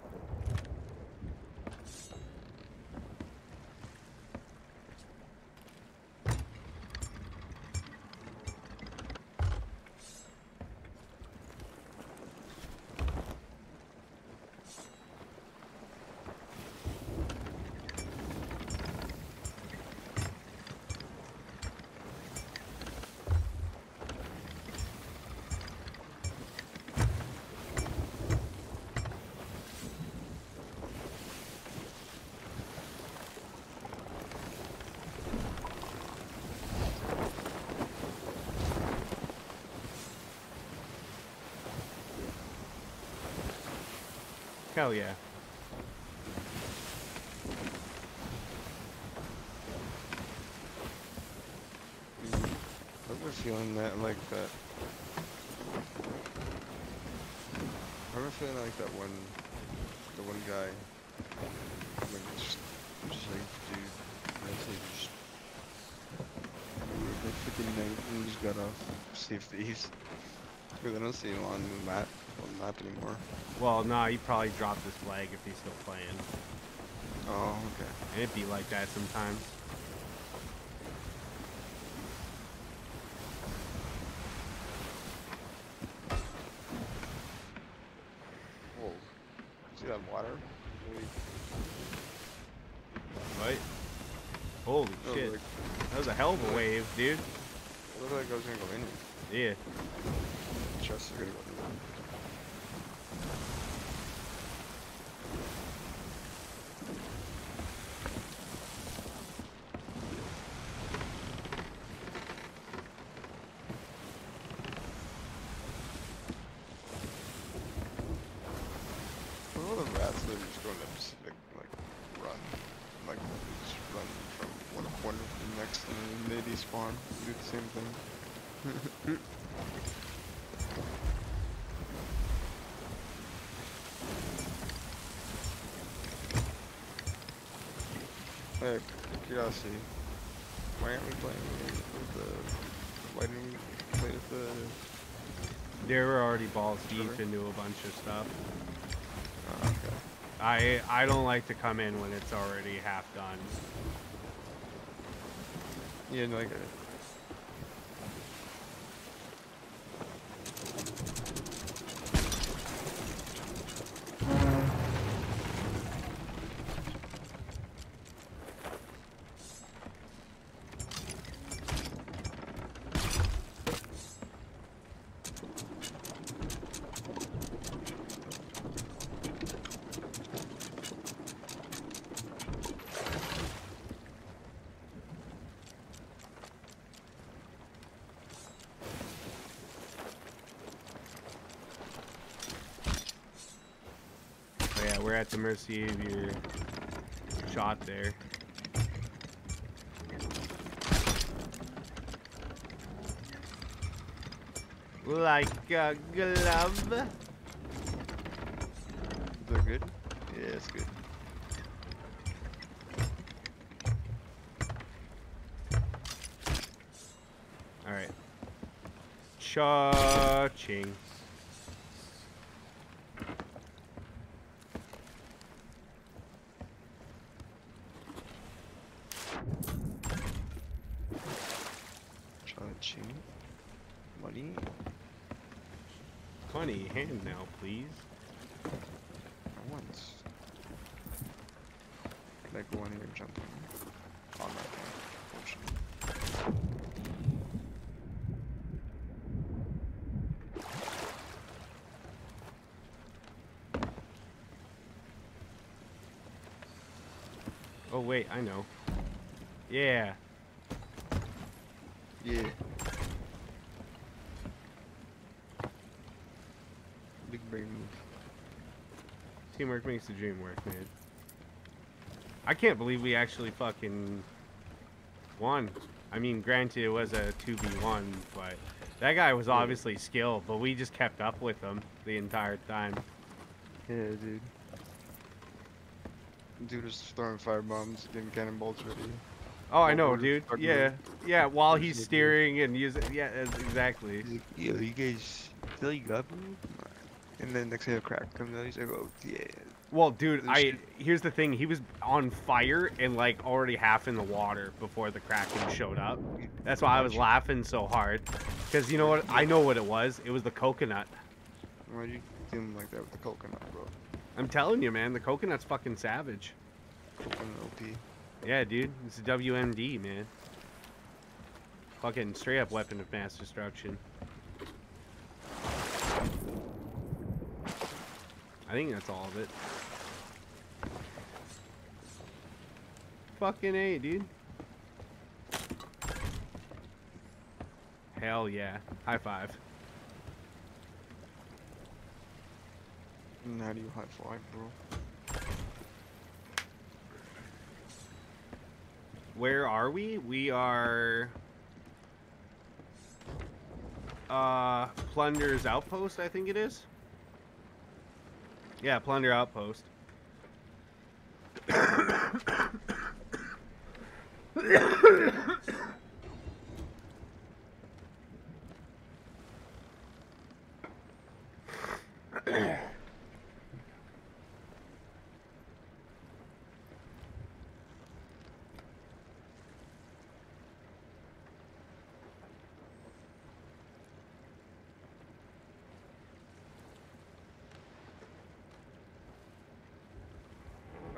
Hell yeah. I have a feeling that like that. I have a feeling like that one, the one guy, like just like dude, that's like just like freaking night and just got off Sea of Thieves. Because I don't see him on the map anymore. Well, nah, he probably dropped his flag if he's still playing. Oh, okay. And it'd be like that sometimes. Whoa. See that water? What? Holy Oh, shit. like, That was a hell of a wave, dude. it looked like I was gonna go in. Yeah. Just gonna go in. All the rats that are just going to Pacific, like, run. Like, just run from one corner to the next and then they despawn. Do the same thing. Hey, curiosity. Why aren't we playing with the... Why didn't we play with the... They were already balls deep Really? into a bunch of stuff. Oh, okay. I don't like to come in when it's already half done. Yeah, no, I get it. But yeah, we're at the mercy of your shot there. Like a glove. Is that good? Yeah, it's good. Alright. Cha-ching. Cha-ching. Money. Funny hand now, please. At once. Can I go on here and jump on? Oh, no, I can't. Unfortunately. Oh wait, I know. Yeah. Yeah. Big brain move. Teamwork makes the dream work, man. I can't believe we actually fucking won. I mean, granted it was a 2v1, but that guy was obviously skilled, but we just kept up with him the entire time. Yeah, dude. Dude was throwing fire bombs, getting cannonballs ready. Oh, I know, Over dude. fucking Yeah. road. Yeah, while There's he's no steering and using... Yeah, exactly. He's like, yo, you guys feel you got me? And then next thing a crack comes out, he's like, oh, yeah. Well, dude, This shit- here's the thing. He was on fire and, like, already half in the water before the Kraken showed up. That's why I was laughing so hard. Because, you know what? I know what it was. It was the coconut. Why'd you do him like that with the coconut, bro? I'm telling you, man. The coconut's fucking savage. Coconut OP. Yeah, dude. It's a WMD, man. Fucking straight up weapon of mass destruction. I think that's all of it. Fucking A, dude. Hell yeah. High five. And how do you high five, bro? Where are we? We are... Plunder's Outpost, I think it is. Yeah, Plunder Outpost.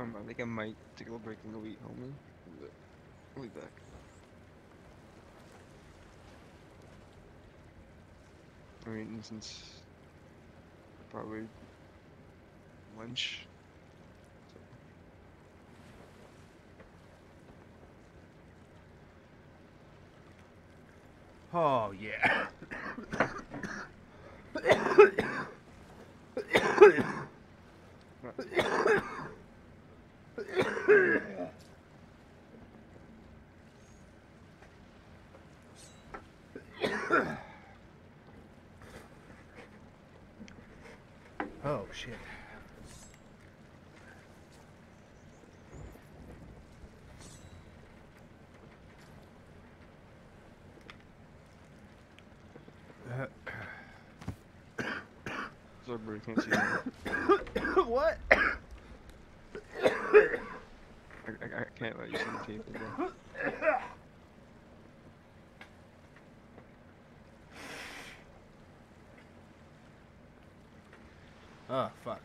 I think I might take a little break and go eat, homie. But I'll be back. I mean, since probably lunch. Oh yeah. Oh shit. Sorry, bro, I can't see you. What? I can't let you see the tape, bro. Oh fuck.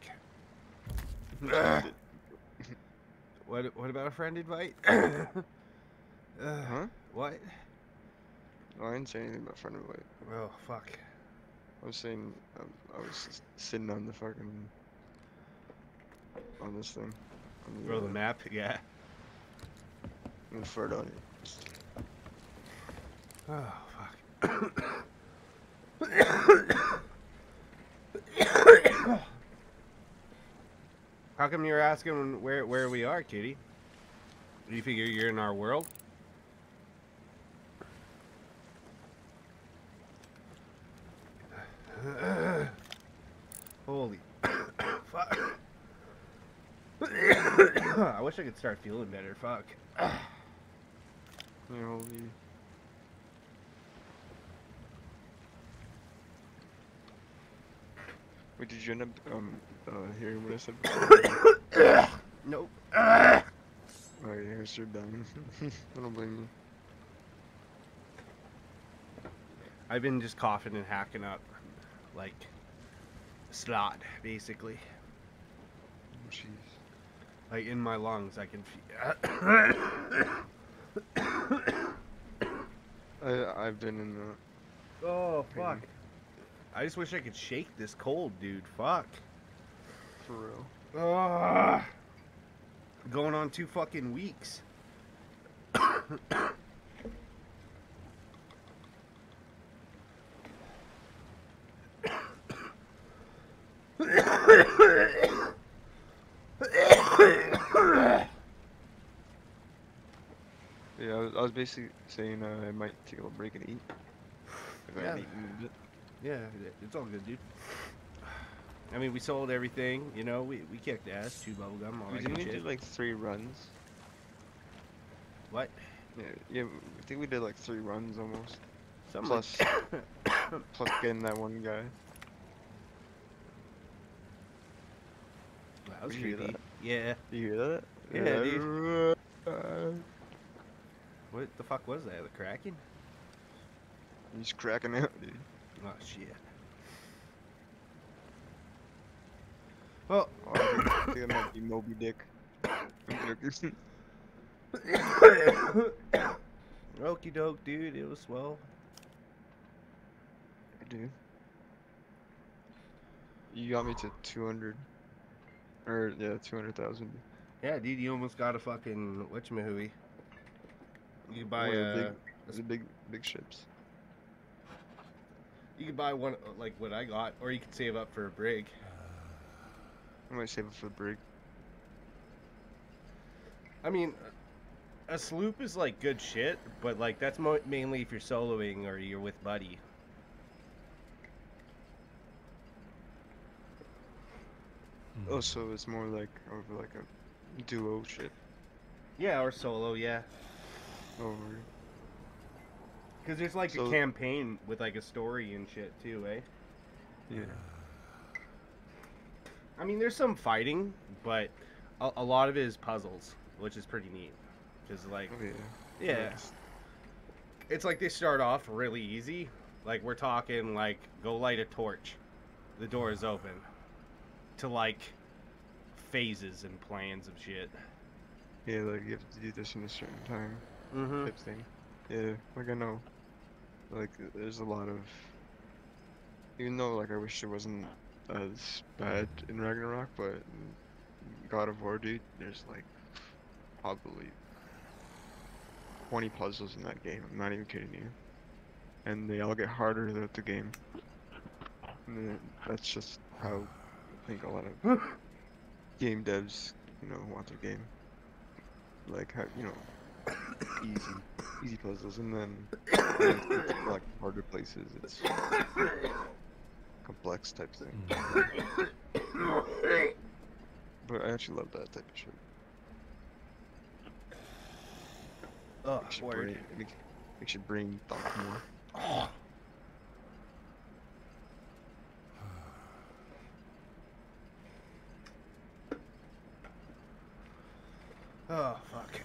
What about a friend invite? Huh? What? No, I didn't say anything about friend invite. Oh fuck. I was saying I was just sitting on the fucking on this thing. On Bro, the map, yeah. and fart on it. Oh fuck. How come you're asking where we are, kitty? Do you figure you're in our world? Holy fuck. I wish I could start feeling better, fuck. You know, the wait, did you end up hearing what I said before? Nope. Alright, here's your done. I don't blame you. I've been just coughing and hacking up, like, snot, basically. Oh, jeez. Like, in my lungs, I can feel... I've been in the Oh, fuck. I just wish I could shake this cold, dude. Fuck. for real. Going on 2 fucking weeks. Yeah, I was basically saying I might take a little break and eat. If I Yeah. haven't eaten in a bit. Yeah, it's all good, dude. I mean, we sold everything, you know, we kicked ass, 2 bubblegum, all that Didn't good we shit. do like 3 runs? What? Yeah, I think we did like 3 runs almost. Something Plus, plus getting that one guy. Wow, that was You hear creepy. that? Yeah. You hear that? Yeah, dude. dude. What the fuck was that? The Kraken? He's cracking out, dude. Oh, shit. Well, Oh, I think that might be Moby Dick. I'm joking. okie doke, dude. It was swell. Dude. You got me to 200. Or, yeah, 200,000. Yeah, dude, you almost got a fucking whatchamahooey. You could buy One of a. the big ships. You could buy one like what I got, or you could save up for a brig. I might save it for the brig. I mean, a sloop is like good shit, but like that's mainly if you're soloing or you're with buddy. Oh, so it's more like of like a duo ship Yeah, or solo, yeah. over. Because there's like So- a campaign with like a story and shit too, eh? Yeah. I mean, there's some fighting, but a lot of it is puzzles, which is pretty neat. Because like, Oh, yeah. yeah, Nice. it's like they start off really easy. Like we're talking like go light a torch, the door is open. To like phases and plans of shit. Yeah, like you have to do this in a certain time Mm-hmm. type thing. Yeah, like I know. Like there's a lot of, even though like I wish it wasn't as bad in Ragnarok, but in God of War, dude, there's like probably 20 puzzles in that game. I'm not even kidding you. And they all get harder throughout the game. And then that's just how I think a lot of game devs, want their game. Like how, easy puzzles, and then when it gets to, like harder places, it's complex type thing. But I actually love that type of shit. Oh, Makes your word. brain, makes your brain thump more. Oh, fuck.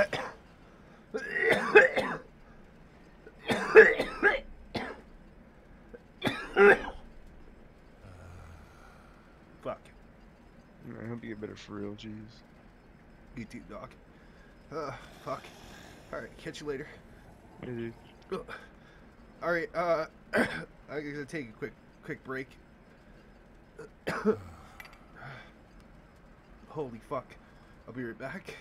Fuck. I hope you get better for real, jeez. You too, dog. Fuck. Alright, catch you later. Hey, dude. Alright, I'm gonna take a quick break. Holy fuck. I'll be right back.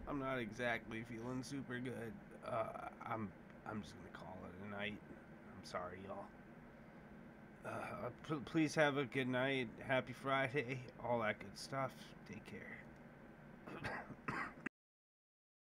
I'm not exactly feeling super good. I'm just gonna call it a night. I'm sorry, y'all. Please have a good night. Happy Friday. All that good stuff. Take care.